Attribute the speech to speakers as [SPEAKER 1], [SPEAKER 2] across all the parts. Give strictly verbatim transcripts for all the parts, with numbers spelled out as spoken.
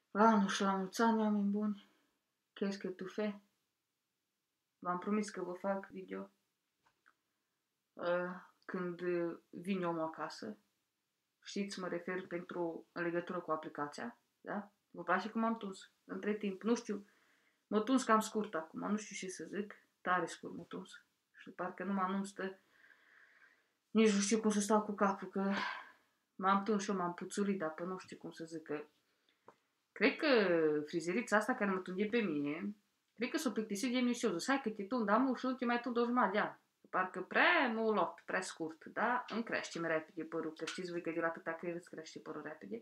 [SPEAKER 1] La anul și la mulți ani, oameni buni. Qu'est-ce que tu fais? V-am promis că vă fac video uh, când vin eu acasă. Știți, mă refer pentru în legătură cu aplicația, da? Vă place cum am tuns? Între timp, nu știu, mă tuns cam scurt acum, nu știu ce să zic, tare scurt mă tuns. Și parcă numai nu stă, nici nu știu cum să stau cu capul, că m-am tuns și eu, m-am puțurit, dar pe nu știu cum să zic, că cred că frizerița asta care mă tunde pe mine, cred că s-o plictisit de mine și eu zic, hai că te tund, am și nu te mai tund o jumătate de an. Parcă prea mult lot, prea scurt, da? Îmi crește mai repede părul, că știți voi că de la atâta creier îți crește părul repede.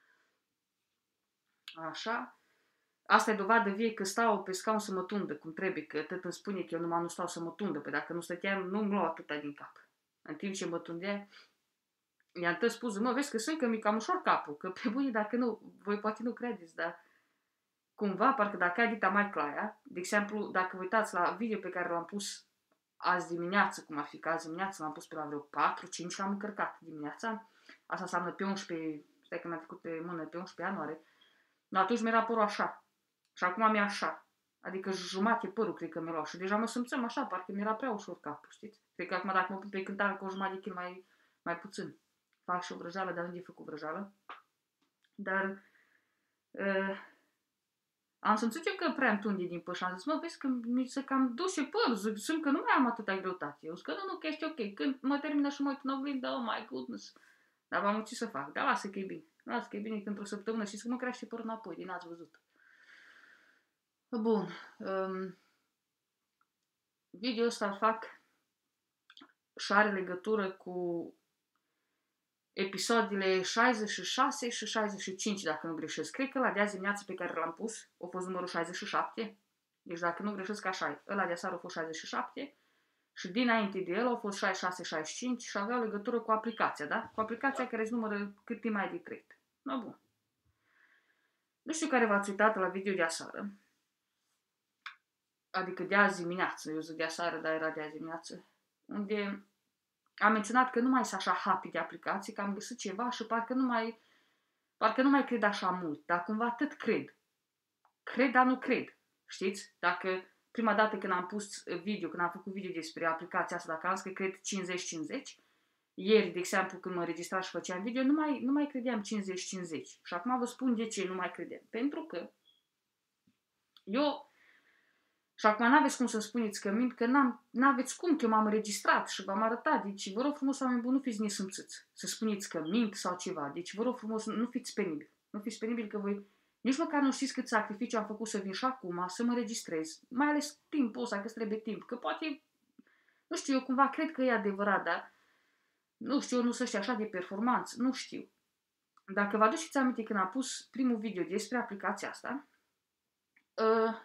[SPEAKER 1] Așa. Asta e dovadă vie că stau pe scaun să mă tundă cum trebuie, că tot îmi spune că eu numai nu stau să mă tundă, pe dacă nu stăteam, nu-mi luau atâta din cap. În timp ce mă tundea, i-am tot spus, mă, vezi că sunt că mi cam ușor capul, că pe bune, dacă nu, voi poate nu credeți, dar cumva, parcă dacă ai dita mai claia, de exemplu, dacă vă uitați la video pe care l-am pus azi dimineață, cum ar fi că azi dimineață, l-am pus pe la vreo patru cinci și l-am încărcat dimineața, asta înseamnă pe unsprezece, stai că mi-a trecut pe mână, pe unsprezece ianuarie, no, atunci mi-era părul așa, și acum mi-e așa, adică jumate părul cred că mi-a luat și deja mă simțeam așa, parcă mi-era prea ușor capul, știți? Cred că acum dacă mă pun pe cântare cu o jumătate de kil mai, mai puțin, fac și o vrăjală, dar unde e făcut vrăjală? Dar uh, am simțit eu că prea îmi tunde din păș. Am zis, mă, vezi că mi se cam duce părul, zic, simt că nu mai am atâta greutate. Eu zic că nu, nu, că ești ok. Când mă termină și mă uit în oglindă, oh my goodness. Dar v-am ce să fac. Dar lasă că e bine. Lasă că e bine că într-o săptămână și să mă crește părul înapoi, din ați văzut. Bun. Um, video ăsta îl fac și are legătură cu episoadele șaizeci și șase și șaizeci și cinci, dacă nu greșesc. Cred că la de azi dimineață pe care l-am pus a fost numărul șaizeci și șapte. Deci dacă nu greșesc, așa e. Ăla de aseară a fost șaizeci și șapte și dinainte de el au fost șaizeci și șase șaizeci și cinci și aveau legătură cu aplicația, da? Cu aplicația care îți numără cât timp ai de trăit. No, bun. Nu știu care v-ați uitat la video de aseară. Adică de azi dimineață. Eu zic de aseară, dar era de azi dimineață. Unde am menționat că nu mai sunt așa happy de aplicații, că am găsit ceva și parcă nu mai, parcă nu mai cred așa mult, dar cumva atât cred. Cred, dar nu cred. Știți? Dacă prima dată când am pus video, când am făcut video despre aplicația asta, dacă am zis că cred cincizeci cincizeci, ieri, de exemplu, când mă înregistram și făceam video, nu mai, nu mai credeam cincizeci cincizeci. Și acum vă spun de ce nu mai credeam. Pentru că eu, și acum n-aveți cum să spuneți că mint, că n-aveți cum, că eu m-am înregistrat și v-am arătat. Deci vă rog frumos, oameni buni, nu fiți nesâmțiți să spuneți că mint sau ceva. Deci vă rog frumos, nu fiți penibili. Nu fiți penibili că voi nici măcar nu știți cât sacrificiu am făcut să vin și acum, să mă registrez. Mai ales timpul ăsta, că trebuie timp. Că poate, nu știu, eu cumva cred că e adevărat, dar nu știu, eu nu sunt așa de performanță, nu știu. Dacă vă aduceți aminte când am pus primul video despre aplicația asta, uh,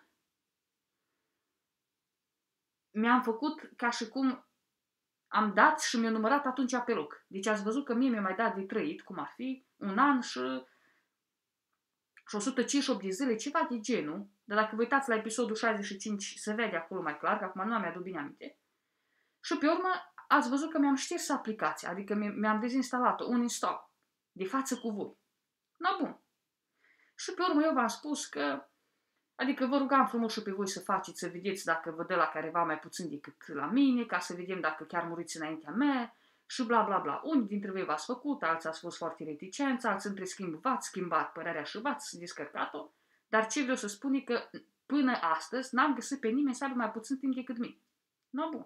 [SPEAKER 1] mi-am făcut ca și cum am dat și mi-a numărat atunci pe loc. Deci ați văzut că mie mi-a mai dat de trăit, cum ar fi, un an și, și o sută cincizeci și opt de zile, ceva de genul. Dar dacă vă uitați la episodul șaizeci și cinci, se vede acolo mai clar, că acum nu mi-aduc bine aminte. Și pe urmă, ați văzut că mi-am șters aplicația, adică mi-am dezinstalat-o, un install, de față cu voi. Na bun. Și pe urmă eu v-am spus că, adică vă rugam frumos și pe voi să faceți, să vedeți dacă vă dă la careva mai puțin decât la mine, ca să vedem dacă chiar muriți înaintea mea și bla bla bla. Unii dintre voi v-ați făcut, alții ați fost foarte reticenți, alții între schimb v-ați schimbat părerea și v-ați descărcat-o, dar ce vreau să spun e că până astăzi n-am găsit pe nimeni să aibă mai puțin timp decât mine. No, bun.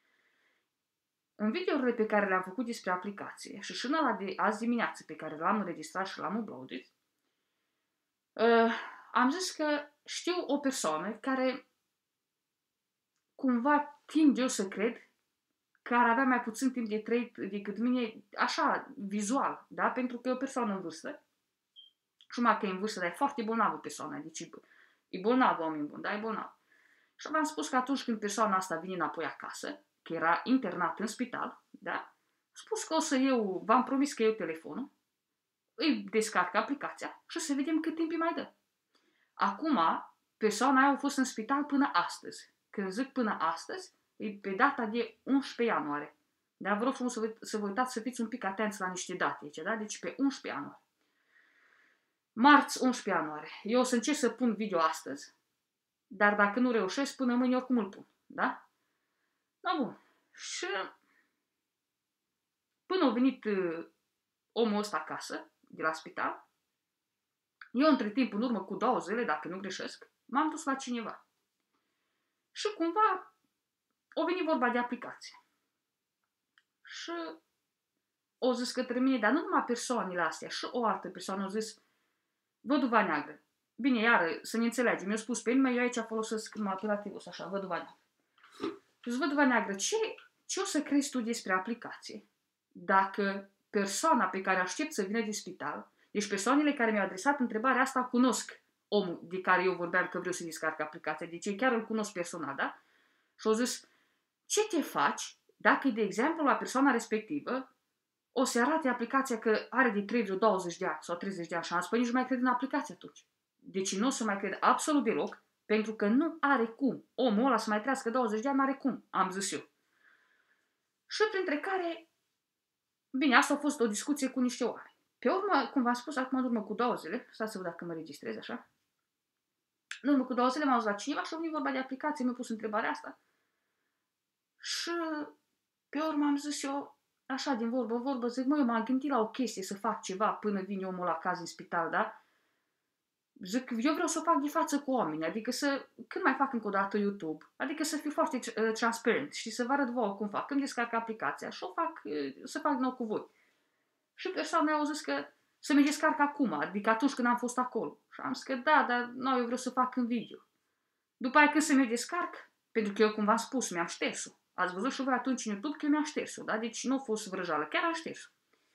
[SPEAKER 1] În videourile pe care le-am făcut despre aplicație și și în ăla de azi dimineață pe care l-am înregistrat și l-am uploaded, uh, am zis că știu o persoană care cumva tind eu să cred că ar avea mai puțin timp de trăit decât mine, așa, vizual, da? Pentru că e o persoană în vârstă, și numai că e în vârstă, dar e foarte bolnavă persoana, deci e bolnavă, oameni buni, da? E bolnavă. Și v-am spus că atunci când persoana asta vine înapoi acasă, că era internat în spital, da? Am spus că o să eu, v-am promis că eu telefonul, îi descarc aplicația și să vedem cât timp îi mai dă. Acum, persoana aia a fost în spital până astăzi. Când zic până astăzi, e pe data de unsprezece ianuarie. Dar vă rog frumos să vă, să vă uitați, să fiți un pic atenți la niște date aici, da? Deci pe unsprezece ianuarie. marți unsprezece ianuarie. Eu o să încerc să pun video astăzi, dar dacă nu reușesc, până mâine oricum îl pun, da? Da, bun. Și până a venit uh, omul ăsta acasă, de la spital, eu între timp, în urmă cu două zile, dacă nu greșesc, m-am dus la cineva. Și cumva a venit vorba de aplicație. Și o zis către mine, dar nu numai persoanele astea, și o altă persoană a zis, văduva neagră. Bine, iară, să ne înțelegem, mi-a spus pe mine, eu aici folosesc apelativul ăsta, așa, văduva neagră. Și zic, văduva neagră, ce, ce o să crezi tu despre aplicație dacă persoana pe care aștept să vină din spital, deci persoanele care mi-au adresat întrebarea asta cunosc omul de care eu vorbeam că vreau să descarc aplicația, deci eu chiar îl cunosc personal, da? Și au zis, ce te faci dacă, de exemplu, la persoana respectivă o să arate aplicația că are de trei, vreo douăzeci de ani sau treizeci de ani și am zis, păi nici nu mai cred în aplicație atunci. Deci nu o să mai cred absolut deloc, pentru că nu are cum. Omul ăla să mai trăiască douăzeci de ani, nu are cum, am zis eu. Și printre care, bine, asta a fost o discuție cu niște oameni. Pe urmă, cum v-am spus, acum în urmă cu două zile, stați să văd dacă mă registrez așa, în urmă cu două zile m-am auzit la cineva și a venit vorba de aplicație, mi-a pus întrebarea asta. Și pe urmă am zis eu, așa din vorbă, vorbă, zic, mă, eu m-am gândit la o chestie să fac ceva până vine omul la caz în spital, da? Zic, eu vreau să o fac de față cu oameni, adică să, când mai fac încă o dată YouTube, adică să fiu foarte uh, transparent și să vă arăt vouă cum fac, când descarc aplicația și o fac, uh, să fac din nou cu voi. Și persoana au zis că să mi descarc acum, adică atunci când am fost acolo. Și am zis că da, dar nu, eu vreau să fac în video. După aia când să mi descarc, pentru că eu cum v-am spus, mi-am șters-o. Ați văzut și voi atunci în YouTube că eu mi-am șters-o, da? Deci nu a fost vrăjală, chiar am șters-o.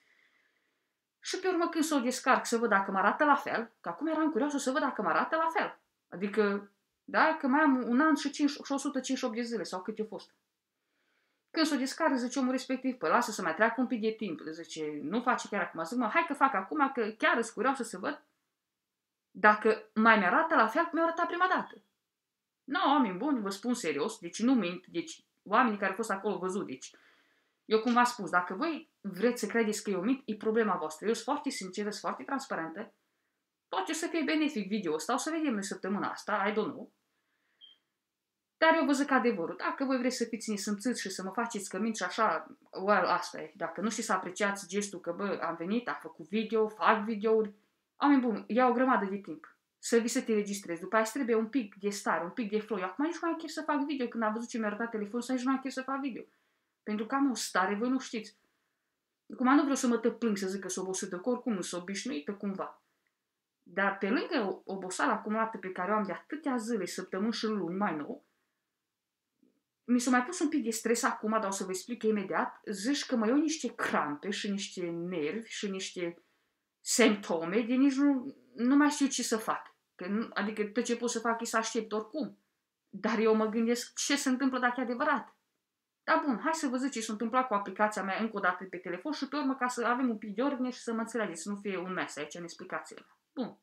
[SPEAKER 1] Și pe urmă când să o descarc să văd dacă mă arată la fel, că acum eram curioasă să văd dacă mă arată la fel. Adică, da, că mai am un an și, și o sută cincizeci și opt de zile sau cât a fost. Când s-o descarcă, zice omul respectiv, păi lasă să mai treacă un pic de timp. Zice, nu face chiar acum. Zic, mă, hai că fac acum, că chiar îți curioasă să văd dacă mai mi-arată la fel cum mi-a arătat prima dată. Nu, oameni buni, vă spun serios, deci nu mint, deci oamenii care au fost acolo văzut, deci eu cum v-am spus, dacă voi vreți să credeți că eu mint, e problema voastră. Eu sunt foarte sinceră, sunt foarte transparentă. Poate să fie benefic video ăsta, o să vedem în săptămâna asta, I don't know. Dar eu vă zic adevărul. Dacă voi vreți să fiți nesâmțiți și să mă faceți că mint și așa, well, asta e. Dacă nu știți să apreciați gestul că, bă, am venit, am făcut video, fac videouri, oameni buni, ia o grămadă de timp să vi să te registrezi. După aia trebuie un pic de stare, un pic de flow. Eu acum nici nu mai am chef să fac video. Când am văzut ce mi-a arătat telefonul, să nici nu mai am chef să fac video. Pentru că am o stare, voi nu știți. Acum nu vreau să mă tăplâng să zic că sunt obosită, că oricum nu sunt obișnuită cumva. Dar pe lângă oboseala acumulată pe care o am de atâtea zile, săptămâni și luni mai nou, mi s-a mai pus un pic de stres acum, dar o să vă explic imediat, zici că mă iau niște crampe și niște nervi și niște simptome, de nici nu, nu mai știu ce să fac. Că nu, adică tot ce pot să fac e să aștept oricum. Dar eu mă gândesc ce se întâmplă dacă e adevărat. Dar bun, hai să vă zic ce s-a întâmplat cu aplicația mea încă o dată pe telefon și pe urmă ca să avem un pic de ordine și să mă înțelegeți, să nu fie un mes aici în explicațiile mea. Bun.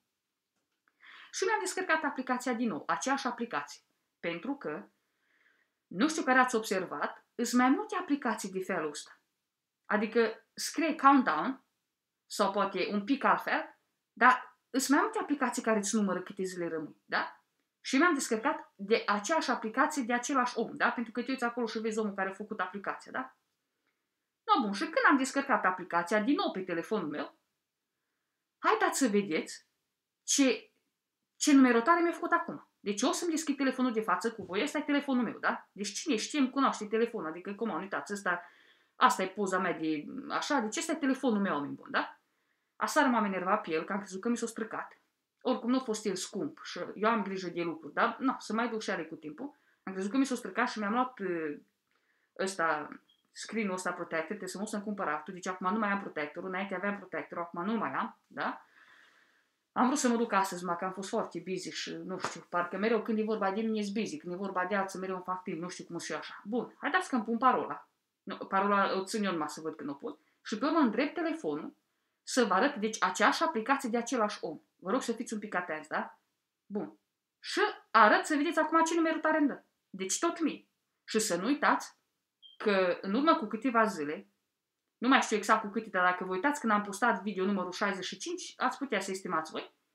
[SPEAKER 1] Și mi-am descărcat aplicația din nou, aceeași aplicație. Pentru că, nu știu care ați observat, sunt mai multe aplicații de felul ăsta. Adică scrie countdown, sau poate un pic altfel, dar sunt mai multe aplicații care îți numără câte zile rămâi, da? Și mi-am descărcat de aceeași aplicație de același om, da? Pentru că te uiți acolo și vezi omul care a făcut aplicația, da? No, bun, și când am descărcat aplicația din nou pe telefonul meu, haideți să vedeți ce, ce numerotare mi-a făcut acum. Deci eu o să-mi deschid telefonul de față cu voi, ăsta e telefonul meu, da? Deci cine știe, îmi cunoaște telefonul, adică cum am uitat, ăsta, asta e poza mea de așa, deci ăsta e telefonul meu, oameni buni, da? Aseară m-am enervat pe el, că am crezut că mi s-a străcat. Oricum nu a fost el scump și eu am grijă de lucruri, dar nu, să mai duc și are cu timpul. Am crezut că mi s-a străcat și mi-am luat ăsta, screen-ul ăsta protector, trebuie să mă să-mi cumpăr altul, deci acum nu mai am protectorul, înainte aveam protectorul, acum nu mai am, da? Am vrut să mă duc astăzi, mă, că am fost foarte busy și nu știu, parcă mereu când e vorba de mine e busy, când e vorba de alții mereu îmi fac timp, nu știu cum și așa. Bun, haideți că îmi pun parola. Nu, parola o țin eu numai să văd că nu pot. Și pe urmă îndrept telefonul să vă arăt, deci, aceeași aplicație de același om. Vă rog să fiți un pic atenți, da? Bun. Și arăt să vedeți acum ce numerotare îmi dă. Deci tot mie. Și să nu uitați că în urmă cu câteva zile, nu mai știu exact cu câte, dar dacă vă uitați când am postat video numărul șaizeci și cinci, ați putea să estimați voi,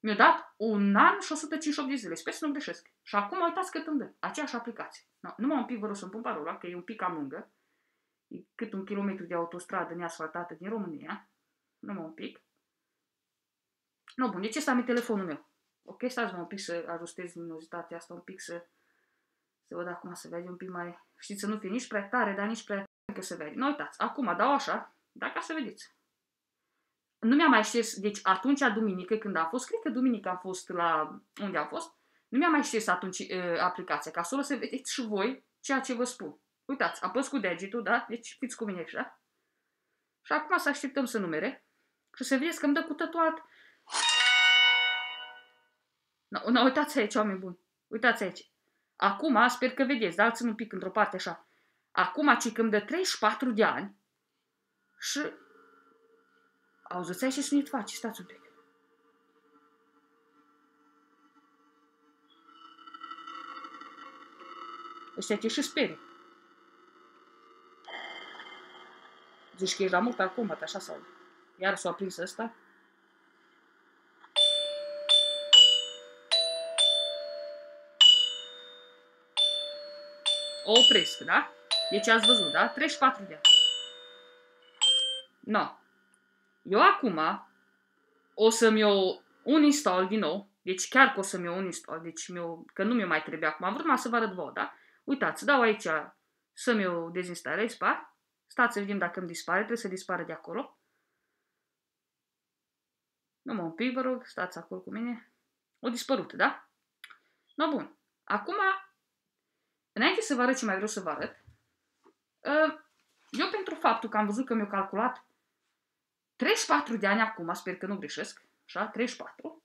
[SPEAKER 1] Mi-a dat un an și o sută cincizeci și opt de zile. Sper să nu greșesc. Și acum uitați cât îmi dă. Aceeași aplicație. No, numai un pic vă rog să-mi pun parola, că e un pic cam lungă. E cât un kilometru de autostradă neasfaltată din România. Numai un pic. No, bun, deci ăsta mi telefonul meu. Ok, stați-mă un pic să ajustez luminozitatea asta, un pic să, să văd acum să vede un pic mai... Știți, să nu fie nici prea tare, dar nici prea că se vede. Nu uitați, acum dau așa, dacă să vedeți. Nu mi-am mai șters, deci atunci, duminică, când a fost, cred că duminică am fost la unde am fost, nu mi-am mai șters atunci uh, aplicația, ca să o să vedeți și voi ceea ce vă spun. Uitați, apăs cu degetul, da? Deci fiți cu mine așa. Și acum să așteptăm să numere și să vedeți că îmi dă cu totul alt. No, no, uitați aici, oameni buni. Uitați aici. Acum, sper că vedeți, da? Țin un pic într-o parte așa. Acum, ci că îmi dă treizeci și patru de ani și... Auziți aici ce sunet face? Stați un pic. Ăștia te și sperie. Zici că ești la Mortal Kombat, așa sau... Iar s-a aprins ăsta. O opresc, da? Deci ați văzut, da? treizeci și patru de ani. No. Eu acum o să-mi o un install din nou. Deci chiar că o să-mi o un install. Deci că nu mi-o mai trebuie acum. Am vrut numai să vă arăt vouă, da? Uitați, dau aici să-mi o dezinstalez, pa. Stați să vedem dacă îmi dispare. Trebuie să dispară de acolo. Numai un pic, vă rog. Stați acolo cu mine. O dispărut, da? No, bun. Acum, înainte să vă arăt ce mai vreau să vă arăt, eu pentru faptul că am văzut că mi-au calculat treizeci și patru de ani acum, sper că nu greșesc, așa, treizeci și patru,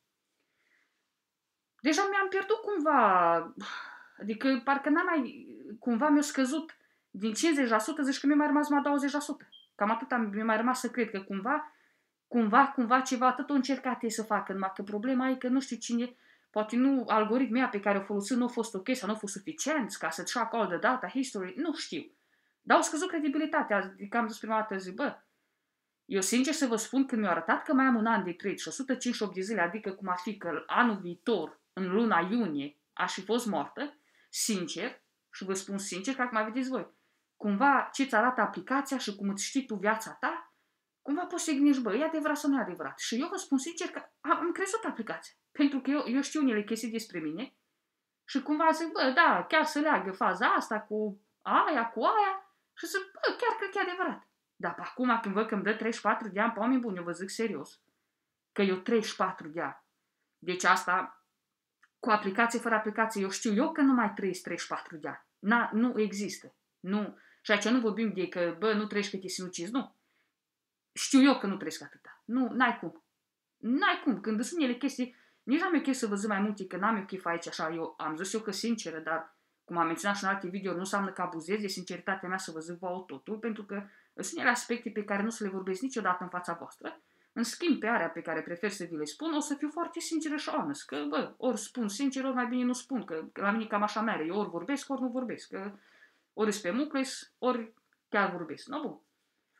[SPEAKER 1] deja mi-am pierdut cumva, adică parcă n-am mai, cumva mi-a scăzut din cincizeci la sută, zici că mi-a mai rămas numai douăzeci la sută. Cam atât mi-a mai rămas să cred că cumva, cumva, cumva ceva, atât o încercat ei să facă, numai că problema e că nu știu cine, poate nu algoritmii pe care o folosit nu a fost ok sau nu a fost suficient ca să-ți facă all the data history, nu știu. Dar au scăzut credibilitatea, adică am zis prima dată, zic, bă, eu sincer să vă spun, când mi-au arătat că mai am un an de trade și o sută cincizeci și opt de zile, adică cum ar fi că anul viitor, în luna iunie, aș fi fost moartă, sincer, și vă spun sincer, că acum vedeți voi, cumva ce-ți arată aplicația și cum îți știi tu viața ta, cumva poți să gândești, bă, e adevărat sau nu e adevărat. Și eu vă spun sincer că am crezut aplicația, pentru că eu, eu știu unele chestii despre mine și cumva zic, bă, da, chiar să leagă faza asta cu aia, cu aia, și zic, bă, chiar cred că e adevărat. Dar pe acum, când văd că îmi dă treizeci și patru de ani, pe oameni buni, eu vă zic serios, că eu treizeci și patru de ani. Deci asta, cu aplicație, fără aplicație, eu știu eu că nu mai trăiesc treizeci și patru de ani. Na, nu există. Nu. Și aici nu vorbim de că, bă, nu trăiești că te sinucizi, nu. Știu eu că nu trăiesc atâta. Nu, n-ai cum. N-ai cum. Când sunt ele chestii, nici n-am eu chef să vă zic mai multe, că n-am eu chef aici așa. Eu am zis eu că sinceră, dar cum am menționat și în alte video, nu înseamnă că abuzez de sinceritatea mea să vă zic vouă totul, pentru că sunt ele aspecte pe care nu să le vorbesc niciodată în fața voastră. În schimb, pe area pe care prefer să vi le spun, o să fiu foarte sinceră și honest, că, bă, ori spun sincer, ori mai bine nu spun, că la mine cam așa mere, eu ori vorbesc, ori nu vorbesc, că ori sunt pe mucles, ori chiar vorbesc, nu bun.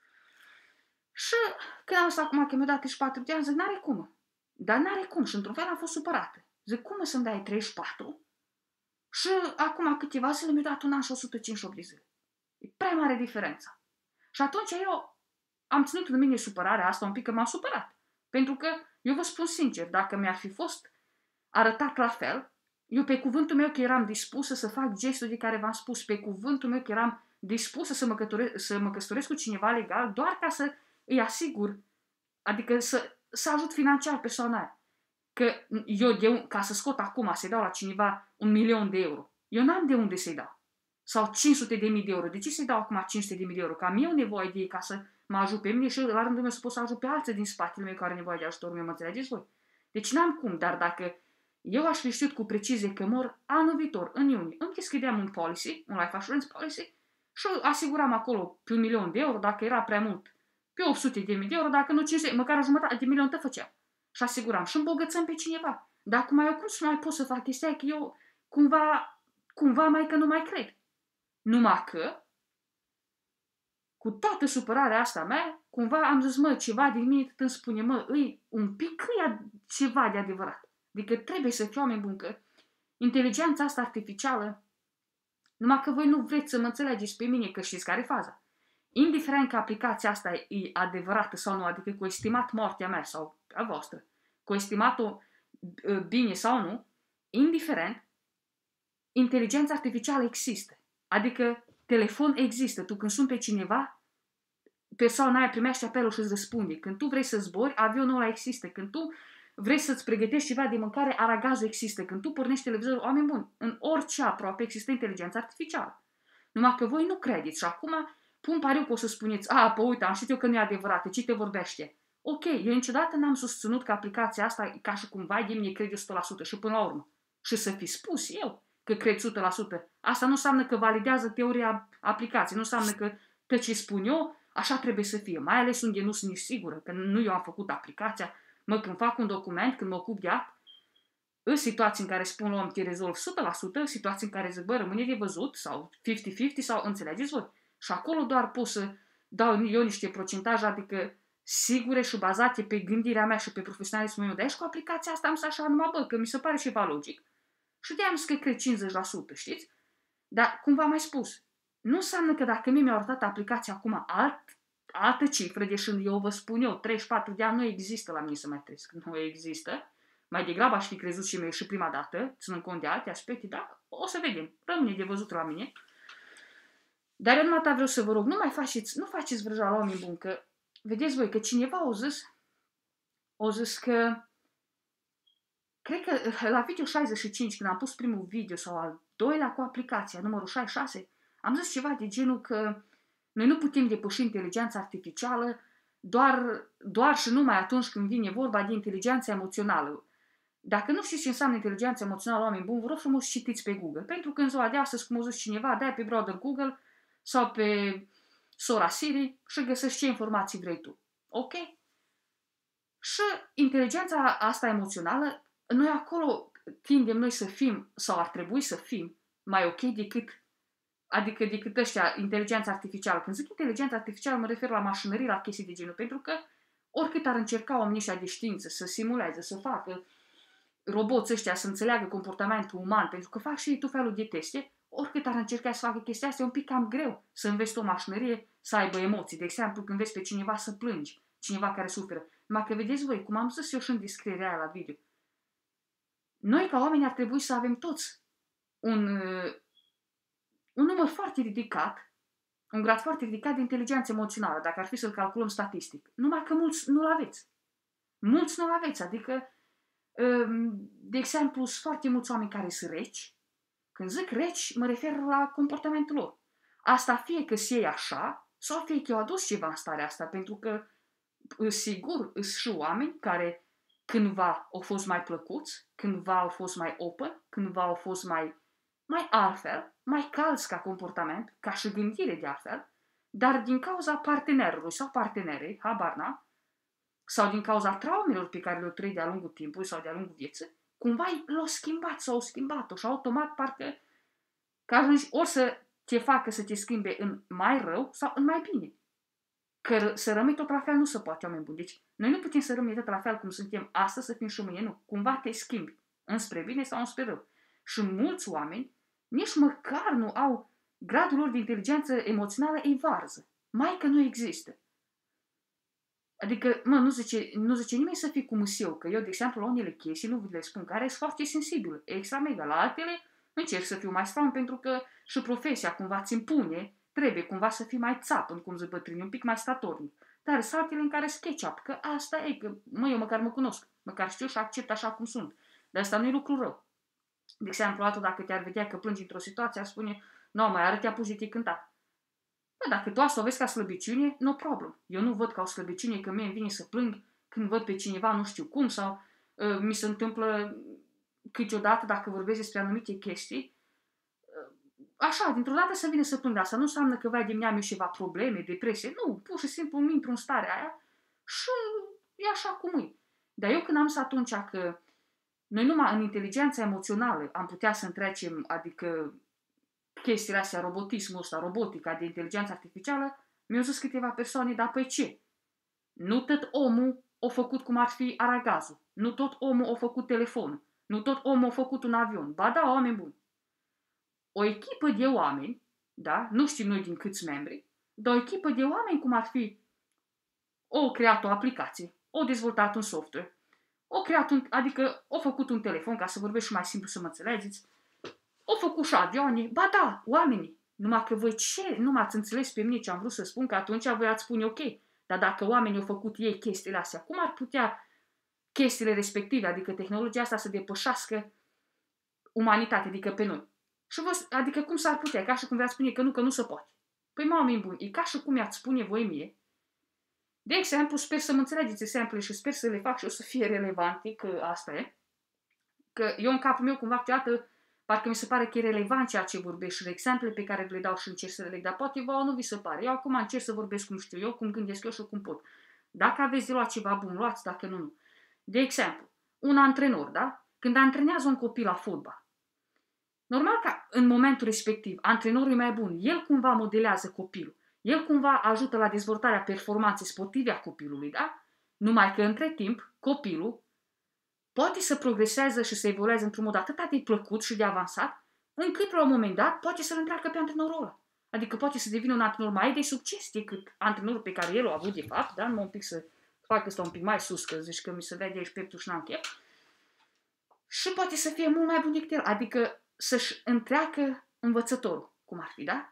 [SPEAKER 1] Și când am stat acum că mi-a dat treizeci și patru de ani, zic, n-are cum, dar n-are cum, și într-un fel am fost supărată. Zic, cum să-mi dai treizeci și patru? Și acum câteva zile mi-a dat un an și o sută cincizeci și opt de zile. E prea mare diferența. Și atunci eu am ținut în mine supărarea asta un pic, că m-am supărat. Pentru că, eu vă spun sincer, dacă mi-ar fi fost arătat la fel, eu pe cuvântul meu că eram dispusă să fac gestul de care v-am spus, pe cuvântul meu că eram dispusă să mă, cătore, să mă căsătoresc cu cineva legal, doar ca să îi asigur, adică să, să ajut financiar persoana aia. Că eu, de, ca să scot acum, să-i dau la cineva un milion de euro, eu n-am de unde să-i dau. Sau cinci sute de mii de euro. De ce să-i dau acum cinci sute de mii de euro? Că am eu nevoie de ei ca să mă ajut pe mine și la rândul meu să pot să ajut pe alții din spatele meu care au nevoie de ajutorul meu, mă înțelegeți voi? Deci n-am cum, dar dacă eu aș fi știut cu precizie că mor anul viitor, în iunie, îmi deschideam un policy, un life assurance policy, și asiguram acolo pe un milion de euro, dacă era prea mult, pe opt sute de mii de euro, dacă nu cinci sute, măcar o jumătate de milion te făceam. Și asiguram și îmbogățăm pe cineva. Dar acum eu cum să mai pot să fac chestia că eu cumva, cumva mai că nu mai cred. Numai că, cu toată supărarea asta mea, cumva am zis, mă, ceva din mine tot îmi spune, mă, îi un pic că e ceva de adevărat. Adică trebuie să fie oameni buni, că inteligența asta artificială, numai că voi nu vreți să mă înțelegeți pe mine, că știți care e faza. Indiferent că aplicația asta e adevărată sau nu, adică cu estimat moartea mea sau a voastră, cu estimat-o bine sau nu, indiferent, inteligența artificială există. Adică telefon există. Tu când suni pe cineva, persoana aia primește apelul și îți răspunde. Când tu vrei să zbori, avionul ăla există. Când tu vrei să-ți pregătești ceva de mâncare, aragazul există. Când tu pornești televizorul, oameni buni, în orice aproape există inteligența artificială. Numai că voi nu credeți. Și acum pun pariu că o să spuneți, a, pă, uite, am știut eu că nu e adevărat, ce te vorbește? Ok, eu niciodată n-am susținut că aplicația asta e ca și cum vai de mine crede o sută la sută și până la urmă. Și să fi spus eu că cred o sută la sută. Asta nu înseamnă că validează teoria aplicației, nu înseamnă că tot ce spun eu, așa trebuie să fie. Mai ales unde nu sunt nici sigură, că nu eu am făcut aplicația. Mă, când fac un document, când mă ocup de app, în situații în care spun om te rezolv o sută la sută, situații în care zic, bă, rămâne de văzut, sau cincizeci cincizeci, sau înțelegeți voi. Și acolo doar pot să dau eu niște procentaje, adică sigure și bazate pe gândirea mea și pe profesionalismul meu. Dar și cu aplicația asta am să așa numai, bă, că mi se pare ceva logic. Și de-aia am zis că cred cincizeci la sută, știți? Dar, cum v-am mai spus, nu înseamnă că dacă mie mi-a arătat aplicația acum alt, altă cifră, deși eu vă spun eu, treizeci și patru de ani nu există la mine să mai trăiesc. Nu există. Mai degrabă aș fi crezut și mi-a ieșit prima dată, ținând cont de alte aspecte, dar o să vedem. Rămâne de văzut la mine. Dar eu numai vreau să vă rog, nu mai faceți, nu faceți vrăjeală la oameni buni, că vedeți voi că cineva a zis, a zis că, cred că la video șaizeci și cinci, când am pus primul video sau al doilea cu aplicația, numărul șaizeci și șase, am zis ceva de genul că noi nu putem depăși inteligența artificială doar, doar și numai atunci când vine vorba de inteligența emoțională. Dacă nu știți ce înseamnă inteligența emoțională, oameni buni, vă rog frumos citiți pe Google. Pentru că în ziua de astăzi, cum a zis cineva, dai pe browser Google sau pe sora Siri și găsești ce informații vrei tu. Ok? Și inteligența asta emoțională, noi acolo tindem noi să fim, sau ar trebui să fim, mai ok decât, adică decât ăștia, inteligența artificială. Când zic inteligența artificială, mă refer la mașinării, la chestii de genul, pentru că oricât ar încerca oamenii ăștia de știință să simuleze, să facă roboții ăștia să înțeleagă comportamentul uman, pentru că fac și ei tot felul de teste, oricât ar încerca să facă chestia asta, e un pic cam greu să înveți o mașinărie să aibă emoții. De exemplu, când vezi pe cineva să plângi, cineva care suferă. Numai că vedeți voi, cum am zis eu și în descrierea aia la video, noi ca oameni ar trebui să avem toți un, un număr foarte ridicat, un grad foarte ridicat de inteligență emoțională, dacă ar fi să-l calculăm statistic. Numai că mulți nu-l aveți. Mulți nu-l aveți, adică, de exemplu, sunt foarte mulți oameni care sunt reci. Când zic reci, mă refer la comportamentul lor. Asta fie că se iei așa, sau fie că eu adus ceva în starea asta, pentru că, sigur, sunt și oameni care cândva au fost mai plăcuți, cândva au fost mai open, cândva au fost mai, mai altfel, mai calzi ca comportament, ca și gândire de altfel, dar din cauza partenerului sau partenerei, habar n-am, sau din cauza traumelor pe care le-au trăit de-a lungul timpului sau de-a lungul vieții, cumva l-au schimbat sau au schimbat-o și automat parcă că ajungi ori să te facă să te schimbe în mai rău sau în mai bine. Că să rămâi tot la fel nu se poate, oameni buni. Deci noi nu putem să rămânem tot la fel cum suntem astăzi, să fim și mâine, nu. Cumva te schimbi înspre bine sau înspre rău. Și mulți oameni nici măcar nu au gradul lor de inteligență emoțională e varză. Mai că nu există. Adică, mă, nu zice, nu zice nimeni să fii cum eu, că eu, de exemplu, la unele chestii, nu vi le spun, care sunt foarte sensibile, extra mega. La altele încerc să fiu mai strong pentru că și profesia cumva ți impune, trebuie cumva să fii mai țapăn, cum zic bătrânii, un pic mai statornic. Dar sunt altele în care sketch-up, că asta e, că, mă, eu măcar mă cunosc, măcar știu și accept așa cum sunt. Dar asta nu e lucru rău. De exemplu, altul dacă te-ar vedea că plângi într-o situație, ar spune, nu, mai arăt-te apuci de te cânta. Bă, dacă tu asta o vezi ca slăbiciune, no problem. Eu nu văd ca o slăbiciune că mie îmi vine să plâng când văd pe cineva nu știu cum sau uh, mi se întâmplă câteodată dacă vorbesc despre anumite chestii. Uh, așa, dintr-o dată să vine să plâng de asta. Nu înseamnă că vai de mine am eu ceva probleme, depresie. Nu, pur și simplu îmi intru în starea aia și e așa cum e. Dar eu când am zis atunci că noi numai în inteligența emoțională am putea să întrecem, adică chestiile astea, robotismul ăsta, robotica de inteligență artificială, mi-au zis câteva persoane, dar păi ce? Nu tot omul a făcut cum ar fi aragazul. Nu tot omul a făcut telefonul. Nu tot omul a făcut un avion. Ba da, oameni buni. O echipă de oameni, da, nu știm noi din câți membri, dar o echipă de oameni cum ar fi o creat o aplicație, o dezvoltat un software, o creat un, adică o făcut un telefon, ca să vorbesc și mai simplu să mă înțelegeți, o făcut și avioane, ba da, oamenii, numai că voi ce, nu m-ați înțeles pe mine ce am vrut să spun, că atunci voi ați spune ok, dar dacă oamenii au făcut ei chestiile astea, cum ar putea chestiile respective, adică tehnologia asta să depășească umanitatea, adică pe noi? Și vă, adică cum s-ar putea, ca și cum v-ați spune că nu, că nu se poate. Păi, mă, oameni buni, e ca și cum i-ați spune voi mie. De exemplu, sper să mă înțelegeți exemple și sper să le fac și o să fie relevante, că asta e. Că eu în capul meu, cumva, câteodată, parcă mi se pare că e relevant ceea ce vorbesc și exemple pe care le dau și încerc să le leg, dar poate vouă nu vi se pare. Eu acum încerc să vorbesc cum știu eu, cum gândesc eu și cum pot. Dacă aveți de luat ceva bun, luați, dacă nu, nu. De exemplu, un antrenor, da? Când antrenează un copil la fotbal, normal că în momentul respectiv, antrenorul e mai bun. El cumva modelează copilul. El cumva ajută la dezvoltarea performanței sportive a copilului, da? Numai că între timp, copilul poate să progreseze și să evolueze într-un mod atât de plăcut și de avansat, încât la un moment dat poate să-l întreacă pe antrenorul ăla. Adică poate să devină un antrenor mai de succes decât antrenorul pe care el l-a avut de fapt, da? Numai un pic să fac ăsta un pic mai sus, că zici că mi se vede aici pieptul și n-am chef. Și poate să fie mult mai bun decât el. Adică să-și întreacă învățătorul, cum ar fi, da?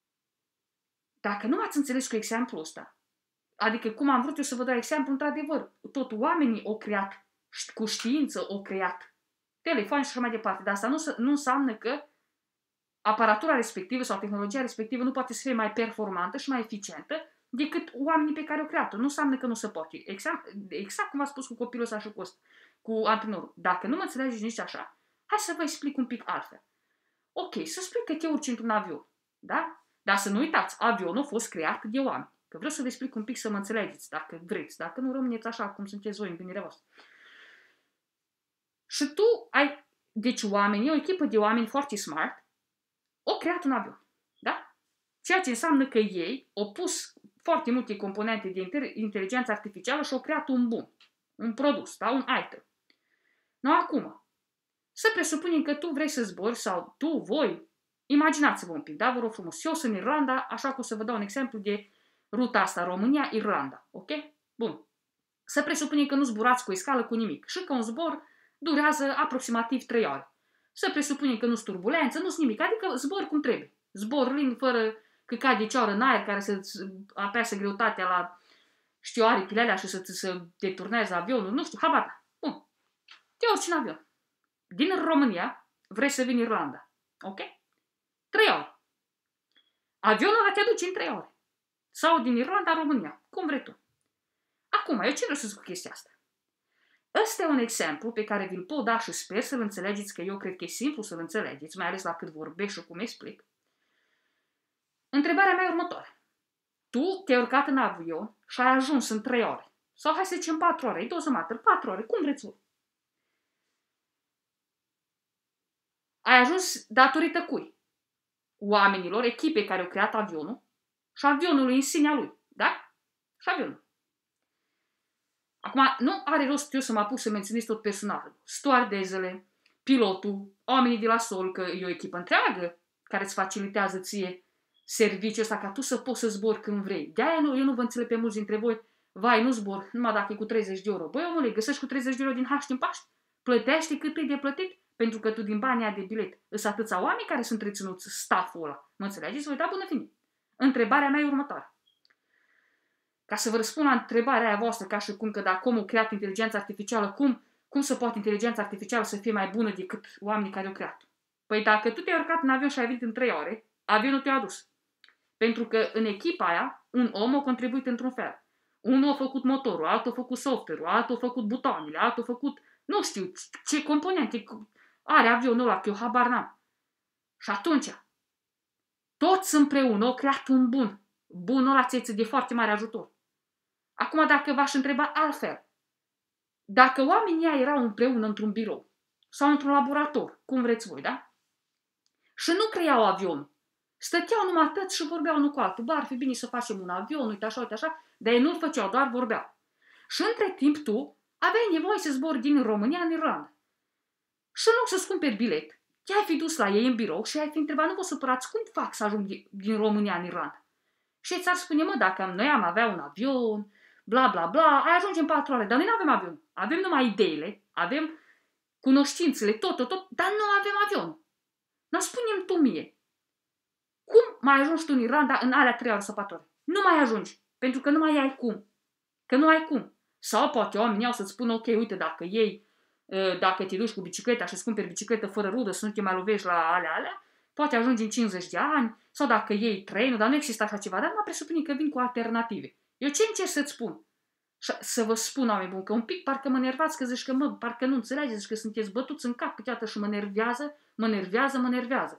[SPEAKER 1] Dacă nu m-ați înțeles cu exemplul ăsta, adică cum am vrut eu să vă dau exemplu, într-adevăr, tot oamenii au creat, cu știință au creat telefoane și așa mai departe, dar asta nu, nu înseamnă că aparatura respectivă sau tehnologia respectivă nu poate să fie mai performantă și mai eficientă decât oamenii pe care au creat-o. Nu înseamnă că nu se poate. Exact, exact cum a spus cu copilul ăsta și cu, ăsta, cu antrenorul. Dacă nu mă înțelegeți nici așa, hai să vă explic un pic altfel. Ok, să spui că te urci într-un avion, da? Dar să nu uitați, avionul a fost creat de oameni. Că vreau să vă explic un pic să mă înțelegeți, dacă vreți. Dacă nu, rămâneți așa cum sunteți voi în gândirea voastră. Și tu ai, deci oamenii, o echipă de oameni foarte smart, au creat un avion, da? Ceea ce înseamnă că ei au pus foarte multe componente de inteligență artificială și au creat un bun, un produs, da? Un item. Nu, acum, să presupunem că tu vrei să zbori sau tu, voi, imaginați-vă un pic, da? Vă rog frumos, eu sunt în Irlanda, așa că o să vă dau un exemplu de ruta asta, România-Irlanda, ok? Bun. Să presupunem că nu zburați cu escală, cu nimic și că un zbor durează aproximativ trei ore. Să presupunem că nu sunt turbulență, nu sunt nimic, adică zbor cum trebuie. Zbor lin, fără că cade ceaură în aer, care să-ți apese greutatea la, știu, aripile alea și să-ți să deturneze avionul, nu știu, habar. Bun. Te urci în avion. Din România vrei să vii în Irlanda, ok? Trei ore. Avionul ăla te aduce în trei ore. Sau din Irlanda în România, cum vrei tu. Acum, eu ce vreau să zic cu chestia asta? Ăsta e un exemplu pe care vi-l pot da și sper să-l înțelegeți, că eu cred că e simplu să-l înțelegeți, mai ales la cât vorbesc și cum explic. Întrebarea mea e următoare. Tu te-ai urcat în avion și ai ajuns în trei ore. Sau hai să zicem patru ore, e două matter, patru ore, cum vreți voi. Ai ajuns datorită cui? Oamenilor, echipei care au creat avionul și avionul în sinea lui, da? Și avionul. Acum, nu are rost eu să mă apuc să menționez tot personalul. Stewardezele, pilotul, oamenii de la sol, că e o echipă întreagă care îți facilitează ție serviciul ăsta ca tu să poți să zbori când vrei. De-aia nu, eu nu vă înțeleg pe mulți dintre voi, vai, nu zbor, numai dacă e cu treizeci de euro. Băi, omule, găsești cu treizeci de euro din Haști în Paști? Plătește cât e de plătit? Pentru că tu din banii de bilet îs atâția oameni care sunt reținuți, stafful ăla. Mă înțelegeți? Voi da bună fine. Întrebarea mea e următoare. Ca să vă răspund la întrebarea aia voastră, ca și cum că dacă omul a creat inteligența artificială, cum, cum să poate inteligența artificială să fie mai bună decât oamenii care au creat? Păi dacă tu te-ai urcat în avion și ai venit în trei ore, avionul te-a adus. Pentru că în echipa aia, un om a contribuit într-un fel. Unul a făcut motorul, altul a făcut software-ul, altul a făcut butoanele, altul a făcut, nu știu, ce componente are avionul ăla, că eu habar n-am. Și atunci, toți împreună au creat un bun. Bunul ăla ți-e de foarte mare ajutor. Acum, dacă v-aș întreba altfel, dacă oamenii ăia erau împreună într-un birou sau într-un laborator, cum vreți voi, da? Și nu creau avionul, stăteau numai atât și vorbeau unul cu altul. Bă, ar fi bine să facem un avion, uite așa, uite așa, dar ei nu-l făceau, doar vorbeau. Și între timp tu aveai nevoie să zbori din România în Irlanda. Și în loc să-ți cumperi bilet, te-ai fi dus la ei în birou și ai fi întrebat, nu vă supărați, cum fac să ajung din România în Irlanda? Și ți-ar spune, mă, dacă noi am avea un avion, bla, bla, bla, ai ajunge în patru ore, dar noi nu avem avion. Avem numai ideile, avem cunoștințele, tot, tot, tot, dar nu avem avion. Dar spune-mi tu mie, cum mai ajungi tu în Irlanda în alea trei ore sau patru ore? Nu mai ajungi, pentru că nu mai ai cum. Că nu ai cum. Sau poate oamenii au să-ți spună, ok, uite, dacă ei, dacă te duci cu bicicleta și îți cumperi bicicletă fără rudă să nu te mai lovești la alea, alea, poate ajungi în cincizeci de ani, sau dacă iei trenul, dar nu există așa ceva, dar nu presupune că vin cu alternative. Eu ce încerc să-ți spun? Să vă spun, oameni buni, că un pic parcă mă nervați, că zici că, mă, parcă nu înțelegeți, zici că sunteți bătuți în cap câteodată și mă nervează, mă nervează, mă nervează.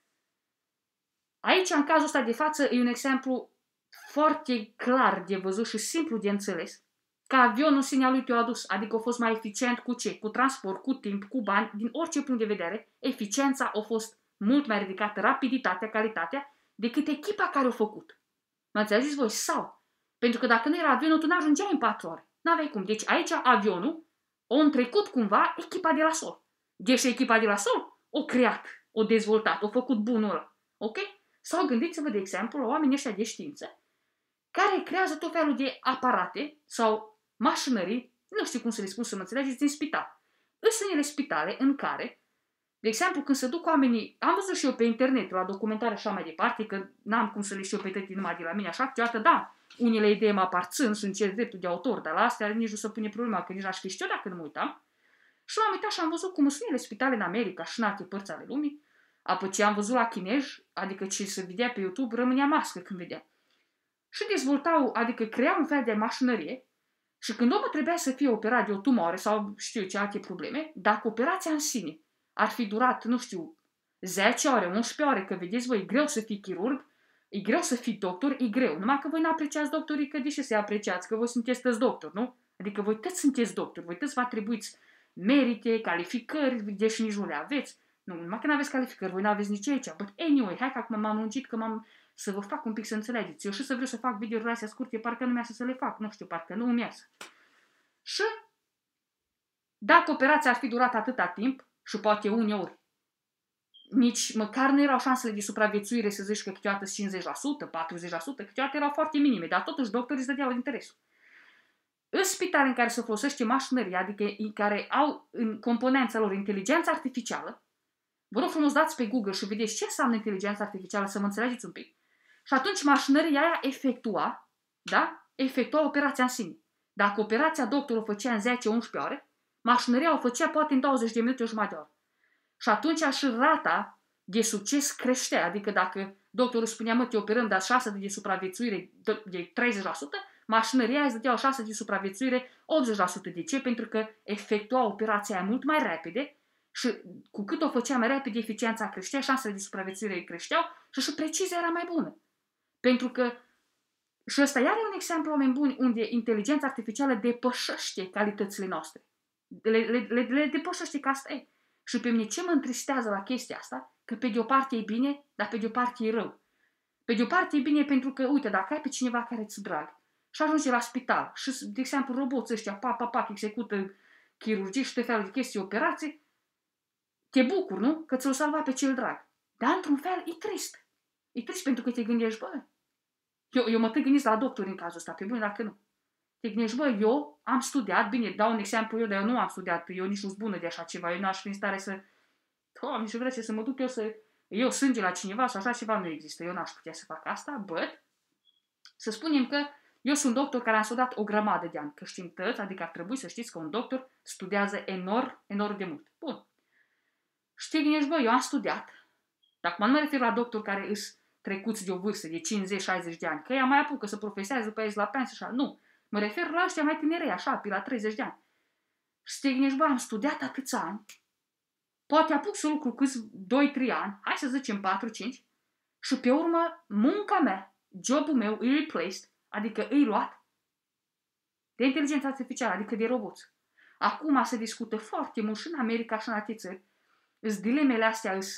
[SPEAKER 1] Aici, în cazul ăsta de față, e un exemplu foarte clar de văzut și simplu de înțeles, că avionul în sinea lui te-a adus, adică a fost mai eficient cu ce? Cu transport, cu timp, cu bani, din orice punct de vedere, eficiența a fost mult mai ridicată, rapiditatea, calitatea, decât echipa care o făcut. Mă înțelegeți voi? Sau? Pentru că dacă nu era avionul, tu n-ajungeai în patru ore. N-aveai cum. Deci aici avionul a întrecut cumva echipa de la sol. Deci echipa de la sol o creat, o dezvoltat, o făcut bunul ăla. Ok? Sau gândiți-vă, de exemplu, la oamenii ăștia de știință care creează tot felul de aparate sau mașinării, nu știu cum să le spun să mă înțelegeți, din spital. Sunt unele spitale în care, de exemplu, când se duc oamenii, am văzut și eu pe internet, la documentare așa mai departe, că n-am cum să le știu pe tătii numai de la mine, așa, câteodată, da, unele idei mă aparțin, sunt cer dreptul de autor, dar la astea nici nu se pune problema, că nici n-aș fi știu dacă nu mă uitam. Și m-am uitat și am văzut cum sunt unele spitale în America și în alte părți ale lumii, apoi ce am văzut la chinezi, adică ce se vedea pe YouTube, rămânea mască când vedea. Și dezvoltau, adică creau un fel de mașinărie și când omul trebuia să fie operat de o tumoare sau știu ce alte probleme, dacă operația în sine ar fi durat, nu știu, zece ore, unsprezece ore, că vedeți voi, e greu să fii chirurg, e greu să fii doctor, e greu. Numai că voi n-apreciați doctorii, că de ce să-i apreciați? Că voi sunteți tăți doctori, nu? Adică voi toți sunteți doctori, voi toți vă atribuiți merite, calificări, deși nici nu le aveți. Nu, numai că n-aveți calificări, voi n-aveți nici aici. But anyway, hai că acum m-am lungit, că m-am să vă fac un pic să înțelegeți. Eu și să vreau să fac videourile astea scurte, parcă nu mi-asă să le fac, nu știu, parcă nu mi-asă. Și dacă operația ar fi durat atâta timp, și poate uneori, nici măcar nu erau șansele de supraviețuire să zici că câteodată cincizeci la sută, patruzeci la sută, câteodată erau foarte minime, dar totuși doctorii îți dădeau interesul. În spitale în care se folosește mașinărie, adică în care au în componența lor inteligență artificială, vă rog frumos dați pe Google și vedeți ce înseamnă inteligența artificială, să mă înțelegeți un pic. Și atunci mașinăria aia efectua, da? Efectua operația în sine. Dacă operația doctorul o făcea în zece unsprezece ore, mașinăria o făcea poate în douăzeci de minute, o jumătate de oră. Și atunci și rata de succes creștea. Adică dacă doctorul spunea, mă, te operăm, dar șansa de supraviețuire de treizeci la sută, mașinăria îți dădea o șansă de supraviețuire optzeci la sută. De ce? Pentru că efectua operația aia mult mai repede și cu cât o făcea mai repede, eficiența creștea, șansele de supraviețuire creșteau și și precizia era mai bună. Pentru că, și ăsta iar e un exemplu, oameni buni, unde inteligența artificială depășește calitățile noastre. Le, le, le, le depășește, că asta e. Și pe mine ce mă întristează la chestia asta? Că pe de o parte e bine, dar pe de o parte e rău. Pe de o parte e bine pentru că, uite, dacă ai pe cineva care îți drag și ajunge la spital și, de exemplu, roboții ăștia, pa, pa, pa, execută chirurgii și tot felul de chestii, operații, te bucur, nu? Că ți-l salva pe cel drag. Dar, într-un fel, e trist. E trist pentru că te gândești, bă, eu, eu mă te gândesc la doctor în cazul ăsta, pe bune, dacă nu. Te gândești, bă, eu am studiat, bine, dau un exemplu eu, dar eu nu am studiat, eu nici nu-s bună de așa ceva, eu n-aș fi în stare să, Doamne, și vreau să mă duc eu să eu sânge la cineva sau așa ceva, nu există, eu n-aș putea să fac asta, but, să spunem că eu sunt doctor care am studiat o grămadă de ani, că știm toți, adică ar trebui să știți că un doctor studiază enorm, enorm de mult. Bun. Și te gândești, bă, eu am studiat, dar acum nu mă refer la doctor care îs trecuți de o vârstă de cincizeci șaizeci de ani, că ea mai apucă să profesează, după aia la pensie, așa, nu. Mă refer la ăștia mai tinerei, așa, pe la treizeci de ani. Și te gândești, bă, am studiat atâția ani, poate apuc să lucru câți doi trei ani, hai să zicem patru cinci, și pe urmă munca mea, jobul meu e replaced, adică e luat de inteligență artificială, adică de roboți. Acum se discută foarte mult și în America și în alte țări, îs dilemele astea, îs,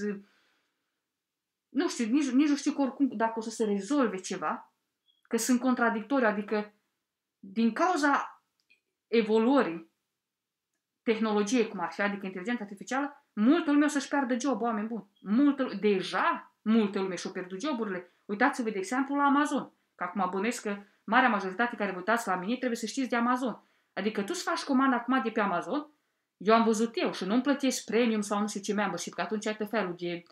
[SPEAKER 1] nu știu, nici, nici nu știu oricum dacă o să se rezolve ceva, că sunt contradictorii, adică din cauza evoluării tehnologiei, cum ar fi, adică inteligența artificială, multă lume o să-și piardă job, oameni buni. Multă, deja multă lume și-o pierdut joburile. Uitați-vă, de exemplu, la Amazon. Că acum bănuiesc că marea majoritate care vă uitați la mine trebuie să știți de Amazon. Adică tu îți faci comandă acum de pe Amazon, eu am văzut eu și nu-mi plătesc premium sau nu știu ce membership, că atunci ai tot felul de,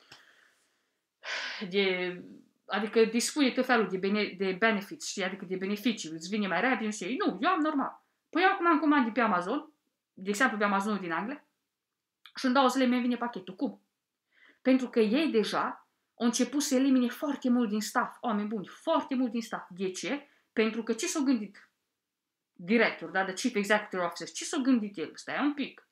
[SPEAKER 1] de adică dispune tot felul de, bene, de benefits, știi? Adică de beneficii, îți vine mai repede, nu știu, nu, eu am normal. Păi eu acum am comandă pe Amazon, de exemplu pe Amazonul din Anglia, și în două zile mi vine pachetul. Cum? Pentru că ei deja au început să elimine foarte mult din staff, oameni buni, foarte mult din staff. De ce? Pentru că ce s-au gândit director, da, de Chief Executive Officer, ce s-au gândit el? Stai un pic.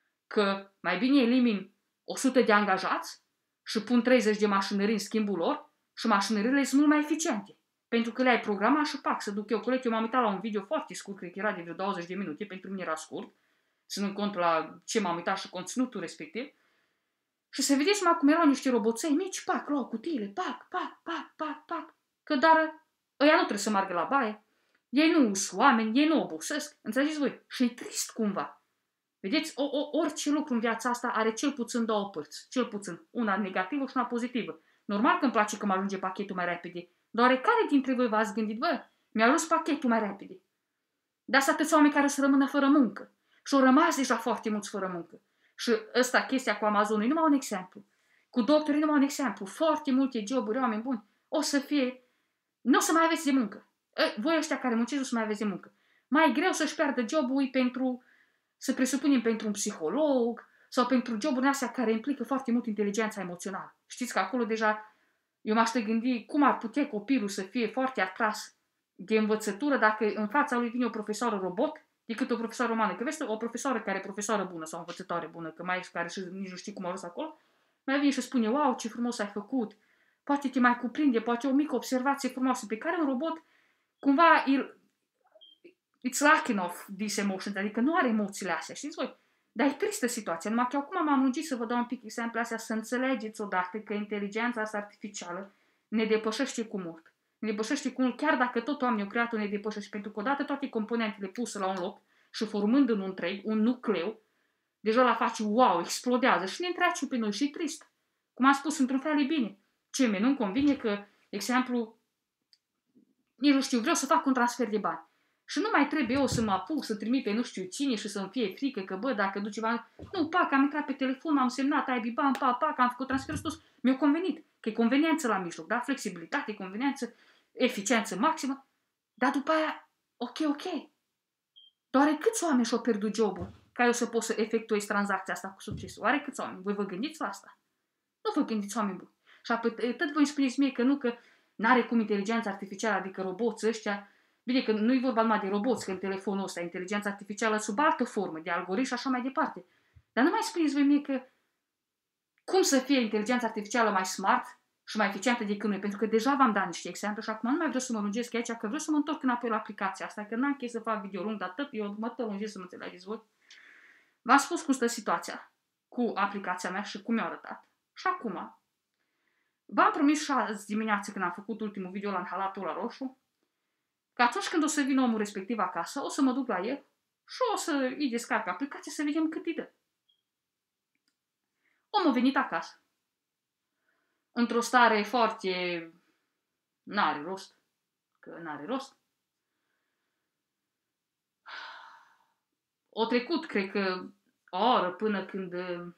[SPEAKER 1] Că mai bine elimin o sută de angajați și pun treizeci de mașinării în schimbul lor și mașinările sunt mult mai eficiente. Pentru că le-ai programat și pac, să duc eu coleg. Eu m-am uitat la un video foarte scurt, cred că era de vreo douăzeci de minute, pentru mine era scurt, ținând cont la ce m-am uitat și conținutul respectiv. Și să vedeți mai cum erau niște roboței mici, pac, luau cutiile, pac, pac, pac, pac, pac. Că dar ăia nu trebuie să meargă la baie. Ei nu sunt oameni, ei nu obosesc. Înțelegeți voi? Și e trist cumva. Vedeți? O, o, orice lucru în viața asta are cel puțin două părți. Cel puțin. Una negativă și una pozitivă. Normal că îmi place că mă ajunge pachetul mai repede. Dar care dintre voi v-ați gândit, bă, mi-a ajuns pachetul mai repede? De asta atâți oameni care să rămână fără muncă. Și au rămas deja foarte mulți fără muncă. Și ăsta, chestia cu Amazonul, e numai un exemplu. Cu doctorii, numai un exemplu. Foarte multe joburi, oameni buni, o să fie, nu o să mai aveți de muncă. Voi ăștia care munciți, o să mai aveți de muncă. Mai greu să-și piardă jobul pentru, să presupunem, pentru un psiholog sau pentru joburi astea care implică foarte mult inteligența emoțională. Știți că acolo deja, eu m-aș gândi cum ar putea copilul să fie foarte atras de învățătură dacă în fața lui vine o profesoară robot decât o profesoară umană. Că vezi, o profesoară care e profesoară bună sau o învățătoare bună, că mai care și nici nu știi cum a ajuns acolo, mai vine și spune, wow, ce frumos ai făcut, poate te mai cuprinde, poate o mică observație frumoasă, pe care un robot cumva il, it's lacking of these emotions, adică nu are emoțiile astea, știți voi? Dar e tristă situația, numai că acum m-am lungit să vă dau un pic exemple astea, să înțelegeți odată că inteligența asta artificială ne depășește cu mult. Ne depășește cu mult, chiar dacă tot oamenii au creat-o, ne depășește, pentru că odată toate componentele puse la un loc și formând în un întreg, un nucleu, deja la face, wow, explodează și ne întrece pe noi și e trist. Cum am spus, într-un fel e bine. Ce mi nu-mi convine că, de exemplu, nici nu știu, vreau să fac un transfer de bani. Și nu mai trebuie eu să mă apuc, să trimit pe nu știu cine și să-mi fie frică că, bă, dacă duce bani... Nu, pac, am intrat pe telefon, am semnat, ai biban, pac, pac, am făcut transferul sus. Mi-a convenit. Că e conveniență la mijloc, da? Flexibilitate, conveniență, eficiență maximă. Dar după aia, ok, ok. Doar câți oameni și-au pierdut jobul ca eu să pot să efectuez tranzacția asta cu succes? Oare câți oameni? Voi vă gândiți la asta? Nu vă gândiți, oameni buni. Și apoi tot voi îmi spuneți mie că nu, că n-are cum inteligența artificială, adică roboți ăștia. Bine, că nu-i vorba numai de roboți, că în telefonul ăsta, inteligența artificială sub altă formă, de algoritmi și așa mai departe. Dar nu mai spuneți voi mie că cum să fie inteligența artificială mai smart și mai eficientă decât noi, pentru că deja v-am dat niște exemple și acum nu mai vreau să mă lungesc aici, că vreau să mă întorc înapoi la aplicația asta, că n-am chef să fac video lung, dar tot, eu mă tălungesc să mă înțelegeți voi. V-am spus cum stă situația cu aplicația mea și cum mi-a arătat. Și acum, v-am promis și azi dimineață când am făcut ultimul video la halatul la roșu, că atunci când o să vină omul respectiv acasă, o să mă duc la el și o să îi descarc aplicația să vedem cât îi dă. Omul a venit acasă. Într-o stare foarte... N-are rost. Că n-are rost. O trecut, cred că, o oră până când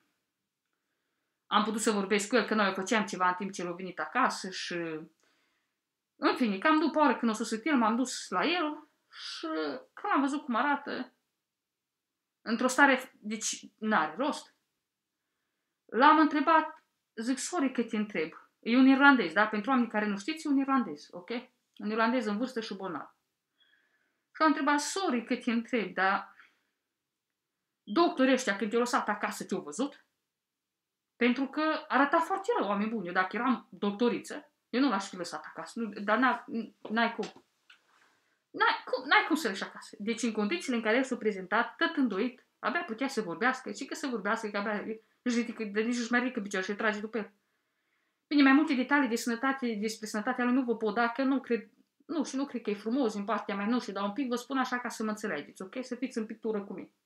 [SPEAKER 1] am putut să vorbesc cu el, că noi o făceam ceva în timp ce el a venit acasă și... În fine, cam după o oră când o sosit el, m-am dus la el și când am văzut cum arată, într-o stare... Deci, n-are rost. L-am întrebat, zic, sorry că te întreb. E un irlandez, da? Pentru oamenii care nu știți, e un irlandez, ok? Un irlandez în vârstă și bolnav. Și am întrebat, sorry că te întreb, dar doctorii ăștia când te-au lăsat acasă te-au văzut? Pentru că arăta foarte rău, oameni buni. Eu dacă eram doctoriță, eu nu l-aș fi lăsat acasă. Nu, dar n-ai cum. N-ai cum, n-ai cum să le acasă. Deci în condițiile în care el s-a prezentat, tot îndoit, abia putea să vorbească. Și că să vorbească, că abia își ridică, de nici își mai ridică picioare și îl trage după el. Bine, mai multe detalii de sănătate, despre sănătatea lui nu vă pot da, că nu cred, nu știu, nu cred că e frumos din partea mea, nu știu, dar un pic vă spun așa ca să mă înțelegeți, ok? Să fiți în pictură cu mine.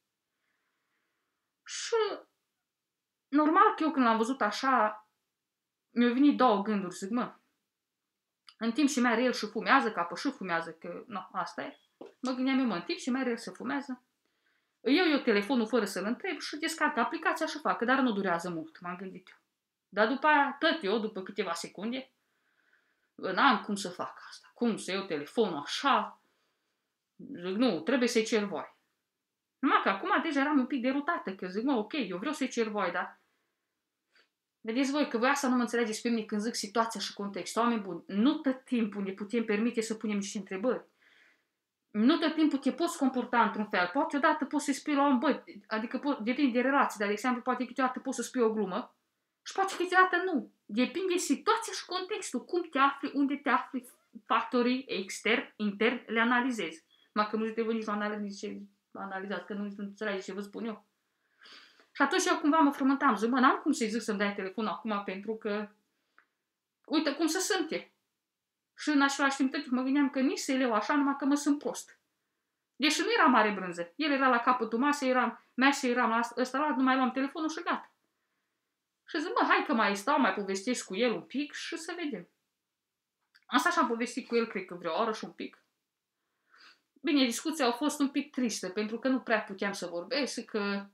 [SPEAKER 1] Și normal că eu când l-am văzut așa, mi-au venit două gânduri, zic, mă, în timp și mereu el și fumează, că apă și fumează, că, nu, asta e. Mă gândeam eu, mă, în timp și mereu el se fumează. Eu eu telefonul fără să-l întreb și descarc aplicația și fac, dar nu durează mult, m-am gândit eu. Dar după aia, tot eu, după câteva secunde, n-am cum să fac asta. Cum să iau telefonul așa? Zic, nu, trebuie să-i cer voi. Numai că acum deja eram un pic derutată, că zic, mă, ok, eu vreau să-i cer voi, dar vedeți voi că voi asta nu mă înțelegeți pe mine când zic situația și contextul. Oameni buni, nu tot timpul ne putem permite să punem niște întrebări. Nu tot timpul te poți comporta într-un fel. Poate odată poți să spui la un băi, adică po- depinde de relații, dar de exemplu poate câteodată poți să spui o glumă și poate câteodată nu. Depinde de situația și contextul. Cum te afli, unde te afli, factorii externi, interni, le analizezi. Numai că nu zice voi nici nu analizați, analizați, că nu înțelegeți ce vă spun eu. Și atunci eu cumva mă frământam, zic, mă, n-am cum să-i zic să-mi dai telefonul acum pentru că uite cum să sunt e. Și în același timp tot mă gândeam că nici să-i leu așa, numai că mă sunt prost. Deși nu era mare brânză. El era la capătul masei, eram, mesei, eram la ăsta la, nu mai luam telefonul și gata. Și zic, mă, hai că mai stau, mai povestesc cu el un pic și să vedem. Asta și-am povestit cu el, cred că vreo oră și un pic. Bine, discuția a fost un pic tristă, pentru că nu prea puteam să vorbesc, că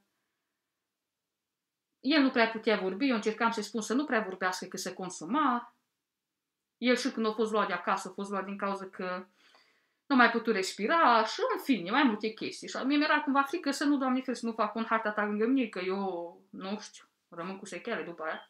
[SPEAKER 1] el nu prea putea vorbi, eu încercam să-i spun să nu prea vorbească, că se consuma. El și când a fost luat de acasă, a fost luat din cauza că nu mai putut respira și în fine, mai multe chestii. Și mie mi-era cumva frică să nu, Doamne fel, să nu fac un heart attack lângă mine, că eu, nu știu, rămân cu sechele după aia.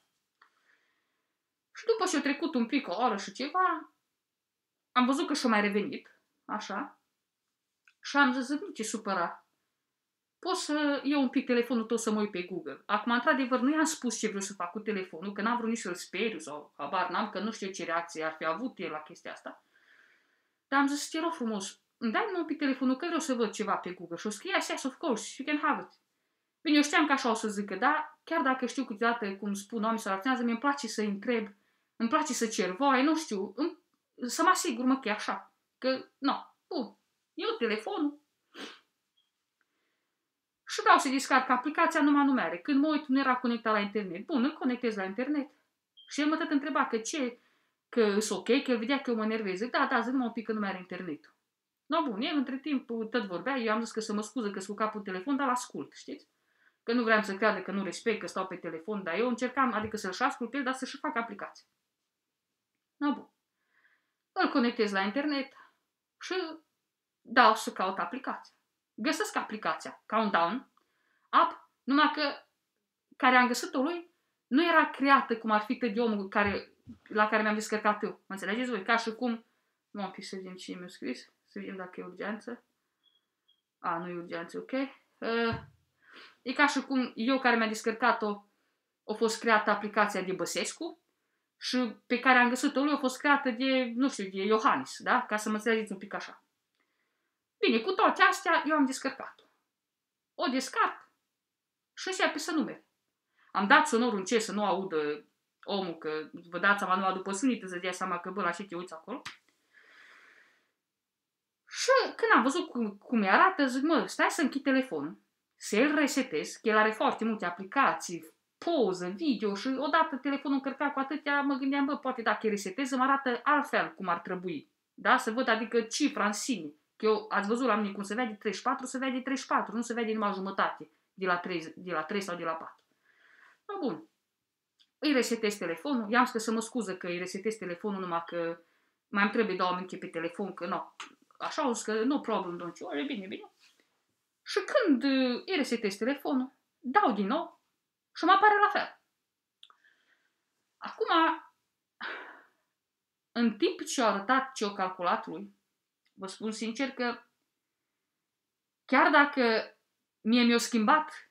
[SPEAKER 1] Și după ce a trecut un pic, o oră și ceva, am văzut că și-a mai revenit, așa, și am zis, nu te supăra. Poți să iau un pic telefonul tău să mă uit pe Google. Acum, într-adevăr, nu i-am spus ce vreau să fac cu telefonul, că n-am vrut nici să-l speriu sau habar n-am, că nu știu ce reacție ar fi avut el la chestia asta. Dar am zis, te rog frumos, dai-mi un pic telefonul, că vreau să văd ceva pe Google. Și o scrie, yes, yes, of course, you can have it. Bine, eu știam că așa o să zică, dar chiar dacă știu câteodată, cum spun oamenii să reacționează, mi-mi place să întreb, îmi place să cer voie, nu știu, îmi, să mă asigur, mă, că e așa. Că, nu, bun, eu telefonul. Și vreau să descarc aplicația, numai nu mere. Când mă uit, nu era conectat la internet. Bun, îl conectez la internet. Și el mă tot întreba că ce, că e ok, că el vedea că eu mă nervez. Zic, da, da, zic numai un pic că nu mai are internetul. No, bun, el între timp tot vorbea, eu am zis că să mă scuză că sunt cu capul în telefon, dar l-ascult, știți? Că nu vreau să creadă că nu respect, că stau pe telefon, dar eu încercam, adică să-și ascult pe el, dar să-și fac aplicația. No, bun. Îl conectez la internet și dau să caut aplicația. Găsesc aplicația, Countdown, app, numai că care am găsit-o lui nu era creată cum ar fi de omul care, la care mi-am descărcat eu. Mă înțelegeți voi? Ca și cum, nu am fi să vedem ce mi-a scris, să vedem dacă e urgență. A, nu e urgență, ok. Uh, e ca și cum eu care mi-am descărcat-o a fost creată aplicația de Băsescu și pe care am găsit-o lui a fost creată de, nu știu, de Iohannis, da? Ca să mă înțelegeți un pic așa. Bine, cu toate astea, eu am descărcat-o. O descarc și se apesă numere. Am dat sonorul încet să nu audă omul, că vă dați seama numai după sunită să dea seama că bă, la ce te uiți acolo. Și când am văzut cum, cum arată, zic, mă, stai să închid telefonul, să-l resetez, că el are foarte multe aplicații, poză, video și odată telefonul încărcat cu atâtea, mă gândeam, bă, poate dacă îl resetez, îmi arată altfel cum ar trebui. Da? Să văd, adică cifra în sine. Că eu, ați văzut la mine cum se vede treizeci și patru, se vede treizeci și patru, nu se vede numai jumătate de la trei, de la trei sau de la patru. No, bun. Îi resetez telefonul, i-am spus să mă scuză că îi resetez telefonul numai că mai îmi trebuie două minute pe telefon, că nu. Așa o zis că no problem, domnule, oare bine, bine. Și când uh, îi resetez telefonul, dau din nou și mă apare la fel. Acum, în timp ce a arătat ce-o calculat lui, vă spun sincer că chiar dacă mie mi-a schimbat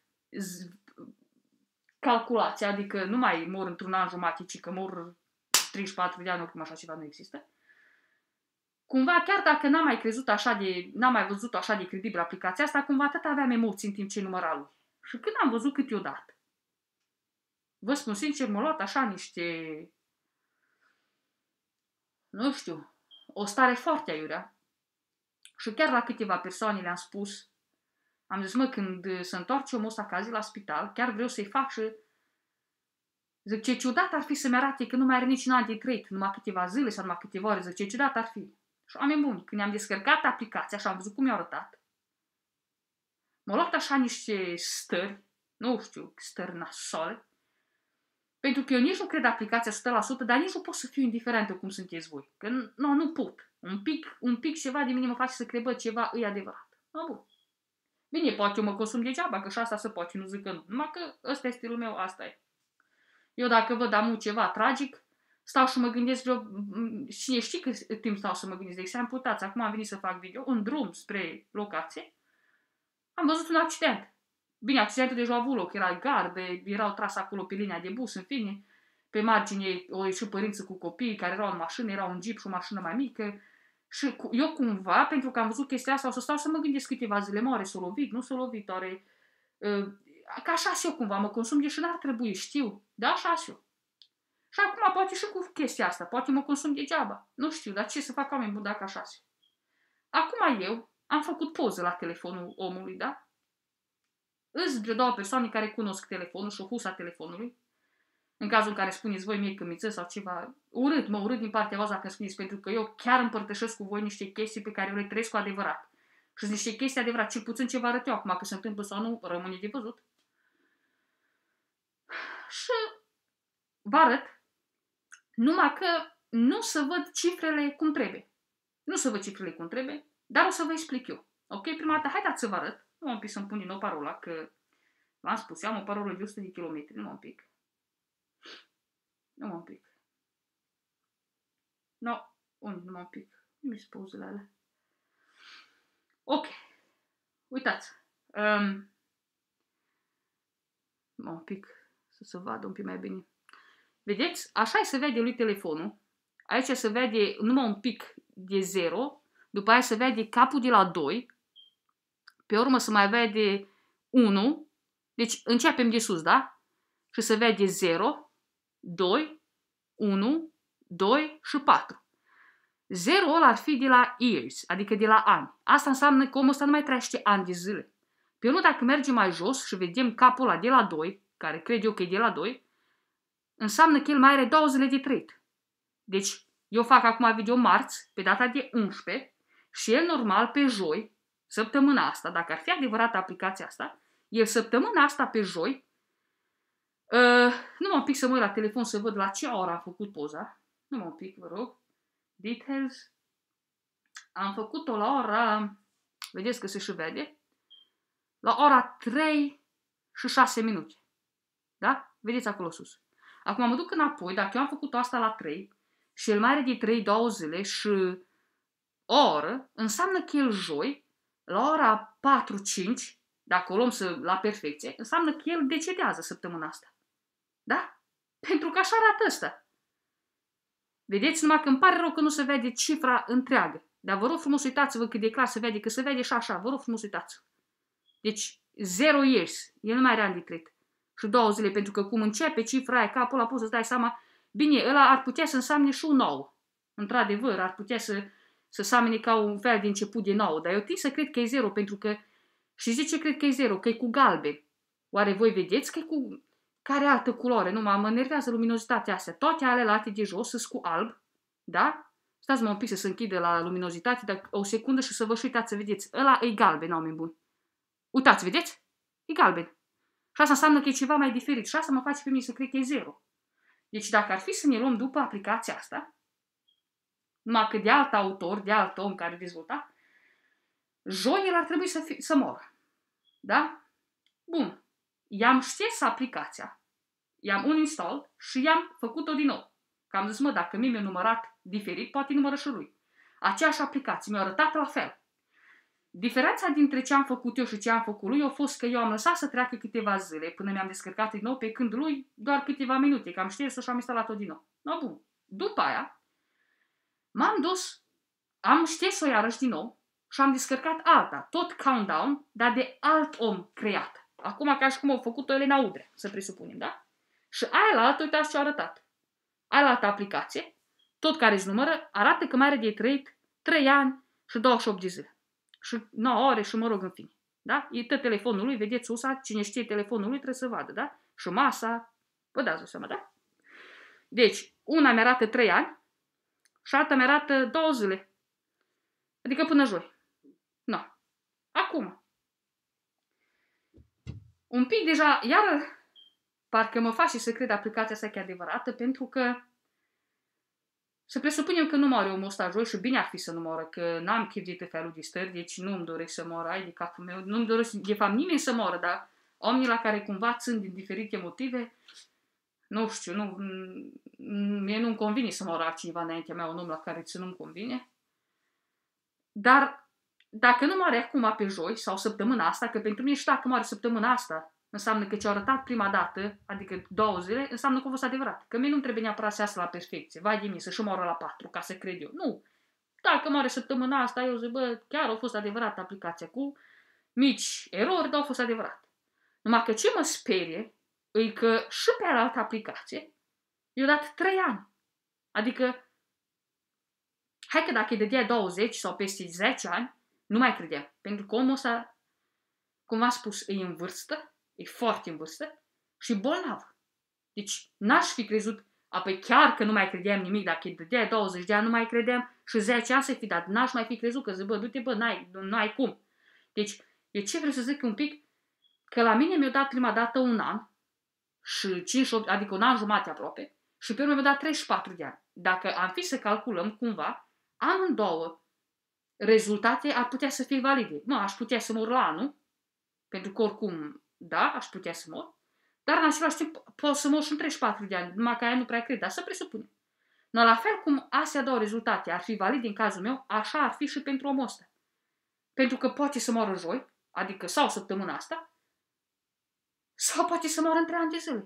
[SPEAKER 1] calculația, adică nu mai mor într-un an jumate, ci că mor treizeci și patru de ani, oricum așa ceva nu există, cumva, chiar dacă n-am mai crezut așa de, n-am mai văzut așa de credibil aplicația asta, cumva tot aveam emoții în timp ce număra lui. Și când am văzut câteodată, vă spun sincer, m-a luat așa niște, nu știu, o stare foarte aiurea. Și chiar la câteva persoane le-am spus, am zis, mă, când se întoarce omul ăsta acasă la spital, chiar vreau să-i fac și zic, ce ciudat ar fi să-mi arate că nu mai are niciun an de trăit, numai câteva zile sau numai câteva ore, zic, ce ciudat ar fi. Și oameni buni, când am descărcat aplicația și am văzut cum i-a arătat, m-au luat așa niște stări, nu știu, stări nasoale, pentru că eu nici nu cred aplicația o sută la sută, dar nici nu pot să fiu indiferentă cum sunteți voi. Că nu, nu pot. Un pic, un pic ceva de mine mă face să cred, bă, ceva e adevărat. No, bun. Bine, poate eu mă consum degeaba, că și asta se poate, nu zic că nu. Numai că ăsta e stilul meu, asta e. Eu dacă văd am ceva tragic, stau și mă gândesc, vreo, cine știe cât timp stau să mă gândesc. De exemplu, uitați, acum am venit să fac video, în drum spre locație, am văzut un accident. Bine, accidentul deja a avut loc, era garde, erau tras acolo pe linia de bus, în fine, pe margine au ieșit părinții cu copii care erau în mașină, era un jeep și o mașină mai mică. Și eu cumva, pentru că am văzut chestia asta, o să stau să mă gândesc câteva zile, mă, oare s-o lovit, nu s-o lovit, oare... Uh, ca așa și eu cumva, mă consum, deși n-ar trebui, știu, da, așa și eu. Și acum poate și cu chestia asta, poate mă consum degeaba, nu știu, dar ce să fac oameni buni dacă așa și acum eu am făcut poză la telefonul omului, da? Îs de două persoane care cunosc telefonul și o husa telefonului, în cazul în care spuneți voi mie că miță sau ceva urât, mă urât din partea voastră când spuneți, pentru că eu chiar împărtășesc cu voi niște chestii pe care eu le trăiesc cu adevărat. Și sunt niște chestii adevărat, cel puțin ce vă arăt eu acum, că se întâmplă sau nu, rămâne de văzut. Și vă arăt, numai că nu să văd cifrele cum trebuie. Nu să văd cifrele cum trebuie, dar o să vă explic eu. Ok? Prima dată, haideți să vă arăt. Nu am pic să-mi pun din nou parola, că v-am spus, eu am o parolă de o sută de kilometri, nu un pic. Nu un pic. No, unde nu un pic? Nu-mi spozele alea. Ok. Uitați. Um, un pic, să se vadă un pic mai bine. Vedeți? Așa se vede lui telefonul. Aici se vede numai un pic de zero. După aia se vede capul de la doi. Pe urmă se mai vede unu. Deci începem de sus, da? Și se vede zero, doi, unu, doi și patru. zero ăla ar fi de la years, adică de la ani. Asta înseamnă că omul ăsta nu mai trăiește ani de zile. Pe urmă, dacă mergem mai jos și vedem capul ăla de la doi, care cred eu că e de la doi, înseamnă că el mai are două zile de trăit. Deci, eu fac acum video marți, pe data de unsprezece, și el normal pe joi, săptămâna asta, dacă ar fi adevărată aplicația asta, el săptămâna asta pe joi, uh, nu mă un pic să mă uit la telefon să văd la ce oră am făcut poza, nu mă un pic, vă rog, details, am făcut-o la ora, vedeți că se și vede, la ora trei și șase minute, da? Vedeți acolo sus. Acum mă duc înapoi, dacă eu am făcut asta la trei și el mai are de trei, două zile și o oră, înseamnă că el joi, la ora patru cinci, dacă o luăm să, la perfecție, înseamnă că el decedează săptămâna asta. Da? Pentru că așa arată ăsta. Vedeți? Numai că îmi pare rău că nu se vede cifra întreagă. Dar vă rog frumos, uitați-vă cât de clar se vede, că se vede și așa. Vă rog frumos, uitați. Deci, zero years. El nu mai are ani de trăit. Și două zile, pentru că cum începe cifra aia, capul ăla, poți să-ți dai seama, bine, ăla ar putea să înseamnă și un nou. Într-adevăr, ar putea să, să seamene ca un fel de început de nou. Dar eu tind să cred că e zero, pentru că, și zice, cred că e zero, că e cu galben. Oare voi vedeți că e cu... Care altă culoare? Nu, mă enervează luminozitatea astea. Toate ale late de jos sunt cu alb, da? Stați-mă un pic să se închide la luminozitate, dar o secundă și să vă și uitați să vedeți. Ăla e galben, oameni buni. Uitați, vedeți? E galben. Și asta înseamnă că e ceva mai diferit. Și asta mă face pe mine să cred că e zero. Deci dacă ar fi să ne luăm după aplicația asta, numai că de alt autor, de alt om care dezvolta, joi el ar trebui să, fi, să moră. Da? Bun. I-am șters aplicația, i-am uninstall și i-am făcut-o din nou. Că am zis, mă, dacă mie mi-a numărat diferit, poate numără și lui. Aceeași aplicație mi-a arătat la fel. Diferența dintre ce am făcut eu și ce am făcut lui a fost că eu am lăsat să treacă câteva zile până mi-am descărcat din nou, pe când lui doar câteva minute, că am șters-o și am instalat-o din nou. No, bun. După aia, m-am dus, am șters-o iarăși din nou și am descărcat alta, tot countdown, dar de alt om creat. Acum ca și cum au făcut-o Elena Udrea, să presupunem, da? Și aia la altă, uitați ce a arătat. Aia la altă aplicație tot care își numără, arată că mai are de trăit trei ani și douăzeci și opt de zile. Și nouă ore și mă rog în fine. Da? E tot telefonul lui, vedeți usa, cine știe telefonul lui trebuie să vadă, da? Și masa, vă dați o seama, da? Deci, una mi arată trei ani și alta mi arată două zile. Adică până joi. No. Acum. Un pic deja, iar parcă mă face să cred aplicația asta că e adevărată, pentru că să presupunem că nu moare omul ăsta joi și bine ar fi să nu moară, că n-am chef de felul de stări, deci nu îmi doresc să moară, ai de capul meu, nu îmi doresc, de fapt, nimeni să moară, dar oamenii la care cumva țin din diferite motive, nu știu, nu, mie nu-mi convine să moară altcineva înaintea mea, un om la care țin nu-mi convine. Dar dacă nu moare acum pe joi sau săptămâna asta, că pentru mine și dacă moare săptămâna asta, înseamnă că ce-au arătat prima dată, adică două zile, înseamnă că a fost adevărat. Că mie nu-mi trebuie neapărat să iasă la perfecție. Vai de mine, să și moară la patru, ca să cred eu. Nu. Dacă moare săptămâna asta, eu zic, bă, chiar a fost adevărat aplicația cu mici erori, dar a fost adevărat. Numai că ce mă sperie, e că și pe altă aplicație i-au dat trei ani. Adică, hai că dacă îi dădea douăzeci sau peste zece ani, nu mai credeam. Pentru că omul ăsta, cum v-am spus, e în vârstă, e foarte în vârstă și bolnav. Deci n-aș fi crezut, apoi chiar că nu mai credeam nimic, dacă îi dădea douăzeci de ani, nu mai credeam și zece ani să fi dat. N-aș mai fi crezut că zic, bă, du-te, bă, n-ai, n-ai cum. Deci, eu ce vreau să zic un pic, că la mine mi-a dat prima dată un an și cinci opt, adică un an jumate aproape, și pe urmă mi-a dat treizeci și patru de ani. Dacă am fi să calculăm cumva, amândouă rezultate ar putea să fie valide. Mă, aș putea să mor la anul, pentru că oricum, da, aș putea să mor, dar în același timp pot să mor și în treizeci și patru de ani, numai că aia nu prea cred, dar să presupunem. No, la fel cum astea două rezultate ar fi valide în cazul meu, așa ar fi și pentru omul ăsta. Pentru că poate să moară joi, adică sau săptămâna asta, sau poate să moară în trei ani de zile.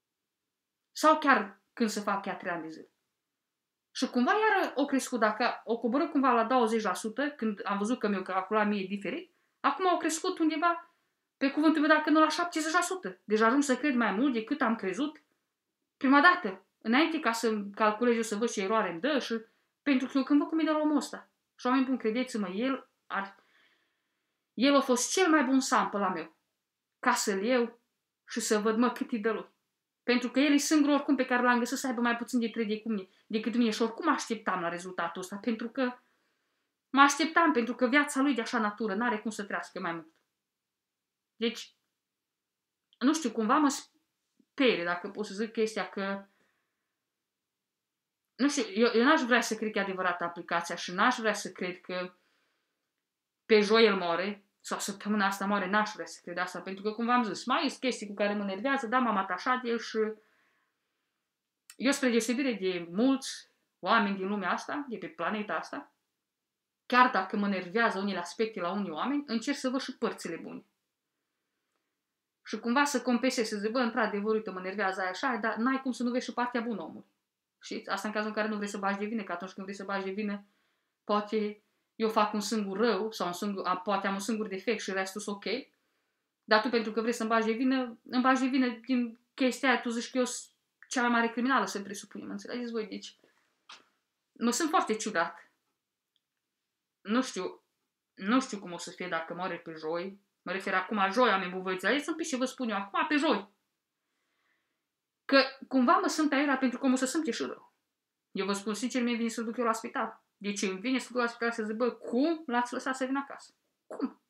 [SPEAKER 1] Sau chiar când se fac chiar trei ani de zile. Și cumva iar o crescut, dacă o coboră cumva la douăzeci la sută, când am văzut că mi-o calcula mie diferit, acum au crescut undeva, pe cuvântul meu, dacă nu la șaptezeci la sută. Deja ajung să cred mai mult decât am crezut prima dată. Înainte ca să calculez eu să văd ce eroare îmi dă și pentru că eu când văd cum e de la omul ăsta. Și oameni buni, credeți-mă, el ar... El a fost cel mai bun sample la meu. Ca să-l iau și să văd, mă, cât îi dă lui. Pentru că el e singurul oricum pe care l-am găsit să aibă mai puțin de trei de cu mine, decât mine și oricum așteptam la rezultatul ăsta, pentru că mă așteptam, pentru că viața lui de așa natură n-are cum să trăiască mai mult. Deci, nu știu, cumva mă sperie, dacă pot să zic chestia că nu știu, eu, eu n-aș vrea să cred că e adevărată aplicația și n-aș vrea să cred că pe joi el moare, sau săptămâna asta moare, n-aș vrea să cred asta, pentru că, cum v-am zis, mai sunt chestii cu care mă nervează, dar m-am atașat de el și eu, spre deosebire de mulți oameni din lumea asta, de pe planeta asta, chiar dacă mă nervează unele aspecte la unii oameni, încerc să văd și părțile bune. Și cumva să compensez, să zic, bă, într-adevăr, uite, mă nervează aia așa, dar n-ai cum să nu vezi și partea bună omului. Și asta în cazul în care nu vrei să bagi de vină, că atunci când vrei să bagi de vină, poate eu fac un singur rău, sau un singur, poate am un singur defect și restul sunt ok, dar tu, pentru că vrei să-mi bagi de vină, îmi bagi de vină din chestia aia, tu zici că eu sunt cea mai mare criminală, să-mi presupunem, înțelegeți voi? Deci, mă sunt foarte ciudat. Nu știu, nu știu cum o să fie dacă moare pe joi. Mă refer acum joi, oameni buni, vă înțelegeți un pic ce vă spun eu acum pe joi. Că cumva mă simt aiurea pentru că mă să simte și rău. Eu vă spun sincer, mie vine să duc eu la spital. Deci îmi vine să duc la spital să zic, bă, cum l-ați lăsat să vină acasă? Cum?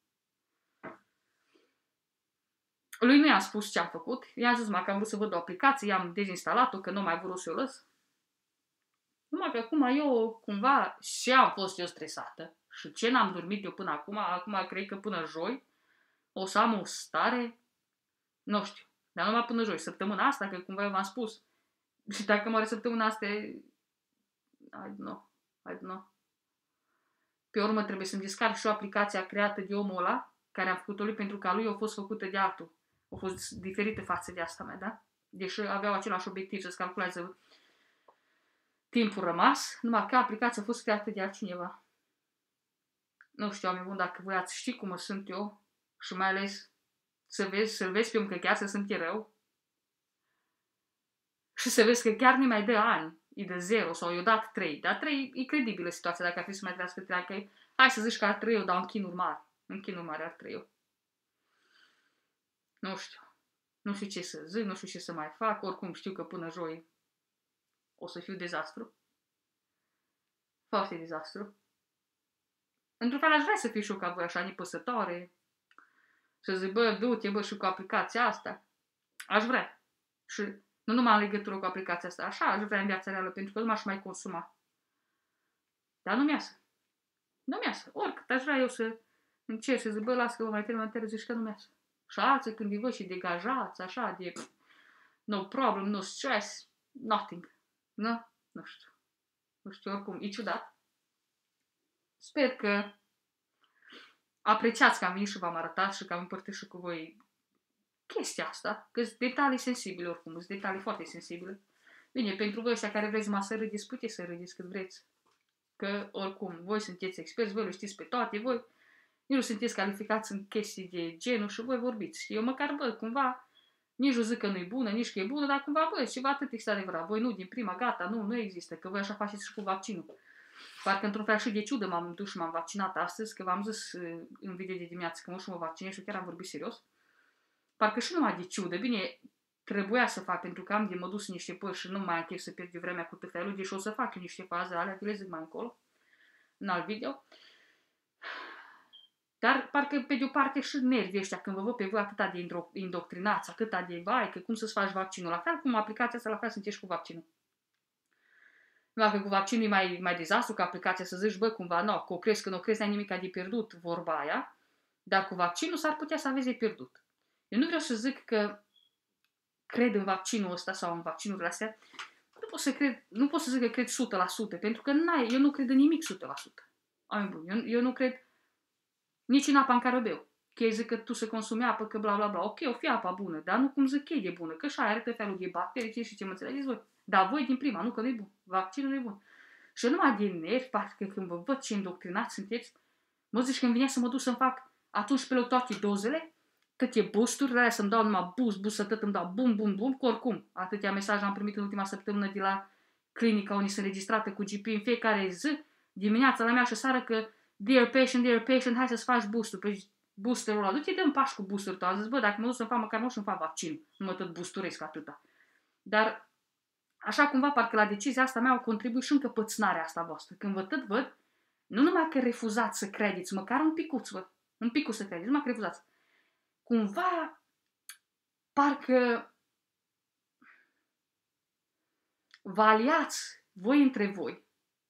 [SPEAKER 1] Lui nu i-am spus ce am făcut. I-am zis, mă, că am vrut să văd o aplicație, i-am dezinstalat-o, că nu mai vreau să o lăs. Numai că acum eu cumva și am fost eu stresată. Și ce n-am dormit eu până acum, acum cred că până joi o să am o stare, nu știu, dar numai până joi, săptămâna asta, că cumva eu v-am spus. Și dacă moare săptămâna asta, I don't know, I don't know. Pe urmă trebuie să-mi descarc și o aplicație creată de omul ăla, care am făcut-o lui, pentru că a lui a fost făcută de altul. A fost diferită față de asta mea, da? Deși aveau același obiectiv, să-ți calculeze timpul rămas, numai că aplicația a fost creată de altcineva. Nu știu, oameni buni, dacă voi ați ști cum sunt eu și mai ales să vezi, să-l vezi pe om că chiar se simte rău și să vezi că chiar nu mai dă ani. e de zero sau i-a dat trei, dar trei e credibilă situația dacă ar fi să mai trească trei, că hai să zici că ar trei eu, dar în chinuri mari. În chinuri mari ar trei eu. Nu știu. Nu știu ce să zic, nu știu ce să mai fac, oricum știu că până joi o să fiu dezastru. Foarte dezastru. Într-un fel aș vrea să fiu și eu ca voi așa nepăsătoare. Să zic, bă, du-te, bă, și cu aplicația asta. Aș vrea. Și nu numai în legătură cu aplicația asta, așa aș vrea în viața reală, pentru că nu m-aș mai consuma. Dar nu mi-asă. Nu mi-asă. Oricât aș vrea eu să încerc să zic, bă, las că vă mai termină, zici că nu mi-asă. Și alții când îi văd și degajați, așa, de no problem, no stress, nothing. Nu? Nu știu. Nu știu, oricum, e ciudat. Sper că apreciați că am venit și v-am arătat și că am împărtășit cu voi chestia asta, că sunt detalii sensibile oricum, sunt detalii foarte sensibile. Bine, pentru voi ăștia care vreți numai să râdeți, puteți să râdeți cât vreți. Că oricum, voi sunteți experți, voi le știți pe toate, voi nu sunteți calificați în chestii de genul și voi vorbiți. Eu măcar văd cumva, nici nu zic că nu e bună, nici că e bună, dar cumva bă, ceva atât este adevărat. Voi nu, din prima, gata, nu, nu există, că voi așa faceți și cu vaccinul. Parcă într-un fel și de ciudă m-am dus și m-am vaccinat astăzi, că v-am zis în video de dimineață că mă și mă vaccinez și chiar am vorbit serios. Parcă și numai de ciudă, bine, trebuia să fac, pentru că am de mă dus în niște pări și nu mai am chef să pierd vremea cu tot felul, deși o să fac niște faze alea, că le zic mai încolo, în alt video. Dar parcă pe de o parte și nervii ăștia, când vă văd pe voi atâta de indoctrinați, atâta de vai, că cum să-ți faci vaccinul, la fel cum aplicația asta, la fel sunteți cu vaccinul. Dacă cu vaccinul e mai, mai dezastru, că aplicația să zici, bă, cumva, nu, că o crezi, că nu o crezi, n-ai nimic de pierdut, vorba aia, dar cu vaccinul s-ar putea să aveți de pierdut. Eu nu vreau să zic că cred în vaccinul ăsta sau în vaccinurile astea, nu pot să, cred, nu pot să zic că cred o sută la sută, pentru că n-ai, eu nu cred în nimic o sută la sută. Eu, eu nu cred nici în apa în care o beau. Că ei zic că tu să consumi apă, că bla bla bla. Ok, o fi apa bună, dar nu cum zic că e de bună, că și aia are tot felul de bacterii, ce și ce mă înțelegeți voi. Dar voi din prima, nu că nu e bun. Vaccinul nu e bun. Și numai din nervi, parcă când vă văd ce indoctrinați sunteți, mă zici când vine să mă duc să-mi fac atunci pe loc toate dozele, toate boost-urile alea să-mi dau numai boost, boost, atât îmi dau bum, bum, bum, că oricum, atâtea mesaje am primit în ultima săptămână de la clinica unde sunt registrată cu G P în fiecare zi, dimineața la mea și seară că dear patient, dear patient, hai să-ți faci boost-ul. Păi boosterul ăla, du-te, dă-mi pași cu booster-ul tău. Am zis, bă, dacă mă duc să-mi fac măcar nu și-mi fac vaccin, nu mă tot boosturesc atâta. Dar, așa cumva, parcă la decizia asta mea au contribuit și încăpățânarea asta voastră. Când vă tot văd, nu numai că refuzați să credeți, măcar un picuț, vă, un picuț să credeți, numai că refuzați. Cumva, parcă vă aliați voi între voi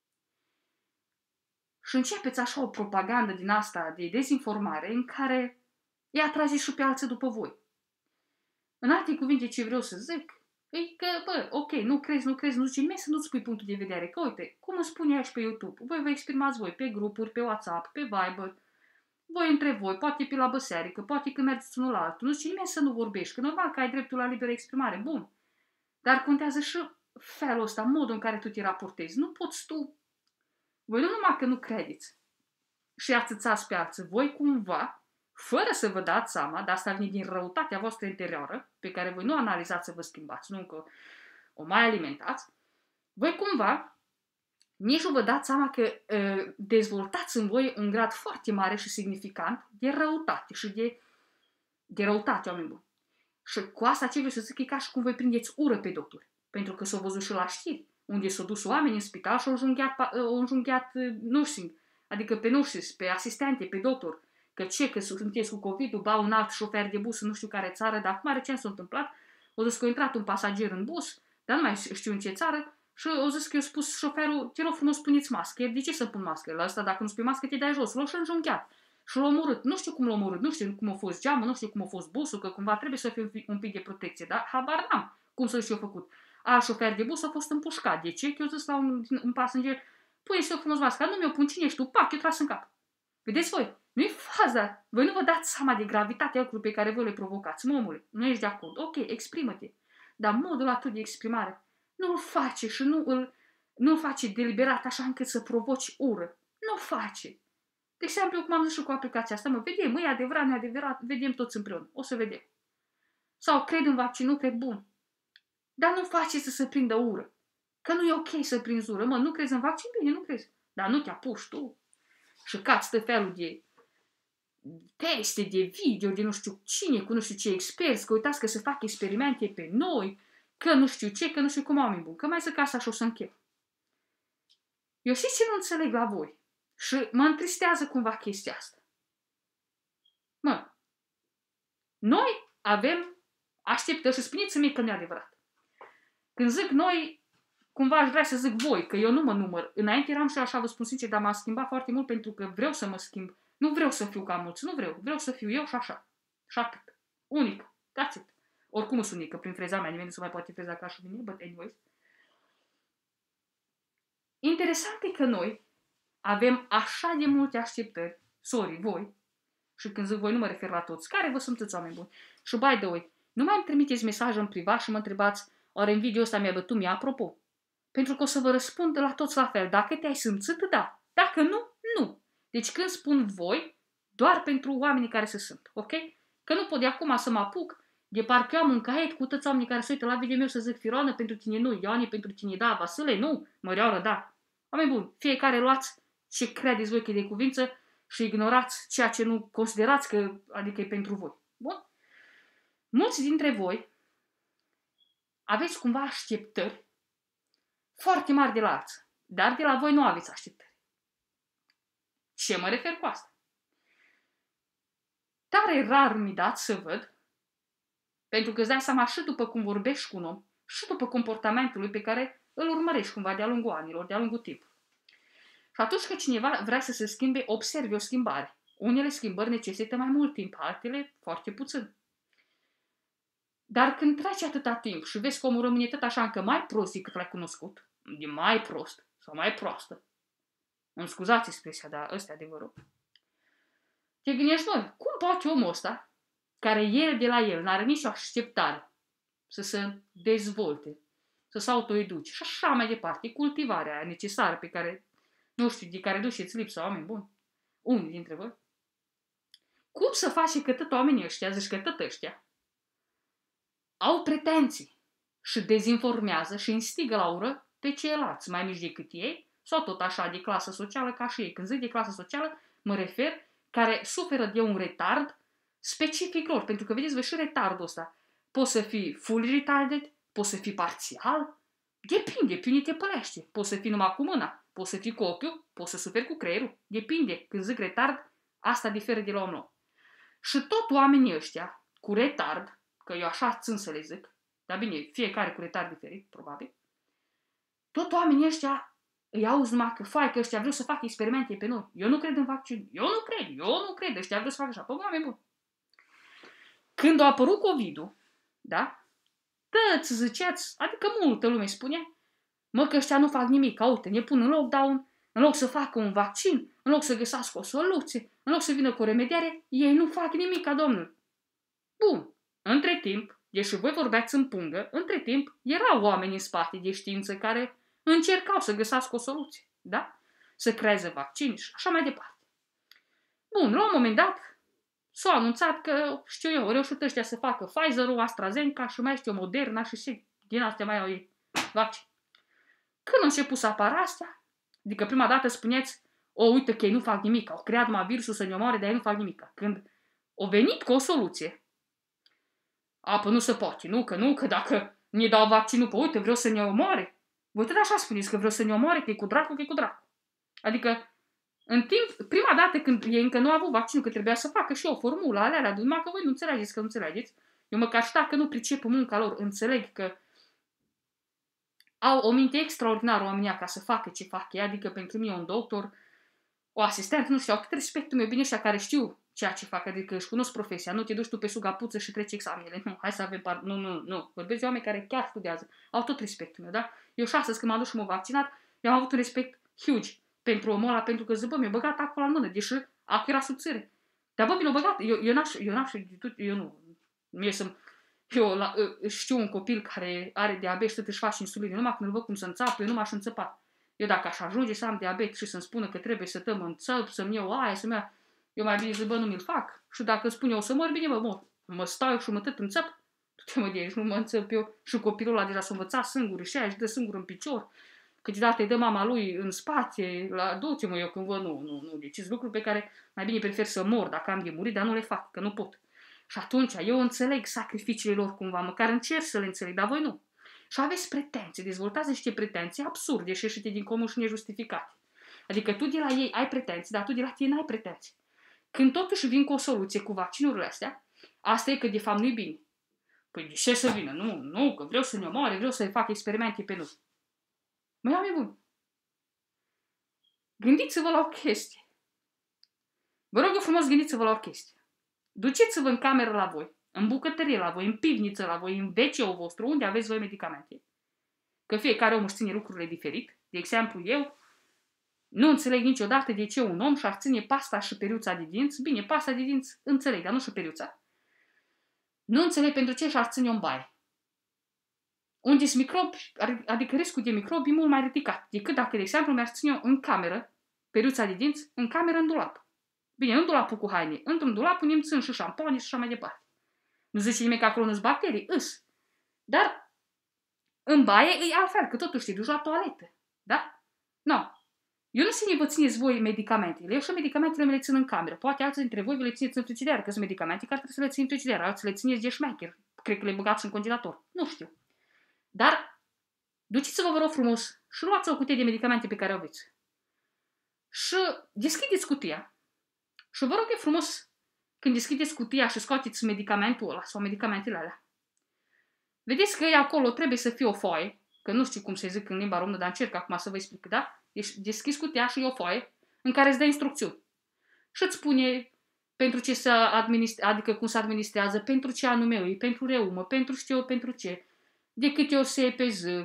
[SPEAKER 1] și începeți așa o propagandă din asta de dezinformare în care îi atrageți și pe alții după voi. În alte cuvinte ce vreau să zic e că, bă, ok, nu crezi, nu crezi, nu zici nimeni să nu-ți spui punctul de vedere. Că uite, cum îmi spune aici pe YouTube, voi vă exprimați voi pe grupuri, pe WhatsApp, pe Viber, voi între voi, poate pe la băsearică, poate că mergeți unul la altul. Nu zice nimeni să nu vorbești, că normal că ai dreptul la liberă exprimare, bun. Dar contează și felul ăsta, modul în care tu te raportezi. Nu poți tu. Voi nu numai că nu credeți și ațățați pe alții, voi cumva, fără să vă dați seama, dar asta vine din răutatea voastră interioară, pe care voi nu analizați să vă schimbați, nu încă o mai alimentați, voi cumva nici nu vă dați seama că uh, dezvoltați în voi un grad foarte mare și significant de răutate și de, de răutate, oameni buni. Și cu asta ce vreau să zic e ca și cum voi prindeți ură pe doctori. Pentru că s-au văzut și la știri, unde s-au dus oameni în spital și au înjunghiat, au înjunghiat nursing, adică pe nurses, pe asistente, pe doctor. Că ce, că sunteți cu COVID-ul, ba un alt șofer de bus în nu știu care țară, dar acum recent s-a întâmplat, au zis că a intrat un pasager în bus, dar nu mai știu în ce țară, și au zis că i-a spus șoferul, te rog frumos, puneți mască. De ce să pun mască? La ăsta, dacă nu spui mască, te dai jos. L-au și înjunghiat. Și l-a omorât. Nu știu cum l-a omorât, nu știu cum a fost geamă, nu știu cum a fost busul, că cumva trebuie să fie un pic de protecție, dar habar n-am cum să și-o făcut. Alt șofer de bus a fost împușcat. De ce? Că eu zis la un, un pasager, pune-ți o frumos mască, nu mi-o pun, cine ești tu? Pac, eu tras în cap. Vedeți voi? Nu-i faza. Voi nu vă dați seama de gravitatea lucrurilor pe care voi le provocați. Mă, omule, nu ești de acord. Ok, exprimă-te. Dar modul atât de exprimare nu-l face și nu îl nu face deliberat așa încât să provoci ură. Nu face. De exemplu, cum am zis și cu aplicația asta, mă, vedem, mă, e adevărat, nu e adevărat, vedem toți împreună. O să vedem. Sau cred în vaccin, nu cred, bun. Dar nu face să se prindă ură. Că nu e ok să prinzi ură. Mă, nu crezi în vaccin? Bine, nu crezi. Dar nu te apuci tu. Și cați tot felul de teste, de video, de nu știu cine, cu nu știu ce experți, că uitați că se fac experimente pe noi, că nu știu ce, că nu știu cum, oameni buni. Că mai zic asta și o să închei. Eu știu ce nu înțeleg la voi. Și mă întristează cumva chestia asta. Mă, noi avem așteptări și spuneți-mi că nu e adevărat. Când zic noi, cumva aș vrea să zic voi, că eu nu mă număr. Înainte eram și așa, vă spun sincer, dar m-a schimbat foarte mult pentru că vreau să mă schimb. Nu vreau să fiu ca mulți, nu vreau. Vreau să fiu eu și așa. Și atât. Unic. That's it. Oricum sunt unică, prin freza mea, nimeni nu se mai poate freza ca și mine, but anyways. Interesant e că noi avem așa de multe așteptări, sorry, voi, și când zic voi nu mă refer la toți, care vă sunteți oameni buni. Și by the way, nu mai îmi trimiteți mesaj în privat și mă întrebați, ori în video ăsta mi-a bătut mie apropo. Pentru că o să vă răspund la toți la fel. Dacă te-ai simțit, da. Dacă nu, nu. Deci când spun voi, doar pentru oamenii care se sunt, ok? Că nu pot de acum să mă apuc, de parcă eu am un caiet cu toți oamenii care se uită la video meu să zic Firoană pentru tine nu, Ioane pentru tine da, Vasile nu, Mărioară da. Oameni buni, fiecare luați ce credeți voi că e de cuvință și ignorați ceea ce nu considerați că adică e pentru voi. Bun? Mulți dintre voi aveți cumva așteptări foarte mari de la alții, dar de la voi nu aveți așteptări. Ce mă refer cu asta? Tare rar mi dați să văd, pentru că îți dai seama și după cum vorbești cu un om, și după comportamentul lui pe care îl urmărești cumva de-a lungul anilor, de-a lungul timpului. Și atunci când cineva vrea să se schimbe, observi o schimbare. Unele schimbări necesită mai mult timp, altele foarte puțin. Dar când trece atâta timp și vezi că omul rămâne tot așa încă mai prost decât l-ai cunoscut, de mai prost sau mai proastă, îmi scuzați expresia, dar ăsta e adevărul, te gândești, bă, cum poate omul ăsta, care el de la el n-are nicio așteptare să se dezvolte, să se autoeduce și așa mai departe, cultivarea necesară pe care, nu știu, de care duceți lipsa, oameni buni, unii dintre voi, cum să faci că tot oamenii ăștia, zici că tot ăștia, au pretenții și dezinformează și instigă la ură pe ceilalți mai mici decât ei sau tot așa de clasă socială ca și ei. Când zic de clasă socială, mă refer care suferă de un retard specific lor. Pentru că, vedeți, voi și retardul ăsta poți să fii full retarded, poți să fii parțial, depinde, pe unde te pălește. Poți să fii numai cu mâna, poți să fii cu ochiul, poți să suferi cu creierul. Depinde. Când zic retard, asta diferă de la om nou. Și tot oamenii ăștia cu retard, că eu așa țin să le zic, dar bine, fiecare cu retard diferit, probabil, tot oamenii ăștia îi auzi numai că fai că ăștia vreau să facă experimente pe noi. Eu nu cred în vaccin. Eu nu cred. Eu nu cred. Ăștia vreau să facă așa. Păi, oameni buni. Când a apărut COVID-ul, da? Toți ziceați, adică multă lume spune, mă, că ăștia nu fac nimic. Uite, ne pun în lockdown, în loc să facă un vaccin, în loc să găsească o soluție, în loc să vină cu o remediare, ei nu fac nimic, ca domnul. Bun. Între timp, deși voi vorbeați în pungă, între timp erau oameni în spate de știință care încercau să găsească o soluție, da? Să creeze vaccin și așa mai departe. Bun, la un moment dat s-a anunțat că, știu eu, au reușit ăștia să facă Pfizer-ul, AstraZeneca și mai știu Moderna și și din astea mai au ei vaccin. Când a început să apară astea, adică prima dată spuneți, o, uite că ei nu fac nimic, au creat numai virusul să ne omoare, dar ei nu fac nimic. Când au venit cu o soluție, a, pă nu se poate, nu, că nu, că dacă ne dau vaccinul, pă uite, vreau să ne omoare. Voi tot așa spuneți că vreau să ne omoare, că e cu dracu, că e cu dracu. Adică, în timp, prima dată când ei încă nu au avut vaccinul, că trebuia să facă și o formulă alea, alea, numai că voi nu înțelegeți, că nu înțelegeți. Eu măcar și dacă nu pricep munca lor, înțeleg că au o minte extraordinară oamenii ca să facă ce fac ei, adică pentru mine un doctor, o asistent, nu știu, au cât respectul meu, bine ăștia care știu ceea ce fac, adică își cunosc profesia, nu te duci tu pe sugapuță și treci examenele, nu, hai să avem par... nu, nu, nu, vorbesc de oameni care chiar studiază, au tot respectul meu, da? Eu și astăzi când m-am dus și m-am vaccinat, eu am avut un respect huge pentru omul ăla, pentru că zic, bă, mi-a băgat acolo în mână, deși acolo era subțire. Dar bă, mi l-a băgat, eu, eu n-aș, eu n-aș, eu nu, mie să eu la, știu un copil care are diabet și tot își face insulină, numai când îl văd cum să înțapă, eu nu m-aș înțăpa. Eu dacă aș ajunge să am diabet și să-mi spună că trebuie să tăm în țăp, să-mi iau aia, să-mi ia, eu mai bine zic, bă, nu mi-l fac. Și dacă spun eu să mor, bine, mă mor. Mă stau și mă tăt în țăp, Du-te mă de aici, nu mă înțep eu. Și copilul ăla deja s-a învățat singur, și aia, și dă singur în picior. Câteodată îi dă mama lui în spate, la du-te mă eu când văd, nu, nu, nu, deci sunt lucruri pe care mai bine prefer să mor dacă am de murit, dar nu le fac, că nu pot. Și atunci eu înțeleg sacrificiile lor cumva, măcar încerc să le înțeleg, dar voi nu. Și aveți pretenții, dezvoltați niște pretenții absurde și ieșite din comun și nejustificate. Adică tu de la ei ai pretenții, dar tu de la tine n-ai pretenții. Când totuși vin cu o soluție cu vaccinurile astea, asta e că de fapt nu-i bine. Păi de ce să vină? Nu, nu, că vreau să ne omoare, vreau să fac experimente pe noi. Măi, oameni buni, gândiți-vă la o chestie. Vă rog eu frumos, gândiți-vă la o chestie. Duceți-vă în cameră la voi, în bucătărie la voi, în pivniță la voi, în ve ce-ul vostru, unde aveți voi medicamente. Că fiecare om își ține lucrurile diferit. De exemplu, eu nu înțeleg niciodată de ce un om și-ar ține pasta și periuța de dinți. Bine, pasta de dinți înțeleg, dar nu și periuța. Nu înțeleg pentru ce și-ar ține în baie. Unde sunt microbi, adică riscul de microbi e mult mai ridicat decât dacă, de exemplu, mi-ar ține în cameră, periuța de dinți, în cameră, în dulap. Bine, în dulapul cu haine. Într-un dulap punem țin și șampoane și așa mai departe. Nu zice nimeni că acolo nu-s bacterii, îs. Dar în baie e altfel, că totuși te duci la toaletă. Da? Nu. No. Eu nu știu vă țineți voi medicamentele. Eu și medicamentele me le țin în cameră. Poate alții dintre voi vă le țineți în frigider, că sunt medicamente care trebuie să le țin în frigider. Alții le țineți de șmecher. Cred că le băgați în congelator. Nu știu. Dar duceți-vă, vă rog frumos, și luați o cutie de medicamente pe care o aveți. Și deschideți cutia. Și vă rog eu frumos, când deschideți cutia și scoateți medicamentul ăla sau medicamentele alea, vedeți că e acolo, trebuie să fie o foaie, că nu știu cum să zic în limba română, dar încerc acum să vă explic, da? Deci deschizi cutia și e o foaie în care îți dă instrucțiuni. Și îți spune pentru ce să administrează, adică cum se administrează, pentru ce anume e, pentru reumă, pentru știu eu, pentru ce, de câte ori se pe zi,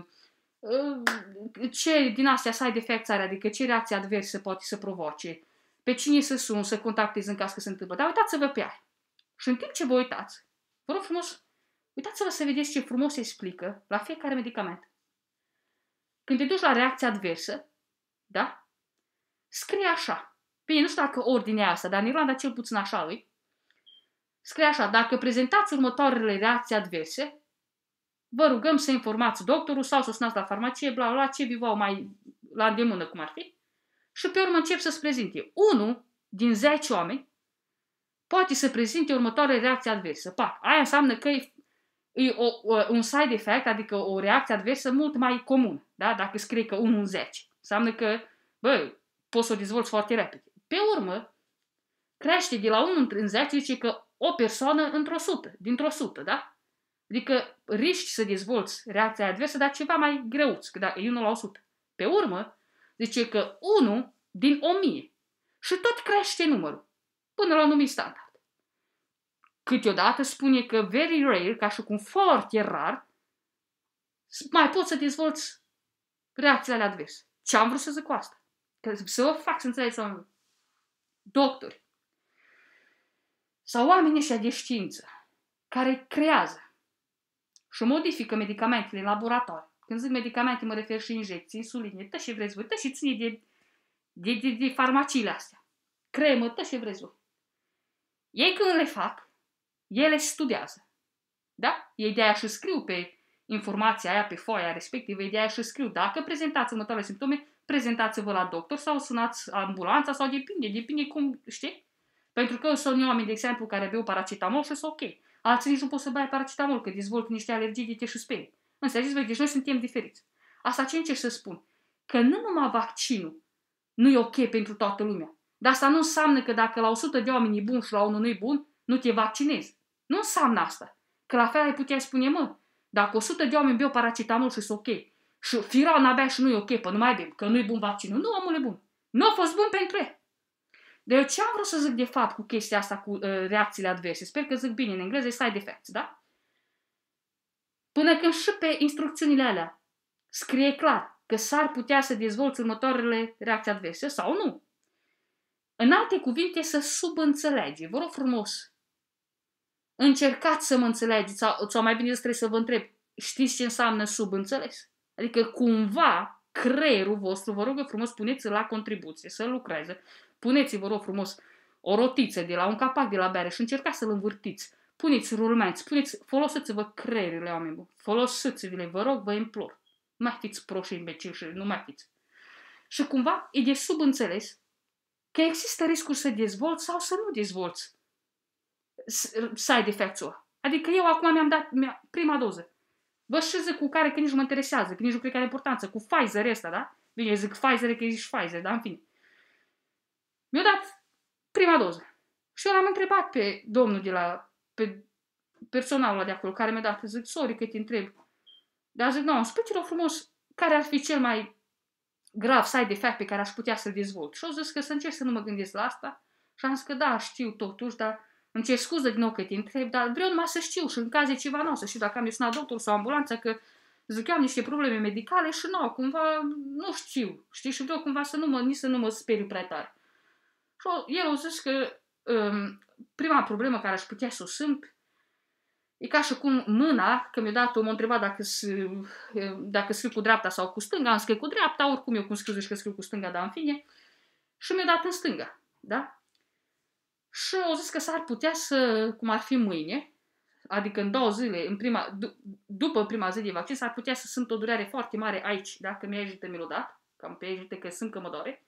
[SPEAKER 1] ce din astea side effects are, adică ce reacție adversă poate să provoace, pe cine să sun, să contactezi în caz că se întâmplă. Dar uitați-vă pe aia. Și în timp ce vă uitați, vă rog frumos, uitați-vă să vedeți ce frumos se explică la fiecare medicament. Când te duci la reacție adversă, da? Scrie așa. Bine, nu știu dacă ordinea asta, dar în Irlanda cel puțin așa îi. Scrie așa, dacă prezentați următoarele reacții adverse, vă rugăm să informați doctorul sau să sunați la farmacie, bla, bla, ce vi va mai la îndemână, cum ar fi. Și pe urmă încep să-ți prezinte. Unul din zece oameni poate să prezinte următoarele reacții adverse. Pac, aia înseamnă că e, e o, o, un side effect, adică o reacție adversă mult mai comună. Da? Dacă scrie că unul în zece. Înseamnă că, bă, poți să o dezvolți foarte repede. Pe urmă, crește de la unu în zece, zice că o persoană într-o sută, dintr-o sută, da? Adică riști să dezvolți reacția adversă, dar ceva mai greuț, că da, e unu la o sută. Pe urmă, zice că unu din o mie. Și tot crește numărul, până la un număr standard. Câteodată spune că very rare, ca și cum foarte rar, mai poți să dezvolți reacțiile adverse. Ce am vrut să zic cu asta? Că să vă fac să înțelegeți sau doctori sau oamenii ăștia de știință care creează și modifică medicamentele în laborator. Când zic medicamente, mă refer și injecții, insuline, tă și vreți voi, tă și ține de, de, de, de farmaciile astea. Cremă, tă și vreți voi. Ei când le fac, ele studiază. Da? Ei de-aia și scriu pe informația aia, pe foaia respectivă, ei de-aia și scriu. Dacă prezentați următoarele simptome, prezentați-vă la doctor sau sunați ambulanța sau depinde, depinde cum, știi? Pentru că sunt oameni, de exemplu, care beau paracetamol și sunt ok. Alții nici nu pot să bea paracetamol, că dezvolt niște alergii de te și sperii. Înțelegeți? Deci noi suntem diferiți. Asta ce încerc să spun? Că nu numai vaccinul nu e ok pentru toată lumea. Dar asta nu înseamnă că dacă la o sută de oameni e bun și la unul nu e bun, nu te vaccinezi. Nu înseamnă asta. Că la fel ai putea spune, mă, dacă o sută de oameni beau paracetamol și sunt ok, și firon abia și nu e ok, pă nu mai bem, că nu e bun vaccinul. Nu, omul e bun. Nu a fost bun pentru el. De eu ce am vrut să zic de fapt cu chestia asta, cu uh, reacțiile adverse? Sper că zic bine în engleză, side effects, da? Până când și pe instrucțiunile alea scrie clar că s-ar putea să dezvolți următoarele reacții adverse sau nu. În alte cuvinte, să subînțelege. Vă rog frumos, încercați să mă înțelegeți, sau, sau mai bine trebuie să vă întreb, știți ce înseamnă subînțeles? Adică cumva creierul vostru, vă rog eu frumos, puneți-l la contribuție, să lucreze. Puneți, vă rog frumos, o rotiță de la un capac de la bere și încercați să-l învârtiți puneți rulmenți, puneți, folosiți-vă creierile, oameni buni, folosiți-vi-le, vă rog, vă implor. Nu mai fiți proști imbecili și nu mai fiți. Și cumva e de subînțeles că există riscul să dezvolți sau să nu dezvolți side effects-ul ăla. Adică eu acum mi-am dat mi prima doză. Vă știți cu care că nici nu mă interesează, că nici nu cred că are importanță, cu Pfizer ăsta, da? Bine, eu zic Pfizer, că ești Pfizer, dar în fine. Mi-a dat prima doză. Și eu l-am întrebat pe domnul de la, pe personalul de acolo, care mi-a dat, zic, sorry că te întreb. Dar zic, nu, spune-te rog frumos, care ar fi cel mai grav side effect pe care aș putea să-l dezvolt. Și au zis că să încerc să nu mă gândesc la asta. Și am zis că da, știu totuși, dar îmi cer scuză din nou că te întreb, dar vreau numai să știu și în caz de ceva nu, să știu dacă am sunat doctor sau ambulanța, că zic, am niște probleme medicale și nu, cumva nu știu, știi, și vreau cumva să nu mă, nici să nu mă speriu prea tare. Și el a zis că um, prima problemă care aș putea să o simt e ca și cum mâna, că mi-a dat-o, m-a întrebat dacă, dacă scriu cu dreapta sau cu stânga, am scris cu dreapta, oricum eu cum scriu, zici că scriu cu stânga, dar în fine, și mi-a dat în stânga, da? Și au zis că s-ar putea să, cum ar fi mâine, adică în două zile, în prima, după prima zi de vaccin, s-ar putea să simt o durere foarte mare aici, dacă mi-a ajută, mi l-o dat, cam pe ajută că simt că mă doare.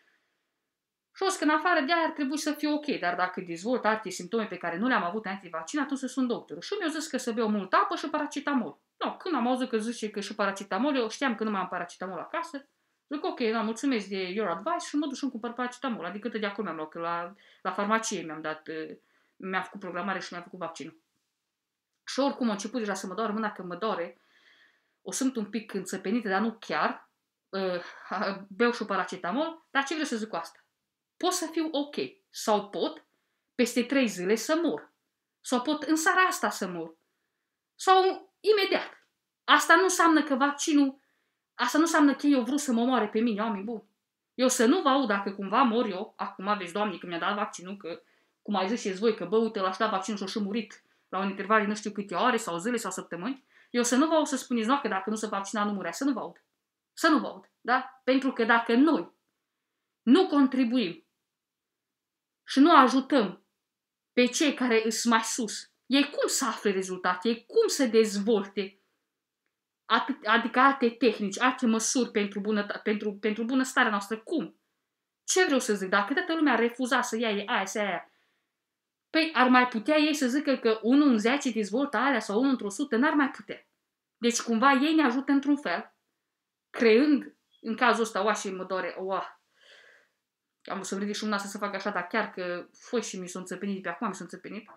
[SPEAKER 1] Și o zis că în afară de aia ar trebui să fie ok, dar dacă dezvolt alte simptome pe care nu le-am avut înainte de vaccin, atunci să sun doctorul. Și mi-a zis că să beau multă apă și paracetamol. No, când am auzit că zice că și paracetamol, eu știam că nu mai am paracetamol acasă. Zic, ok, da, mulțumesc de your advice și mă duc și îmi cumpăr paracetamol. Adică de acolo mi-am luat, că la, la farmacie mi-am dat, mi-a făcut programare și mi-a făcut vaccinul. Și oricum a început deja să mă doară mâna, că mă doare, o simt un pic înțepenită, dar nu chiar. Uh, beau și paracetamol, dar ce vreau să zic cu asta? Pot să fiu ok sau pot peste trei zile să mor. Sau pot în seara asta să mor. Sau imediat. Asta nu înseamnă că vaccinul, asta nu înseamnă că eu vreau să mă moare pe mine, oameni buni. Eu să nu vă aud dacă cumva mor eu, acum vezi, Doamne, că mi-a dat vaccinul, că, cum ai zis și voi, că bă, uite, l-aș da vaccinul și-o și murit la un interval de nu știu câte ore, sau zile, sau săptămâni, eu să nu vă aud să spuneți, nu, că dacă nu se vaccina, nu murea, să nu vă aud. Să nu vă aud, da? Pentru că dacă noi nu contribuim și nu ajutăm pe cei care îs mai sus, ei cum să afle rezultate, ei cum să dezvolte atât, adică alte tehnici, alte măsuri pentru, bună, pentru, pentru bunăstarea noastră, cum? Ce vreau să zic? Dacă toată lumea refuza să ia aia, să ia aia, păi ar mai putea ei să zică că unul în zece dezvoltă alea sau unul într-o sută, n-ar mai putea. Deci cumva ei ne ajută într-un fel, creând, în cazul ăsta, oa și mă doare, oa, am să ridic și un nas să fac așa, dar chiar că foi și mi s-o înțepenit, pe acum mi s-o înțepenit.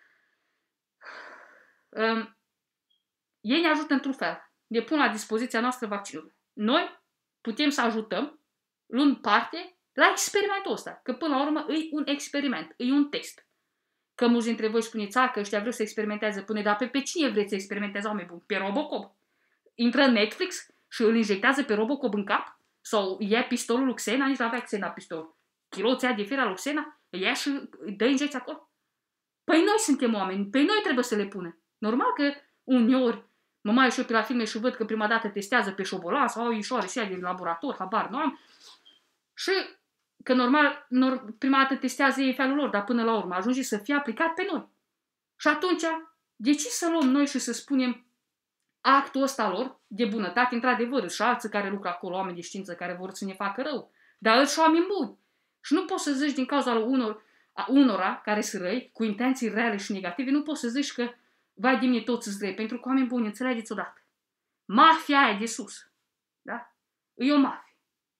[SPEAKER 1] Um, ei ne ajută într-un fel. Ne pun la dispoziția noastră vaccinul. Noi putem să ajutăm, luând parte la experimentul ăsta. Că până la urmă e un experiment, e un test. Că mulți dintre voi spuneți, că ăștia vreau să experimenteze până, dar pe, pe cine vreți să experimenteze, oameni buni? Pe Robocop. Intră în Netflix și îl injectează pe Robocop în cap? Sau ia pistolul lui Xena, nici nu avea Xena pistol. Chiloția de fier al lui Xena, ia și dă injecția acolo. Păi noi suntem oameni, pe noi trebuie să le punem. Normal că uneori mă mai și eu pe la filme și văd că prima dată testează pe șobolan sau au ișoare și ea din laborator, habar nu am. Și că normal, nor, prima dată testează ei felul lor, dar până la urmă ajunge să fie aplicat pe noi. Și atunci, de ce să luăm noi și să spunem actul ăsta lor de bunătate, într-adevăr, și alții care lucră acolo, oameni de știință care vor să ne facă rău, dar își oameni buni. Și nu poți să zici din cauza unor, a unora care sunt răi, cu intenții reale și negative, nu poți să zici că vai de mine toți sunt răi, pentru că oameni buni, înțelegeți odată. Mafia aia de sus, da? E o mafie.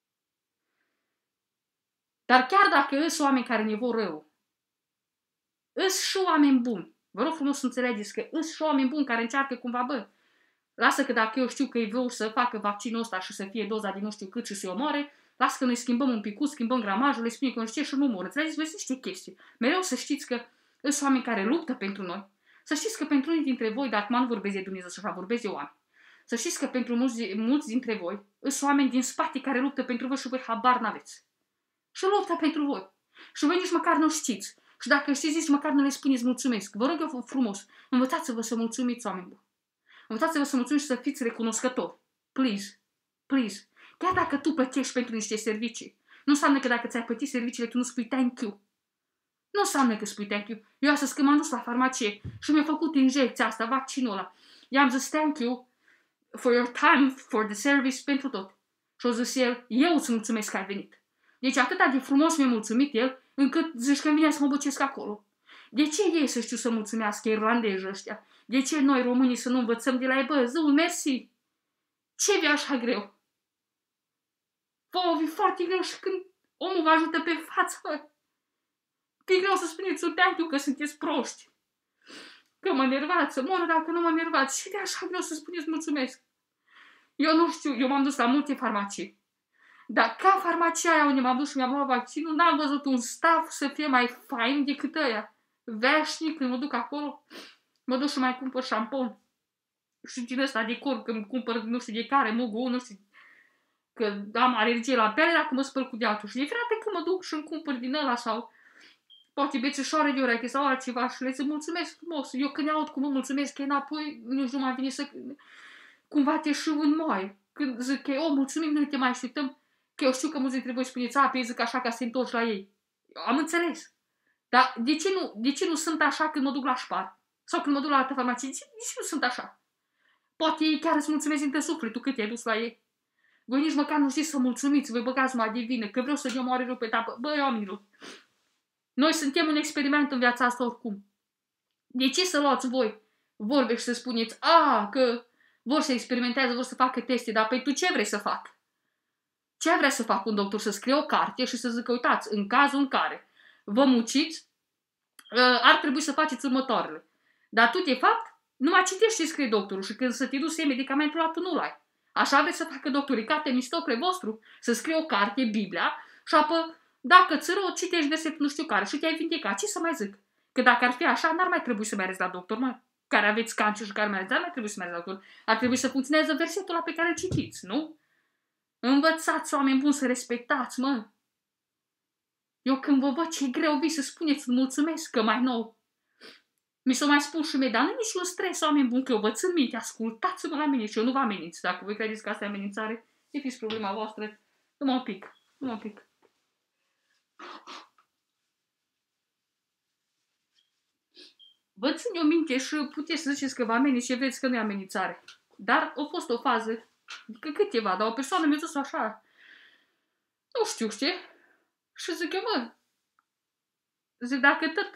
[SPEAKER 1] Dar chiar dacă sunt oameni care ne vor rău, îs și oameni buni. Vă rog frumos să înțelegeți că îs și oameni buni care încearcă cumva, bă, lasă că dacă eu știu că ei vreau să facă vaccinul ăsta și să fie doza de nu știu cât și să-i omoare, lasă că noi schimbăm un pic, schimbăm gramajul, le spunem că nu știu ce și nu mor. Înțelegeți? Vă știți chestii. Mereu să știți că sunt oameni care luptă pentru noi. Să știți că pentru unii dintre voi, dar acum nu vorbesc de Dumnezeu și așa, vorbesc de oameni. Să știți că pentru mulți, mulți dintre voi sunt oameni din spate care luptă pentru voi și voi habar n-aveți. Și luptă pentru voi. Și voi nici măcar nu știți. Și dacă știți, nici măcar nu le spuneți mulțumesc. Vă rog eu frumos, învățați-vă să mulțumiți, oameni buni. Învățați-vă să mulțumiți și să fiți recunoscători. Please. Please. Chiar dacă tu plătești pentru niște servicii, nu înseamnă că dacă ți-ai plătit serviciile, tu nu spui thank you. Nu înseamnă că spui thank you. Eu astăzi când m-am dus la farmacie și mi-a făcut injecția asta, vaccinul ăla, i-am zis thank you for your time, for the service, pentru tot. Și-o zis el, eu îți mulțumesc că ai venit. Deci atât de frumos mi-a mulțumit el, încât zici că vine să mă băcesc acolo. De ce ei să știu să mulțumească irlandezii ăștia? De ce noi românii să nu învățăm de la ei? Bă, zău, mersi! Ce vi așa greu? Vă vi foarte greu și când omul vă ajută pe față, bă. E greu să spuneți un thank you că sunteți proști. Că mă nervați, să moră dacă nu mă nervați. Și de așa greu să spuneți mulțumesc. Eu nu știu, eu m-am dus la multe farmacii. Dar ca farmacia aia unde m-am dus și mi-am luat vaccinul, n-am văzut un staff să fie mai fain decât ăia. Veșnic, când mă duc acolo, mă duc și mai cumpăr șampon. Și din ăsta de cor, când cumpăr nu știu de care, mugu, nu știu, că am alergie la piele dacă mă spăl cu de altul. Și de fiecare când mă duc și îmi cumpăr din ăla sau poate bețușoare de ureche sau altceva și le zic mulțumesc frumos. Eu când aud cum mă mulțumesc, că înapoi nu știu, mai vine să cumva te știu în moi. Când zic că, o, mulțumim, nu te mai așteptăm, că eu știu că mulți dintre voi spuneți, a, pe ei zic așa ca să te întorci la ei. Am înțeles. Dar de ce nu, de ce nu sunt așa când mă duc la șpar? Sau când mă duc la altă farmacie? De ce, de ce nu sunt așa? Poate ei chiar îți mulțumesc dintre sufletul cât te-ai dus la ei. Voi nici măcar nu știți să mulțumiți, voi băgați mă de vină, că vreau să-mi omoare rău pe tapă. Băi, oamenilor, noi suntem un experiment în viața asta oricum. De ce să luați voi vorbe și să spuneți, a, că vor să experimentează, vor să facă teste, dar pe tu ce vrei să fac? Ce vrea să facă un doctor? Să scrie o carte și să zică, uitați, în cazul în care vă muciți, ar trebui să faceți următoarele. Dar tu, de fapt, nu mai citești ce scrie doctorul și când să te duci să iei medicamentul ăla, tu nu-l ai. Așa vreți să facă doctorii, carte mistocle vostru, să scrie o carte, Biblia, și apă, dacă ți rău, citești versetul nu știu care și te-ai vindecat. Ce să mai zic? Că dacă ar fi așa, n-ar mai trebui să mergeți la doctor, mă, care aveți cancer și care mai n-ar mai trebui să mergeți la doctor. Ar trebui să funcționeze versetul ăla pe care îl citiți, nu? Învățați, oameni buni, să respectați, mă. Eu când vă văd ce e greu, vi să spuneți mulțumesc, că mai nou. Mi s-o mai spus și mie, dar nu nici un stres, oameni buni, că eu vă țin minte, ascultați-mă la mine și eu nu vă ameninț. Dacă voi credeți că asta e amenințare, e fiți problema voastră. Numai un pic, numai un pic. Vă țin eu minte și puteți să ziceți că vă ameninț și vedeți că nu e amenințare. Dar a fost o fază, adică câteva, dar o persoană mi-a zis așa, nu știu, știi? Și zic eu, mă, zic, dacă tot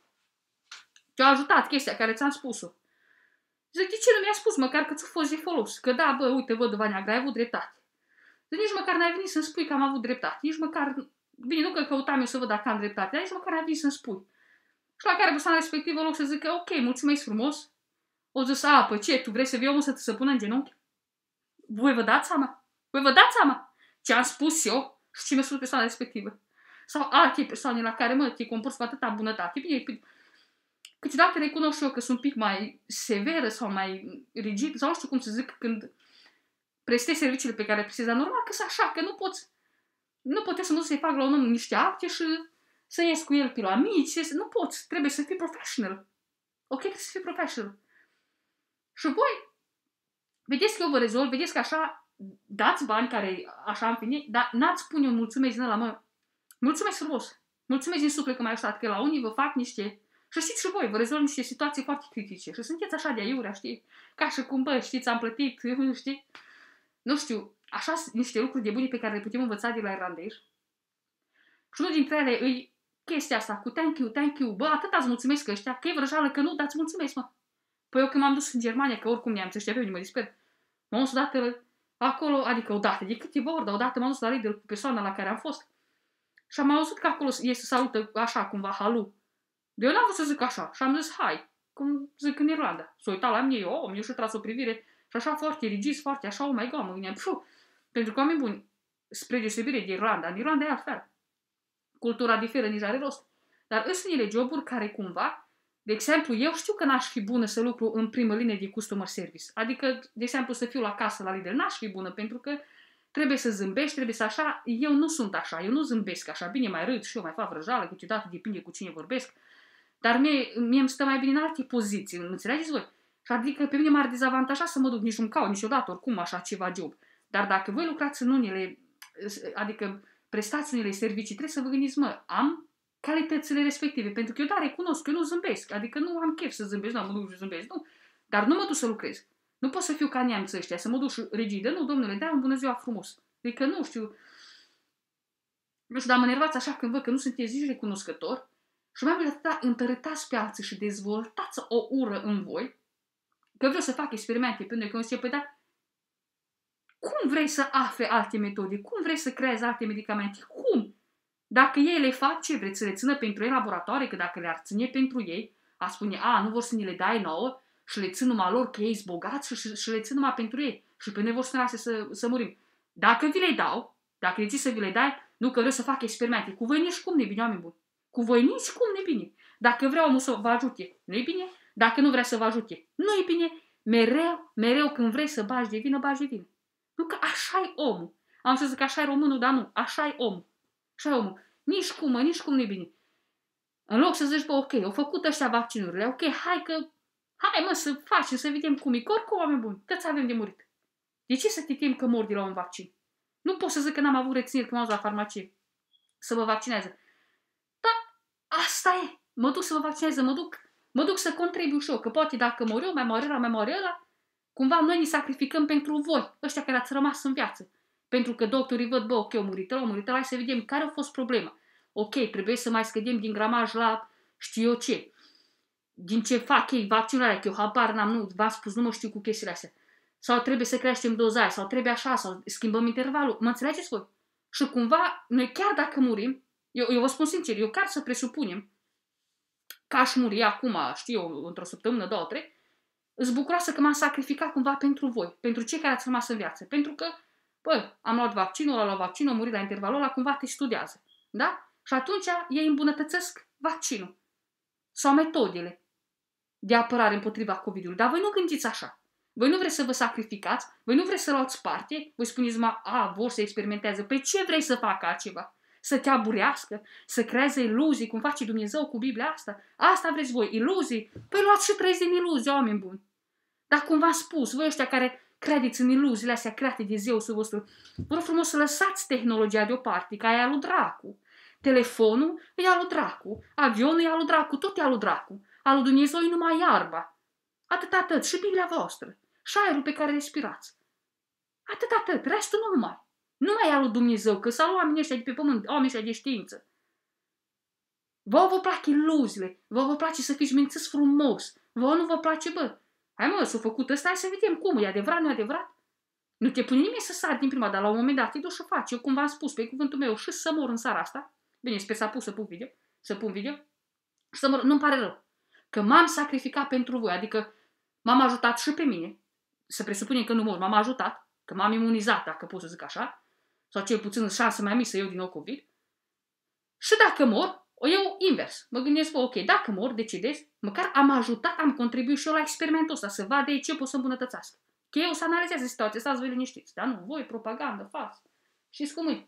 [SPEAKER 1] te-a ajutat chestia care ți-am spus-o, zic, de ce nu mi-a spus măcar că ți-a fost de folos? Că da, bă, uite, văd, Vania, ai avut dreptate. Zic, nici măcar n-ai venit să-mi spui că am avut dreptate. Nici măcar, bine, nu că căutam eu să văd dacă am dreptate, dar nici măcar n-ai venit să-mi spui. Și la care persoana respectivă, în loc să zică, ok, mulțumesc frumos, o zis, a, păi ce, tu vrei să vii omul să te să pună în genunchi? Voi vă dați seama? Voi vă dați seama ce am spus eu și ce mi-a spus persoana respectivă? Sau alte persoane la care, mă, te comporți cu atâta bunătate. Bine, câteodată recunosc eu că sunt un pic mai severă sau mai rigid, sau nu știu cum să zic, când prestezi serviciile pe care le prestezi, dar normal că sunt așa, că nu poți, nu poți să nu să-i fac la un om niște acte și să ies cu el pe la mici, nu poți, trebuie să fii professional. Ok, trebuie să fii professional. Și voi, vedeți că eu vă rezolv, vedeți că așa dați bani care așa am finit, dar n-ați spune un mulțumesc din ăla, mă, mulțumesc frumos, mulțumesc din suflet că m-ai ajutat, că la unii vă fac niște, și știți și voi, vă rezolv niște situații foarte critice și sunteți așa de aiurea, știi, ca și cum, bă, știți, am plătit, știi, nu știu, așa niște lucruri de bune pe care le putem învăța de la irlandezi. Și unul dintre ele îi chestia asta cu thank you, thank you, bă, atât ați mulțumesc ăștia, că e vrăjeală că nu, dați mulțumesc, mă. Păi eu când m-am dus în Germania, că oricum ne-am ăștia pe unii, mă disper, m-am dus odată acolo, adică odată, de câteva ori, dar odată m-am dus la Lidl cu persoana la care am fost și am auzit că acolo ei se salută așa, cumva, halu. De eu n-am vrut să zic așa și am zis, hai, cum zic în Irlanda. S-a uitat la mine, eu, om, eu și-o tras o privire și așa foarte rigid, foarte așa, oh my god, mă gândeam, pfu, pentru că oameni buni, spre deosebire de Irlanda, în Irlanda e altfel. Cultura diferă, nici are rost. Dar sunt unele joburi care cumva, de exemplu, eu știu că n-aș fi bună să lucru în primă linie de customer service. Adică, de exemplu, să fiu la casă la Lidl, n-aș fi bună, pentru că trebuie să zâmbești, trebuie să așa, eu nu sunt așa, eu nu zâmbesc așa, bine mai râd și eu mai fac vrăjală, câteodată depinde cu cine vorbesc, dar mie, mie îmi stă mai bine în alte poziții, înțelegeți voi? Și adică pe mine m-ar dezavantaja să mă duc, nici nu-mi caut niciodată oricum așa ceva job. Dar dacă voi lucrați în unele, adică prestați unele servicii, trebuie să vă gândiți, mă, am calitățile respective. Pentru că eu, da, recunosc că eu nu zâmbesc. Adică nu am chef să zâmbesc, nu, mă duc și zâmbesc, nu. Dar nu mă duc să lucrez. Nu pot să fiu ca neamții ăștia, să mă duc rigidă. Nu, domnule, dai un bună ziua frumos. Adică nu știu, nu știu, dar mă enervați așa când văd că nu sunteți nici recunoscător și mai mult atâta întărătați pe alții și dezvoltați o ură în voi, că vreau să fac experimente pe noi, că zice, păi, dar cum vrei să afli alte metode? Cum vrei să creezi alte medicamente? Cum? Dacă ei le fac, ce vreți să le țină pentru ei în laboratoare? Că dacă le-ar ține pentru ei, a spune, a, nu vor să ni le dai nouă și le țin numai lor că ei sunt bogați și, și le țin numai pentru ei. Și pe noi vor să ne lase să, să murim. Dacă vi le dau, dacă le ții să vi le dai, nu că vreau să fac experimente. Cu voi nici cum nu-i bine, oameni buni. Cu voi nici cum nu-i bine. Dacă vreau omul să vă ajute, nu-i bine. Dacă nu vrea să vă ajute, nu-i bine. Mereu, mereu când vrei să bagi de vină, bagi de vină. Nu că așa-i omul. Am să zic că așa-i românul, dar nu. Așa-i omul. Așa-i omul. Nici cum, mă, nici cum nu-i bine. În loc să zici, bă, ok, au făcut ăștia vaccinurile, ok, hai că, hai mă să facem, să vedem cum e. Că oricum, oameni buni, câți avem de murit. De ce să te temi că mor de la un vaccin? Nu pot să zic că n-am avut rețineri când m-am dus la farmacie să mă vaccinează. Dar asta e. Mă duc să mă vaccineze, mă duc, mă duc să contribu și eu, că poate dacă mor eu, mai mor ăla, mai mor ăla, cumva noi ne sacrificăm pentru voi, ăștia care ați rămas în viață. Pentru că doctorii văd, bă, ok, o murit ăla, o murit ăla, hai să vedem care a fost problema. Ok, trebuie să mai scădem din gramaj la știu eu ce. Din ce fac ei, vaccinarea, că eu habar n-am, nu, v-am spus, nu mă știu cu chestiile astea. Sau trebuie să creștem dozarea, sau trebuie așa, sau schimbăm intervalul. Mă înțelegeți voi? Și cumva, noi chiar dacă murim, eu, eu vă spun sincer, eu chiar să presupunem că aș muri acum, știu eu, într-o săptămână, două, trei, îți bucuroasă că m-am sacrificat cumva pentru voi, pentru cei care ați rămas în viață. Pentru că, bă, am luat vaccinul, ăla a luat vaccinul, a murit la intervalul ăla, cumva te studiază. Da? Și atunci ei îmbunătățesc vaccinul sau metodele de apărare împotriva COVID-ului. Dar voi nu gândiți așa. Voi nu vreți să vă sacrificați, voi nu vreți să luați parte, voi spuneți, ma, a, vor să experimenteze. Păi ce vrei să facă altceva? Să te aburească? Să creeze iluzii, cum face Dumnezeu cu Biblia asta? Asta vreți voi, iluzii? Păi luați și trăiți din iluzii, oameni buni. Dar cum v-am spus, voi ăștia care credeți în iluziile astea create de Zeusul vostru, vă rog frumos să lăsați tehnologia deoparte, ca aia lui Dracu. Telefonul e al lui Dracu, avionul e al lui Dracu, tot e al lui Dracu. Al lui Dumnezeu e numai iarba. Atât, atât. Și Biblia voastră. Și aerul pe care respirați. Atât, atât. Restul nu numai. Nu mai e al lui Dumnezeu, că s-au oamenii ăștia de pe pământ, oamenii ăștia de știință. Vă vă plac iluziile, vă vă place să fiți mințiți frumos, vă nu vă place, bă. Hai mă, s-a făcut ăsta, hai să vedem cum, e adevărat, nu e adevărat? Nu te pune nimeni să sari din prima, dar la un moment dat te duci și faci. Eu cum v-am spus, pe cuvântul meu, și să mor în seara asta. Bine, sper să pus să pun video, să pun video. Și să mor, nu-mi pare rău. Că m-am sacrificat pentru voi, adică m-am ajutat și pe mine, să presupunem că nu mor, m-am ajutat, că m-am imunizat, dacă pot să zic așa, sau cel puțin șanse mai mici să iau din nou COVID. Și dacă mor, o iau invers. Mă gândesc, bă, ok, dacă mor, decidez, măcar am ajutat, am contribuit și eu la experimentul ăsta, să vadă ei ce pot să îmbunătățească. Că eu să analizez situația, stați voi liniștiți, dar nu, voi, propagandă, față. Știți cum e?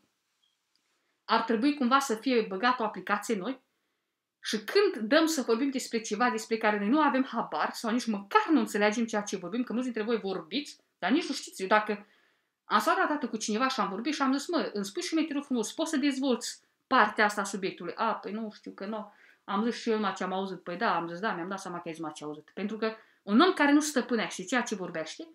[SPEAKER 1] Ar trebui cumva să fie băgată o aplicație noi și când dăm să vorbim despre ceva despre care noi nu avem habar sau nici măcar nu înțelegem ceea ce vorbim, că mulți dintre voi vorbiți, dar nici nu știți. Eu dacă am stat odată cu cineva și am vorbit și am zis, mă, îmi spui și mie, te rog frumos, poți să dezvolți partea asta a subiectului? A, păi nu știu că nu. Am zis și eu numai ce am auzit. Păi da, am zis, da, mi-am dat seama că ai zis numai ce am auzit. Pentru că un om care nu stăpânește ceea ce vorbește,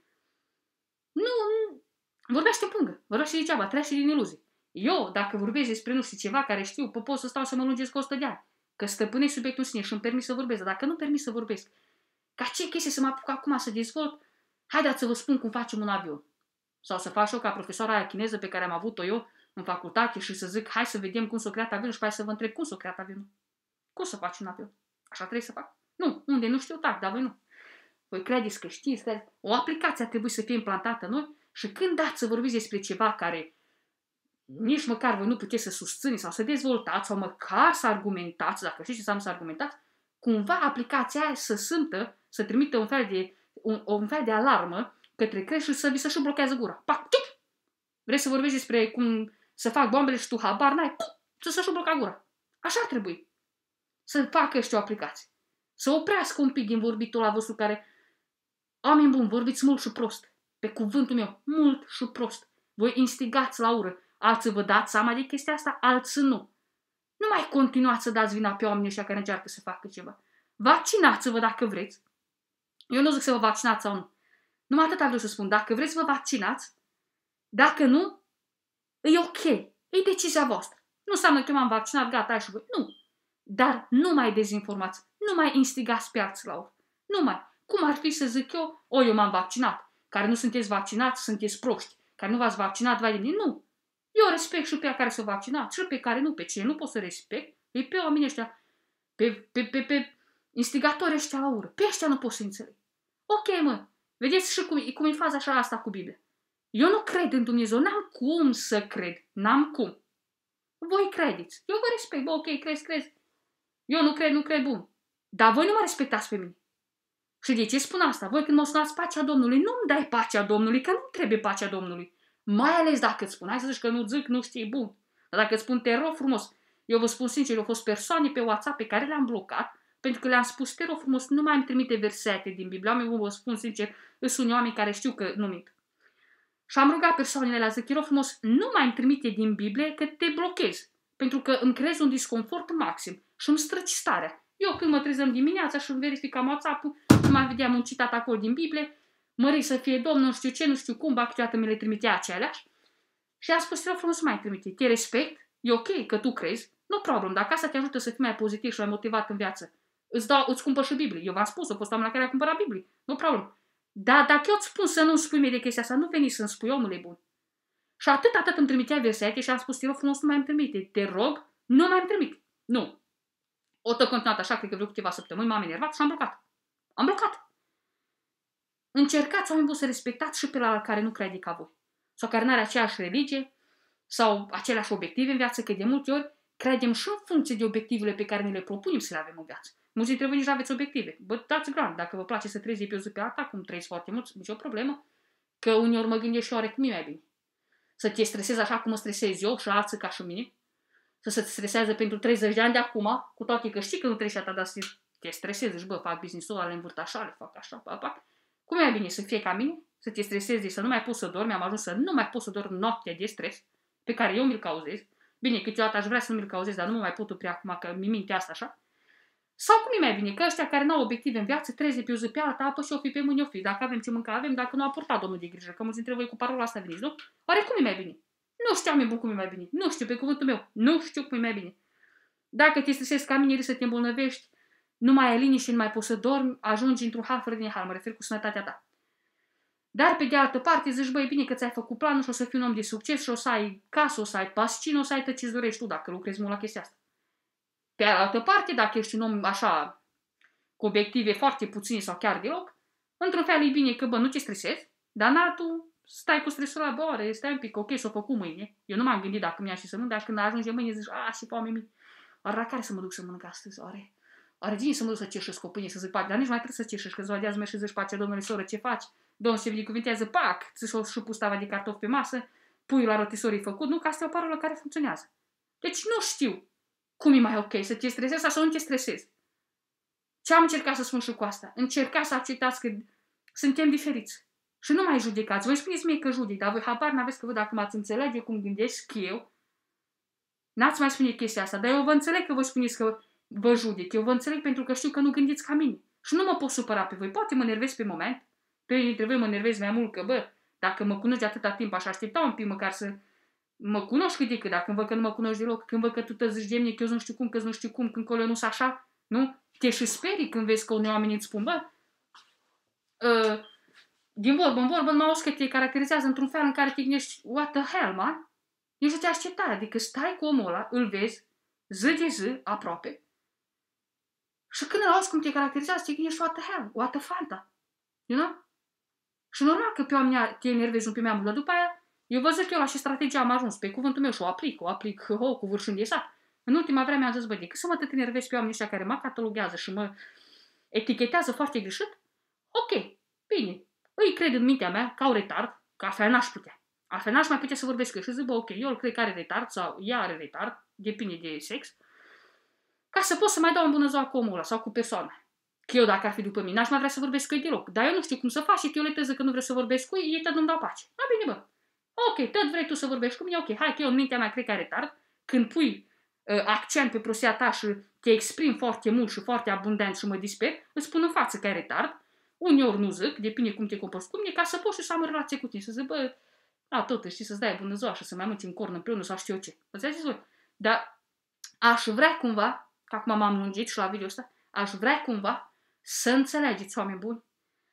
[SPEAKER 1] nu, nu vorbește în pungă, vorbește degeaba, trece din iluzii. Eu, dacă vorbesc despre nu știu ceva care știu, pot să stau să mă lungesc o sută de ani. Că stăpânești subiectul în sine și îmi permis să vorbesc. Dar dacă nu permis să vorbesc, ca ce chestie să mă apuc acum să dezvolt? Haideți să vă spun cum facem un avion. Sau să fac eu ca profesoara aia chineză pe care am avut-o eu în facultate și să zic, hai să vedem cum s-o creat avionul și hai să vă întreb cum s-o creat avionul. Cum să faci un avion? Așa trebuie să fac? Nu, unde nu știu, tac, dar voi nu. Voi credeți că știți, credeți? O aplicație ar trebui să fie implantată în noi și când dați să vorbiți despre ceva care nici măcar voi nu puteți să susțineți sau să dezvoltați sau măcar să argumentați, dacă știți ce înseamnă să argumentați, cumva aplicația aia să simtă, să trimită un fel de, un, un fel de alarmă către creș și să vi se și blochează gura. Pac, tup! Vrei să vorbești despre cum să fac bombele și tu habar n-ai, pup, să se și bloca gura. Așa ar trebui. Să facă ăștia o aplicație. Să oprească un pic din vorbitul la vostru care, oameni buni, vorbiți mult și prost. Pe cuvântul meu, mult și prost. Voi instigați la ură. Alții vă dați seama de chestia asta, alții nu. Nu mai continuați să dați vina pe oamenii ăștia care încearcă să facă ceva. Vaccinați-vă dacă vreți. Eu nu zic să vă vaccinați sau nu. Numai atât vreau să spun. Dacă vreți să vă vaccinați, dacă nu, e ok. E decizia voastră. Nu înseamnă că eu m-am vaccinat, gata, ai și voi. Nu. Dar nu mai dezinformați. Nu mai instigați pe alții la urmă. Nu mai. Cum ar fi să zic eu, o, eu m-am vaccinat. Care nu sunteți vaccinați, sunteți proști. Care nu v-ați vaccinat, vai de mine. Nu. Eu respect și pe ea care s-a vaccinat și pe care nu. Pe cine nu pot să respect, e pe oamenii ăștia, pe, pe, pe, pe instigatorii ăștia la ură. Pe ăștia nu pot să înțeleg. Ok, mă. Vedeți și cum, cum e faza așa asta cu Biblia. Eu nu cred în Dumnezeu. N-am cum să cred. N-am cum. Voi credeți. Eu vă respect. Bă, ok, crezi, crezi. Eu nu cred, nu cred, bun. Dar voi nu mă respectați pe mine. Și de ce spun asta? Voi când mă sunați pacea Domnului, nu-mi dai pacea Domnului, că nu trebuie pacea Domnului. Mai ales dacă îți spun, hai să zici că nu zic, nu știi, bun. Dar dacă îți spun, te rog frumos, eu vă spun sincer, au fost persoane pe WhatsApp pe care le-am blocat, pentru că le-am spus, te rog frumos, nu mai îmi trimite versete din Biblie. Eu vă spun sincer, sunt oameni care știu că nu mint. Și am rugat persoanele la zic, te rog frumos, nu mai îmi trimite din Biblie că te blochez. Pentru că îmi creezi un disconfort maxim și îmi străci starea. Eu când mă trezăm dimineața și îmi verificam WhatsApp-ul, mai vedeam un citat acolo din Biblie, mări să fie Domnul, nu știu ce, nu știu cum, ba câteodată mi le trimitea aceleași. Și am spus, te rog frumos, mai trimite. Te respect, e ok că tu crezi, nu problem, dacă asta te ajută să fii mai pozitiv și mai motivat în viață, îți, dau, îți cumpăr și Biblie. Eu v-am spus, a fost oameni la care a cumpărat Biblie, nu problem. Dar dacă eu îți spun să nu-mi spui mie de chestia asta, nu veni să-mi spui, omule bun. Și atât, atât îmi trimitea versete și am spus, te rog frumos, nu mai îmi trimite. Te rog, nu mai îmi trimite. Nu. O tot continuat așa, cred că vreo câteva săptămâni, m-am enervat și am blocat. Am blocat. Încercați, oameni buni, să respectați și pe la care nu crede ca voi. Sau care nu are aceeași religie sau aceleași obiective în viață, că de multe ori credem și în funcție de obiectivele pe care ne le propunem să le avem în viață. Mulți dintre voi nici nu aveți obiective. Bă, dați grand, dacă vă place să trăiți pe o zi pe alta, cum trăiți foarte mult, nicio problemă, că uneori mă gândesc și oare cum e mai bine. Să te stresezi așa cum mă stresez eu și alții ca și mine, să se stresează pentru treizeci de ani de acum, cu toate că știi că nu treci atât, dar să te stresezi, și bă, fac business-ul ăla, le învârt așa, le fac așa, pa, pa. Cum e mai bine să fie ca mine? Să te stresezi, să nu mai poți să dormi, am ajuns să nu mai pot să dorm noaptea de stres, pe care eu mi-l cauzez. Bine, câteodată aș vrea să nu mi-l cauzez, dar nu mă mai pot opri acum, că mi minte asta așa. Sau cum e mai bine? Că ăștia care nu au obiective în viață, treze pe o zi pe alta, apă și o fi pe mâini o fi. Dacă avem ce mânca, avem, dacă nu a purtat Domnul de grijă, că mulți dintre voi cu parola asta veniți, nu? Oare cum e mai bine? Nu știu, am cum e mai bine. Nu știu, pe cuvântul meu. Nu știu cum e mai bine. Dacă te stresezi ca mine, să te îmbolnăvești, nu mai ai liniște, nu mai poți să dormi, ajungi într-un hal fără din hal, mă refer cu sănătatea ta. Dar pe de altă parte zici, băi, bine că ți-ai făcut planul și o să fii un om de succes și o să ai casă, o să ai pascină, o să ai tot ce-ți dorești tu dacă lucrezi mult la chestia asta. Pe altă parte, dacă ești un om așa, cu obiective foarte puține sau chiar deloc, într-un fel e bine că, bă, nu te stresezi, dar în altul stai cu stresul la bă, ore, stai un pic, ok, s-o făcut mâine. Eu nu m-am gândit dacă mi-a și să mănânc, dar când ajunge mâine zici, a, și pe oameni mei, oare la care să mă duc să mănânc astăzi, oare? Oare vine să mă duc să ceșesc o pâine, să zic, pac, dar nici mai trebuie să ceșesc, că ziua de azi mergi și zici, pacea Domnului, soră, ce faci? Domnul se binecuvintează, pac, ți-și pus tava de cartofi pe masă, puiul la rotisor e făcut, nu, că asta e o parolă care funcționează. Deci nu știu cum e mai ok, să te stresezi sau să nu te stresezi. Ce am încercat să spun și cu asta? Încercați să acceptați că suntem diferiți. Și nu mai judecați. Voi spuneți mie că judec, dar voi habar n-aveți că vă dacă m-ați înțelege cum gândesc eu, n-ați mai spune chestia asta. Dar eu vă înțeleg că vă spuneți că vă judec. Eu vă înțeleg pentru că știu că nu gândiți ca mine. Și nu mă pot supăra pe voi. Poate mă nervez pe moment. Pe unii dintre voi mă nervez mai mult că, bă, dacă mă cunoști de atâta timp, aș aștepta un pic măcar să mă cunoști cât de cât. Dacă îmi văd că nu mă cunoști deloc, când văd că tu te zici de mine, că eu nu știu cum, că nu știu cum, când colo nu-s așa, nu? Te și sperii când vezi că unii oameni îți spun, bă, uh, din vorbă în vorbă, mă auzi că te caracterizează într-un fel în care te gândești, what the hell, man? Nici nu te aștepta, adică stai cu omul ăla, îl vezi, zi de zi, aproape, și când îl auzi cum te caracterizează, te gândești, what the hell, what the fanta, you know? Și normal că pe oamenii te enervezi un pic mai mult, dar după aia, eu vă zic eu la și strategia am ajuns, pe cuvântul meu și o aplic, o aplic, ho, cu vârșând de sat. În ultima vreme am zis, bă, decât să mă tot enervezi pe oamenii ăștia care mă cataloguează și mă etichetează foarte greșit, ok, bine, îi cred în mintea mea că au retard, că altfel n-aș putea. Altfel n-aș mai putea să vorbesc cu el și zic, bă, ok, eu îl cred că are retard sau ea are retard, depinde de sex, ca să pot să mai dau în bună ziua cu omul ăla sau cu persoana. Că eu, dacă ar fi după mine, n-aș mai vrea să vorbesc cu ei deloc. Dar eu nu știu cum să fac și că eu le teză că nu vreau să vorbesc cu ei, ei tot nu-mi dau pace. A, bine, bă. Ok, tot vrei tu să vorbești cu mine, ok, hai că eu în mintea mea cred că are retard. Când pui uh, accent pe prostia ta și te exprim foarte mult și foarte abundant și mă disper, îți spun în față că ai retard. Uneori nu zic, depinde cum te comporți cu mine, ca să poți și să am relație cu tine, să zic, bă, a, tot, știi, să-ți dai bună ziua și să mai mânci în corn împreună sau știu eu ce. Înțelegeți voi? Dar aș vrea cumva, că acum m-am lungit și la video ăsta, aș vrea cumva să înțelegeți, oameni buni,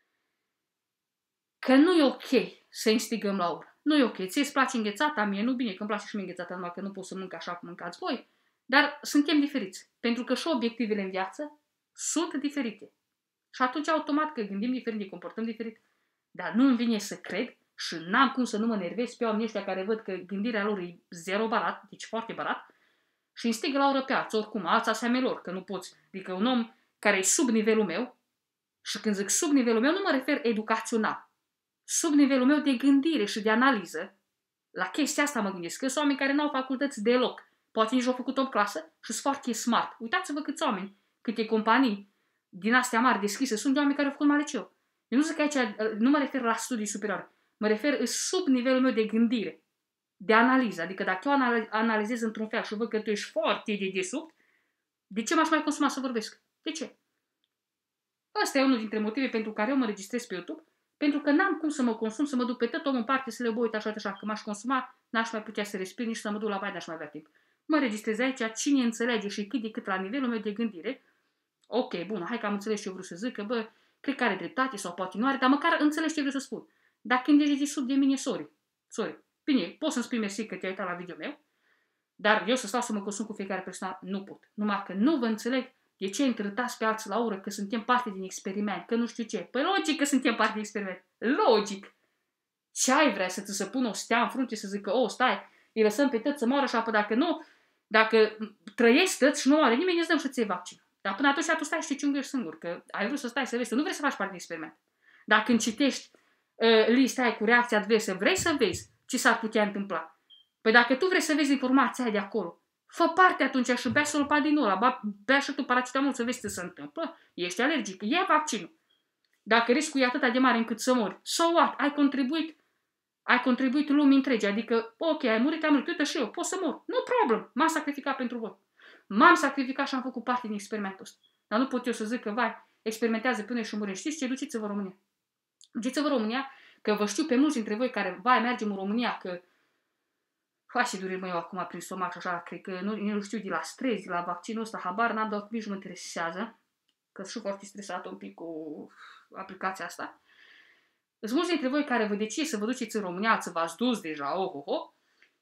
[SPEAKER 1] că nu e ok să instigăm la ură. Nu e ok. Ție îți place înghețata, mie nu, bine, că îmi place și mie înghețata, numai că nu pot să mânc așa cum mâncați voi. Dar suntem diferiți. Pentru că și obiectivele în viață sunt diferite. Și atunci automat că gândim diferit, ne comportăm diferit. Dar nu îmi vine să cred și n-am cum să nu mă nervez pe oamenii ăștia care văd că gândirea lor e zero barat, deci foarte barat, și instigă la ură pe alții, oricum, alții asemenea lor, că nu poți. Adică un om care e sub nivelul meu, și când zic sub nivelul meu, nu mă refer educațional. Sub nivelul meu de gândire și de analiză, la chestia asta mă gândesc, că sunt oameni care n-au facultăți deloc. Poate nici au făcut o clasă și sunt foarte smart. Uitați-vă câți oameni, câte companii din astea mari deschise sunt de oameni care au făcut mai liceu. Eu nu zic că aici, nu mă refer la studii superioare, mă refer sub nivelul meu de gândire, de analiză. Adică dacă eu analizez într-un fel și văd că tu ești foarte de desubt, de ce m-aș mai consuma să vorbesc? De ce? Ăsta e unul dintre motive pentru care eu mă registrez pe YouTube, pentru că n-am cum să mă consum, să mă duc pe tot omul în parte, să le bă, uite așa, așa, că m-aș consuma, n-aș mai putea să respir, nici să mă duc la baie, n-aș mai avea timp. Mă registrez aici, cine înțelege și cât de cât la nivelul meu de gândire, ok, bun, hai că am înțeles ce eu vreau să zic, că bă, cred că are dreptate sau poate nu are, dar măcar înțeles ce vreau să spun. Dacă când ești de sub de mine, sorry, sorry. Bine, poți să-mi spui mersi că te-ai uitat la video meu, dar eu să stau să mă consum cu fiecare persoană, nu pot. Numai că nu vă înțeleg de ce întrătați pe alții la ură că suntem parte din experiment, că nu știu ce. Păi logic că suntem parte din experiment. Logic. Ce ai vrea să ți se pună o stea în frunte să zică, o, stai, îi lăsăm pe tăți să moară și apă dacă nu, dacă trăiesc tăți și nu are nimeni, îți dăm și ție vaccin. Dar până atunci tu stai și te ciungăși singur, că ai vrut să stai să vezi, tu nu vrei să faci parte din experiment. Dacă când citești uh, lista aia cu reacție adversă, vrei să vezi ce s-ar putea întâmpla. Păi dacă tu vrei să vezi informația aia de acolo, fă parte atunci și bea solpadinul, bea și tu paracetamol să vezi ce se întâmplă. Ești alergic, ia vaccinul. Dacă riscul e atât de mare încât să mori, so what? Ai contribuit, ai contribuit lumii întregi, adică, ok, ai murit, am murit, uite și eu, pot să mor. Nu problem, m-am sacrificat pentru voi. M-am sacrificat și am făcut parte din experimentul ăsta. Dar nu pot eu să zic că, vai, experimentează până și murești. Știți ce? Duceți-vă în România. Duceți-vă în România, că vă știu pe mulți dintre voi care, vai, mergem în România, că faci dureri, mă, eu acum prin stomac și așa, cred că nu, nu știu de la stres, de la vaccinul ăsta, habar n-am, dar nici nu mă interesează, că sunt foarte stresat un pic cu aplicația asta. Sunt mulți dintre voi care vă decideți să vă duceți în România, să v-ați dus deja, oh, oh, oh.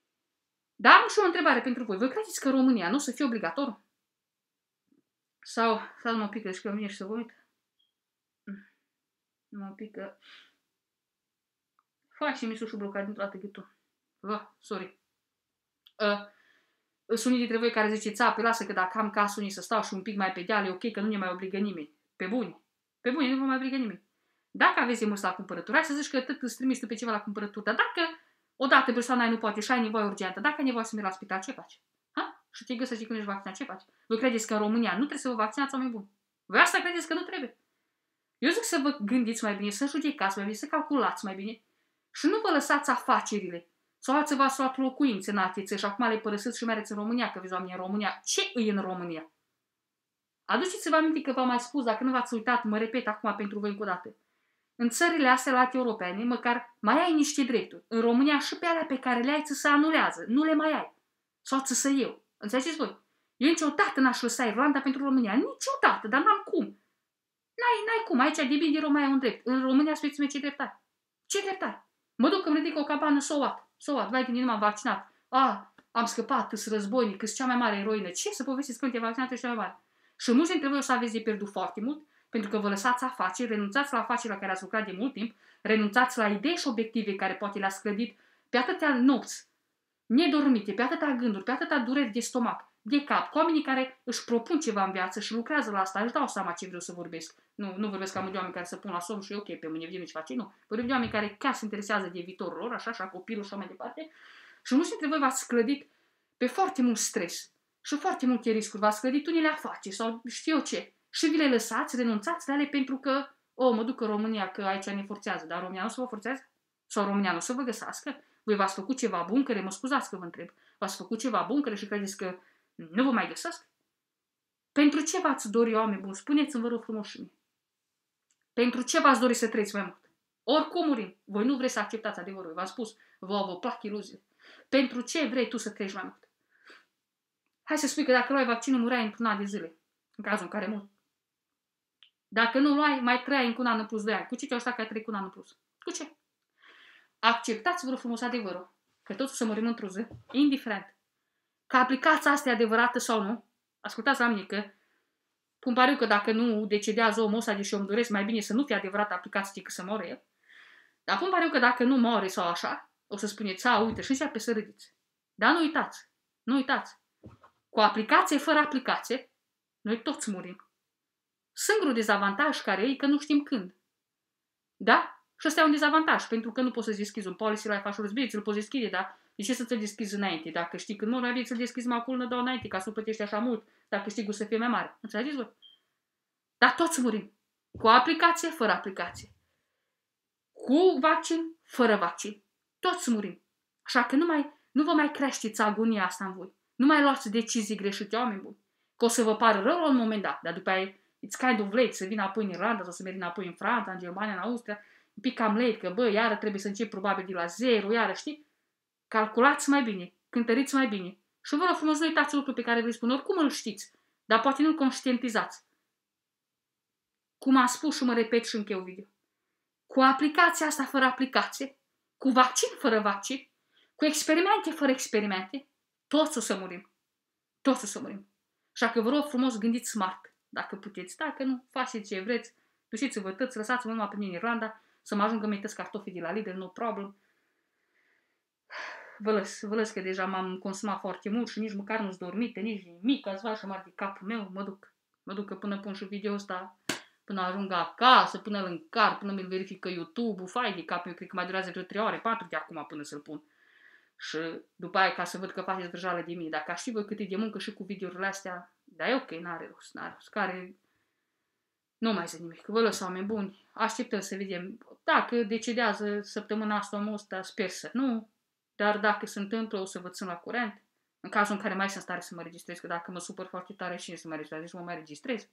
[SPEAKER 1] Dar am și o întrebare pentru voi. Vă credeți că România nu o să fie obligatoriu? Sau, să mă pică, scriu mine și să vă uit. Mă pică. Faci și mi s-o blocat dintr-o dată gâtul. Vă, sorry. Uh, sunt unii dintre voi care ziceți, a, pe lasă că dacă am casă unii să stau și un pic mai pe deal, e ok, că nu ne mai obligă nimeni. Pe bune. Pe bune, nu vă mai obligă nimeni. Dacă aveți de mers la cumpărături, hai să zici că tot îți trimiți tu pe ceva la cumpărături, dar dacă odată persoana aia nu poate și ai nevoie urgentă, dacă ai nevoie să mergi la spital, ce faci? Ha? Și te găsești când ești vaccinat, ce faci? Voi credeți că în România nu trebuie să vă vaccinați, oameni buni? Voi asta credeți că nu trebuie? Eu zic să vă gândiți mai bine, să judecați mai bine, să calculați mai bine și nu vă lăsați afacerile. Sau alții v-ați luat locuințe în alte țări și acum le părăsiți și mergeți în România, că vezi oamenii în România. Ce îi în România? Aduceți-vă aminte că v-am mai spus, dacă nu v-ați uitat, mă repet acum pentru voi încă o dată. În țările astea la europene, măcar mai ai niște drepturi. În România și pe alea pe care le ai ți se anulează. Nu le mai ai. Sau ți se iau. Înțelegeți voi? Eu niciodată n-aș lăsa Irlanda pentru România. Niciodată, dar n-am cum. N-ai, n-ai cum. Aici de bine de România e un drept. În România spuneți-mi ce drept ai. Ce drept ai? Mă duc, îmi ridic o cabană, so what? So what? Vai, din nu m-am vaccinat. Ah, am scăpat, câți războinic, câți cea mai mare eroină. Ce să povestiți când te vaccinat, ești cea mai mare? Și mulți dintre voi o să aveți de pierdut foarte mult, pentru că vă lăsați afaceri, renunțați la afaceri la care ați lucrat de mult timp, renunțați la idei și obiective care poate le-ați clădit pe atâtea nopți nedormite, pe atâtea gânduri, pe atâtea dureri de stomac, de cap, cu oamenii care își propun ceva în viață și lucrează la asta, își dau seama ce vreau să vorbesc. Nu, nu vorbesc ca de oameni care să pun la somn și ok, pe mâine vine ce face, nu. Vorbim de oameni care chiar se interesează de viitorul lor, așa, așa, copilul și așa mai departe. Și mulți dintre voi v-ați clădit pe foarte mult stres și foarte multe riscuri. V-ați clădit unele afaceri sau știu eu ce. Și vi le lăsați, renunțați la ele pentru că, o, mă duc în România, că aici ne forțează, dar România nu o să vă forțează? Sau România nu o să vă găsească? Voi v-ați făcut ceva bun, care, mă scuzați că vă întreb, v-ați făcut ceva bun, care și credeți că Nu vă mai găsesc? Pentru ce v-ați dori, oameni buni? Spuneți-mi, vă rog frumos și mie. Pentru ce v-ați dori să trăiți mai mult? Oricum murim. Voi nu vreți să acceptați adevărul. V-am spus, vă, vă plac iluziile. Pentru ce vrei tu să trăiești mai mult? Hai să spui că dacă luai vaccinul, mureai într-un an de zile. În cazul în care mori. Dacă nu luai, mai trăiai încă un an în plus de ani. Cu ce te-au stat că ai trăit cu un an în plus? Cu ce? Acceptați, vă rog frumos, adevărul. Că totul să murim într-o zi. Indiferent. Că aplicația asta e adevărată sau nu. Ascultați la mine că pun pariu că dacă nu decedează omul ăsta, deși eu îmi doresc mai bine să nu fie adevărată aplicația, decât să moare el. Dar pun pariu că dacă nu moare sau așa, o să spuneți, a, uite, și începe să râdeți. Dar nu uitați. Nu uitați. Cu aplicație, fără aplicație, noi toți murim. Singurul dezavantaj care e că nu știm când. Da? Și ăsta e un dezavantaj, pentru că nu poți să-ți deschizi un policy life assurance, bine, ți-l poți deschide, dar de ce să ți-l deschizi înainte? Dacă știi când mor, mai bine să-l deschizi mai acolo, dau înainte, ca să nu plătești așa mult, dacă știi că o să fie mai mare. Înțelegeți voi? Dar toți murim. Cu aplicație, fără aplicație. Cu vaccin, fără vaccin. Toți murim. Așa că nu, mai, nu vă mai creșteți agonia asta în voi. Nu mai luați decizii greșite, oameni buni. Că o să vă pară rău la un moment dat, dar după aia it's kind of late să vin apoi în Irlanda sau să merg înapoi în Franța, în Germania, în Austria. Un pic cam late, că bă, iară trebuie să încep probabil de la zero, iară, știi? Calculați mai bine, cântăriți mai bine. Și vă rog frumos, nu uitați lucrul pe care vi-l spun, oricum îl știți, dar poate nu-l conștientizați. Cum am spus și mă repet și încheu video. Cu aplicația asta fără aplicație, cu vaccin fără vaccin, cu experimente fără experimente, toți o să murim. Toți o să murim. Așa că vă rog frumos, gândiți smart. Dacă puteți, dacă nu, faceți ce vreți, duceți-vă tăți, lăsați-mă numai pe mine în Irlanda, să mă ajungă măități cartofii de la Lidl, no problem. Vă lăs, vă lăs că deja m-am consumat foarte mult și nici măcar nu-s dormite, nici nimic, ați văzut așa mare de capul meu, mă duc. Mă duc că până pun și video ăsta, până ajung acasă, până îl încar, până mi-l verifică YouTube-ul, fai de cap, eu cred că mai durează vreo trei ore, patru de acum până să-l pun. Și după aia ca să văd că faceți vrăjală de mine. Dacă știi voi cât e de muncă și cu videourile astea, dar e ok, n-are rost, n-are rost. Care nu mai zic nimic. Vă lăs, oameni buni. Așteptăm să vedem. Dacă decedează săptămâna asta omul ăsta, sper să nu. Dar dacă se întâmplă, o să vă țin la curent. În cazul în care mai sunt stare să mă registrez, că dacă mă supăr foarte tare și să mă registrez, deci mă mai registrez.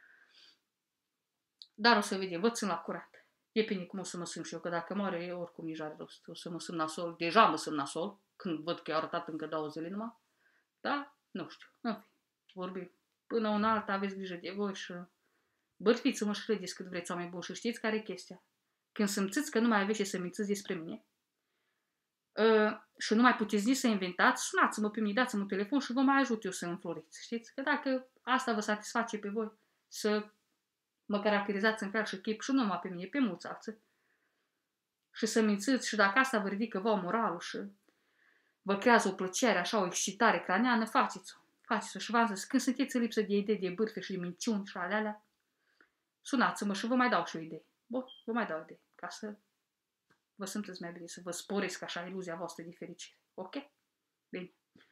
[SPEAKER 1] Dar o să vedem, vă țin la curent. Depinde cum o să mă simt și eu, că dacă moare, eu oricum nici are rost. O să mă simt nasol. Deja mă simt nasol, când văd că i-au arătat încă două zile numai. Da? Nu știu. În fine, vorbim. Până una alta aveți grijă de voi și bărfiți-mă și credeți cât vreți, oameni buni. Și știți care e chestia? Când simțiți că nu mai aveți ce să mințiți despre mine uh, și nu mai puteți nici să inventați, sunați-mă pe mine, dați-mă un telefon și vă mai ajut eu să înfloriți. Știți? Că dacă asta vă satisface pe voi, să mă caracterizați în fel și chip și nu numai pe mine, pe mulți alții. Și să mințiți și dacă asta vă ridică vouă moralul și vă creează o plăcere, așa, o excitare craniană, faceți-o. Faceți-o și v-am zis, când sunteți în lipsă de idei, de bârfe și de minciuni și alea, sunați-mă și vă mai dau și o idee. Bun, vă mai dau idei, ca să vă simțiți mai bine, să vă sporesc așa iluzia voastră de fericire. Ok? Bine.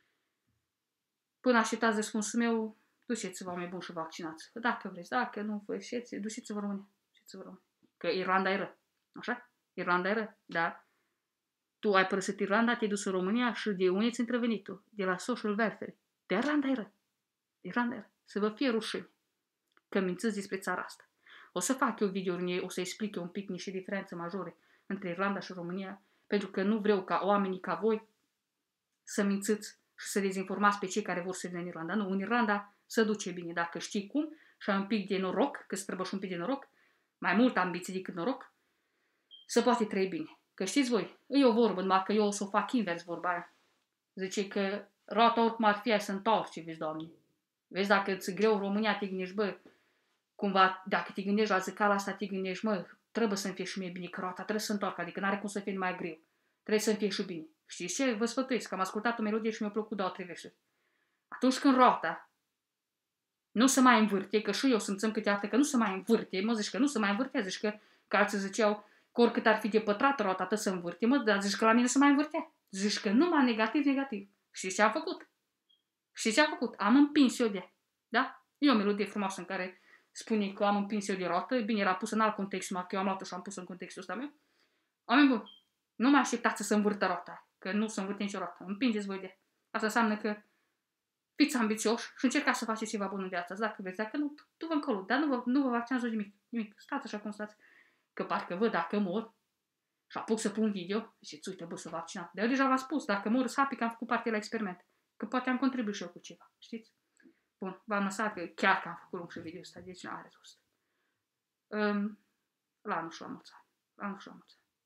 [SPEAKER 1] Până așteptați răspunsul meu, duceți-vă, oameni buni, și vaccinați. Dacă vreți, dacă nu vă ieșiți, duceți-vă România. Duceți-vă România. Că Irlanda e rău. Așa? Irlanda e rău. Dar tu ai părăsit Irlanda, te-ai dus în România și de unde ți-ai intervenit tu? De la social welfare. De Irlanda e rău. Irlanda e rău. Să vă fie rușine că mințiți despre țara asta. O să fac eu video-uri, o să explic eu un pic niște diferențe majore între Irlanda și România, pentru că nu vreau ca oamenii ca voi să mințiți și să dezinformați pe cei care vor să vină în Irlanda. Nu, în Irlanda se duce bine dacă știi cum și ai un pic de noroc, că se trebuie și un pic de noroc, mai mult ambiție decât noroc, să poate trăi bine. Că știți voi, e o vorbă, numai că eu o să o fac invers vorba aia. Zice că roata oricum ar fi, să întoarce, vezi, Doamne. Vezi, dacă îți greu în România, te gândești, bă, cumva, dacă te gândești la zicala asta, te gândești, mă, trebuie să-mi fie și mie bine, că roata trebuie să întoarcă, adică n-are cum să fie mai greu. Trebuie să-mi fie și bine. Știți ce? Vă sfătuiesc, că am ascultat o melodie și mi-a plăcut două, trei versuri. Atunci când roata nu se mai învârte, că și eu simțăm câteodată că nu se mai învârte, mă zici că nu se mai învârte, zici că, că alții ziceau că oricât ar fi de pătrată roata, atât să învârte, mă, dar zici că la mine se mai învârtea. Zici că numai negativ, negativ. Știți ce am făcut? Știți ce am făcut? Am împins eu de, da? E o melodie frumoasă în care spune că am împins eu de roată, bine, era pus în alt context, numai că eu am luat-o și am pus în contextul ăsta meu. Oameni buni, nu mă așteptați să se învârtă roata, că nu se învârte nicio roată. Împingeți voi de. Asta înseamnă că fiți ambițioși și încercați să faceți ceva bun în viața. Dacă vreți, dacă nu, tu vă încolo, dar nu vă, nu vă vaccinați nimic, nimic. Stați așa cum stați. Că parcă văd dacă mor și apuc să pun video, ziceți, uite, bă, să vaccinat. Dar eu deja v-am spus, dacă mor, să happy că am făcut parte la experiment. Că poate am contribuit și eu cu ceva, știți? Bun, v-am lăsat că chiar că am făcut lung și video ăsta, deci nu are rost. Um, la anul și la mulți ani. La anul și la mulți ani.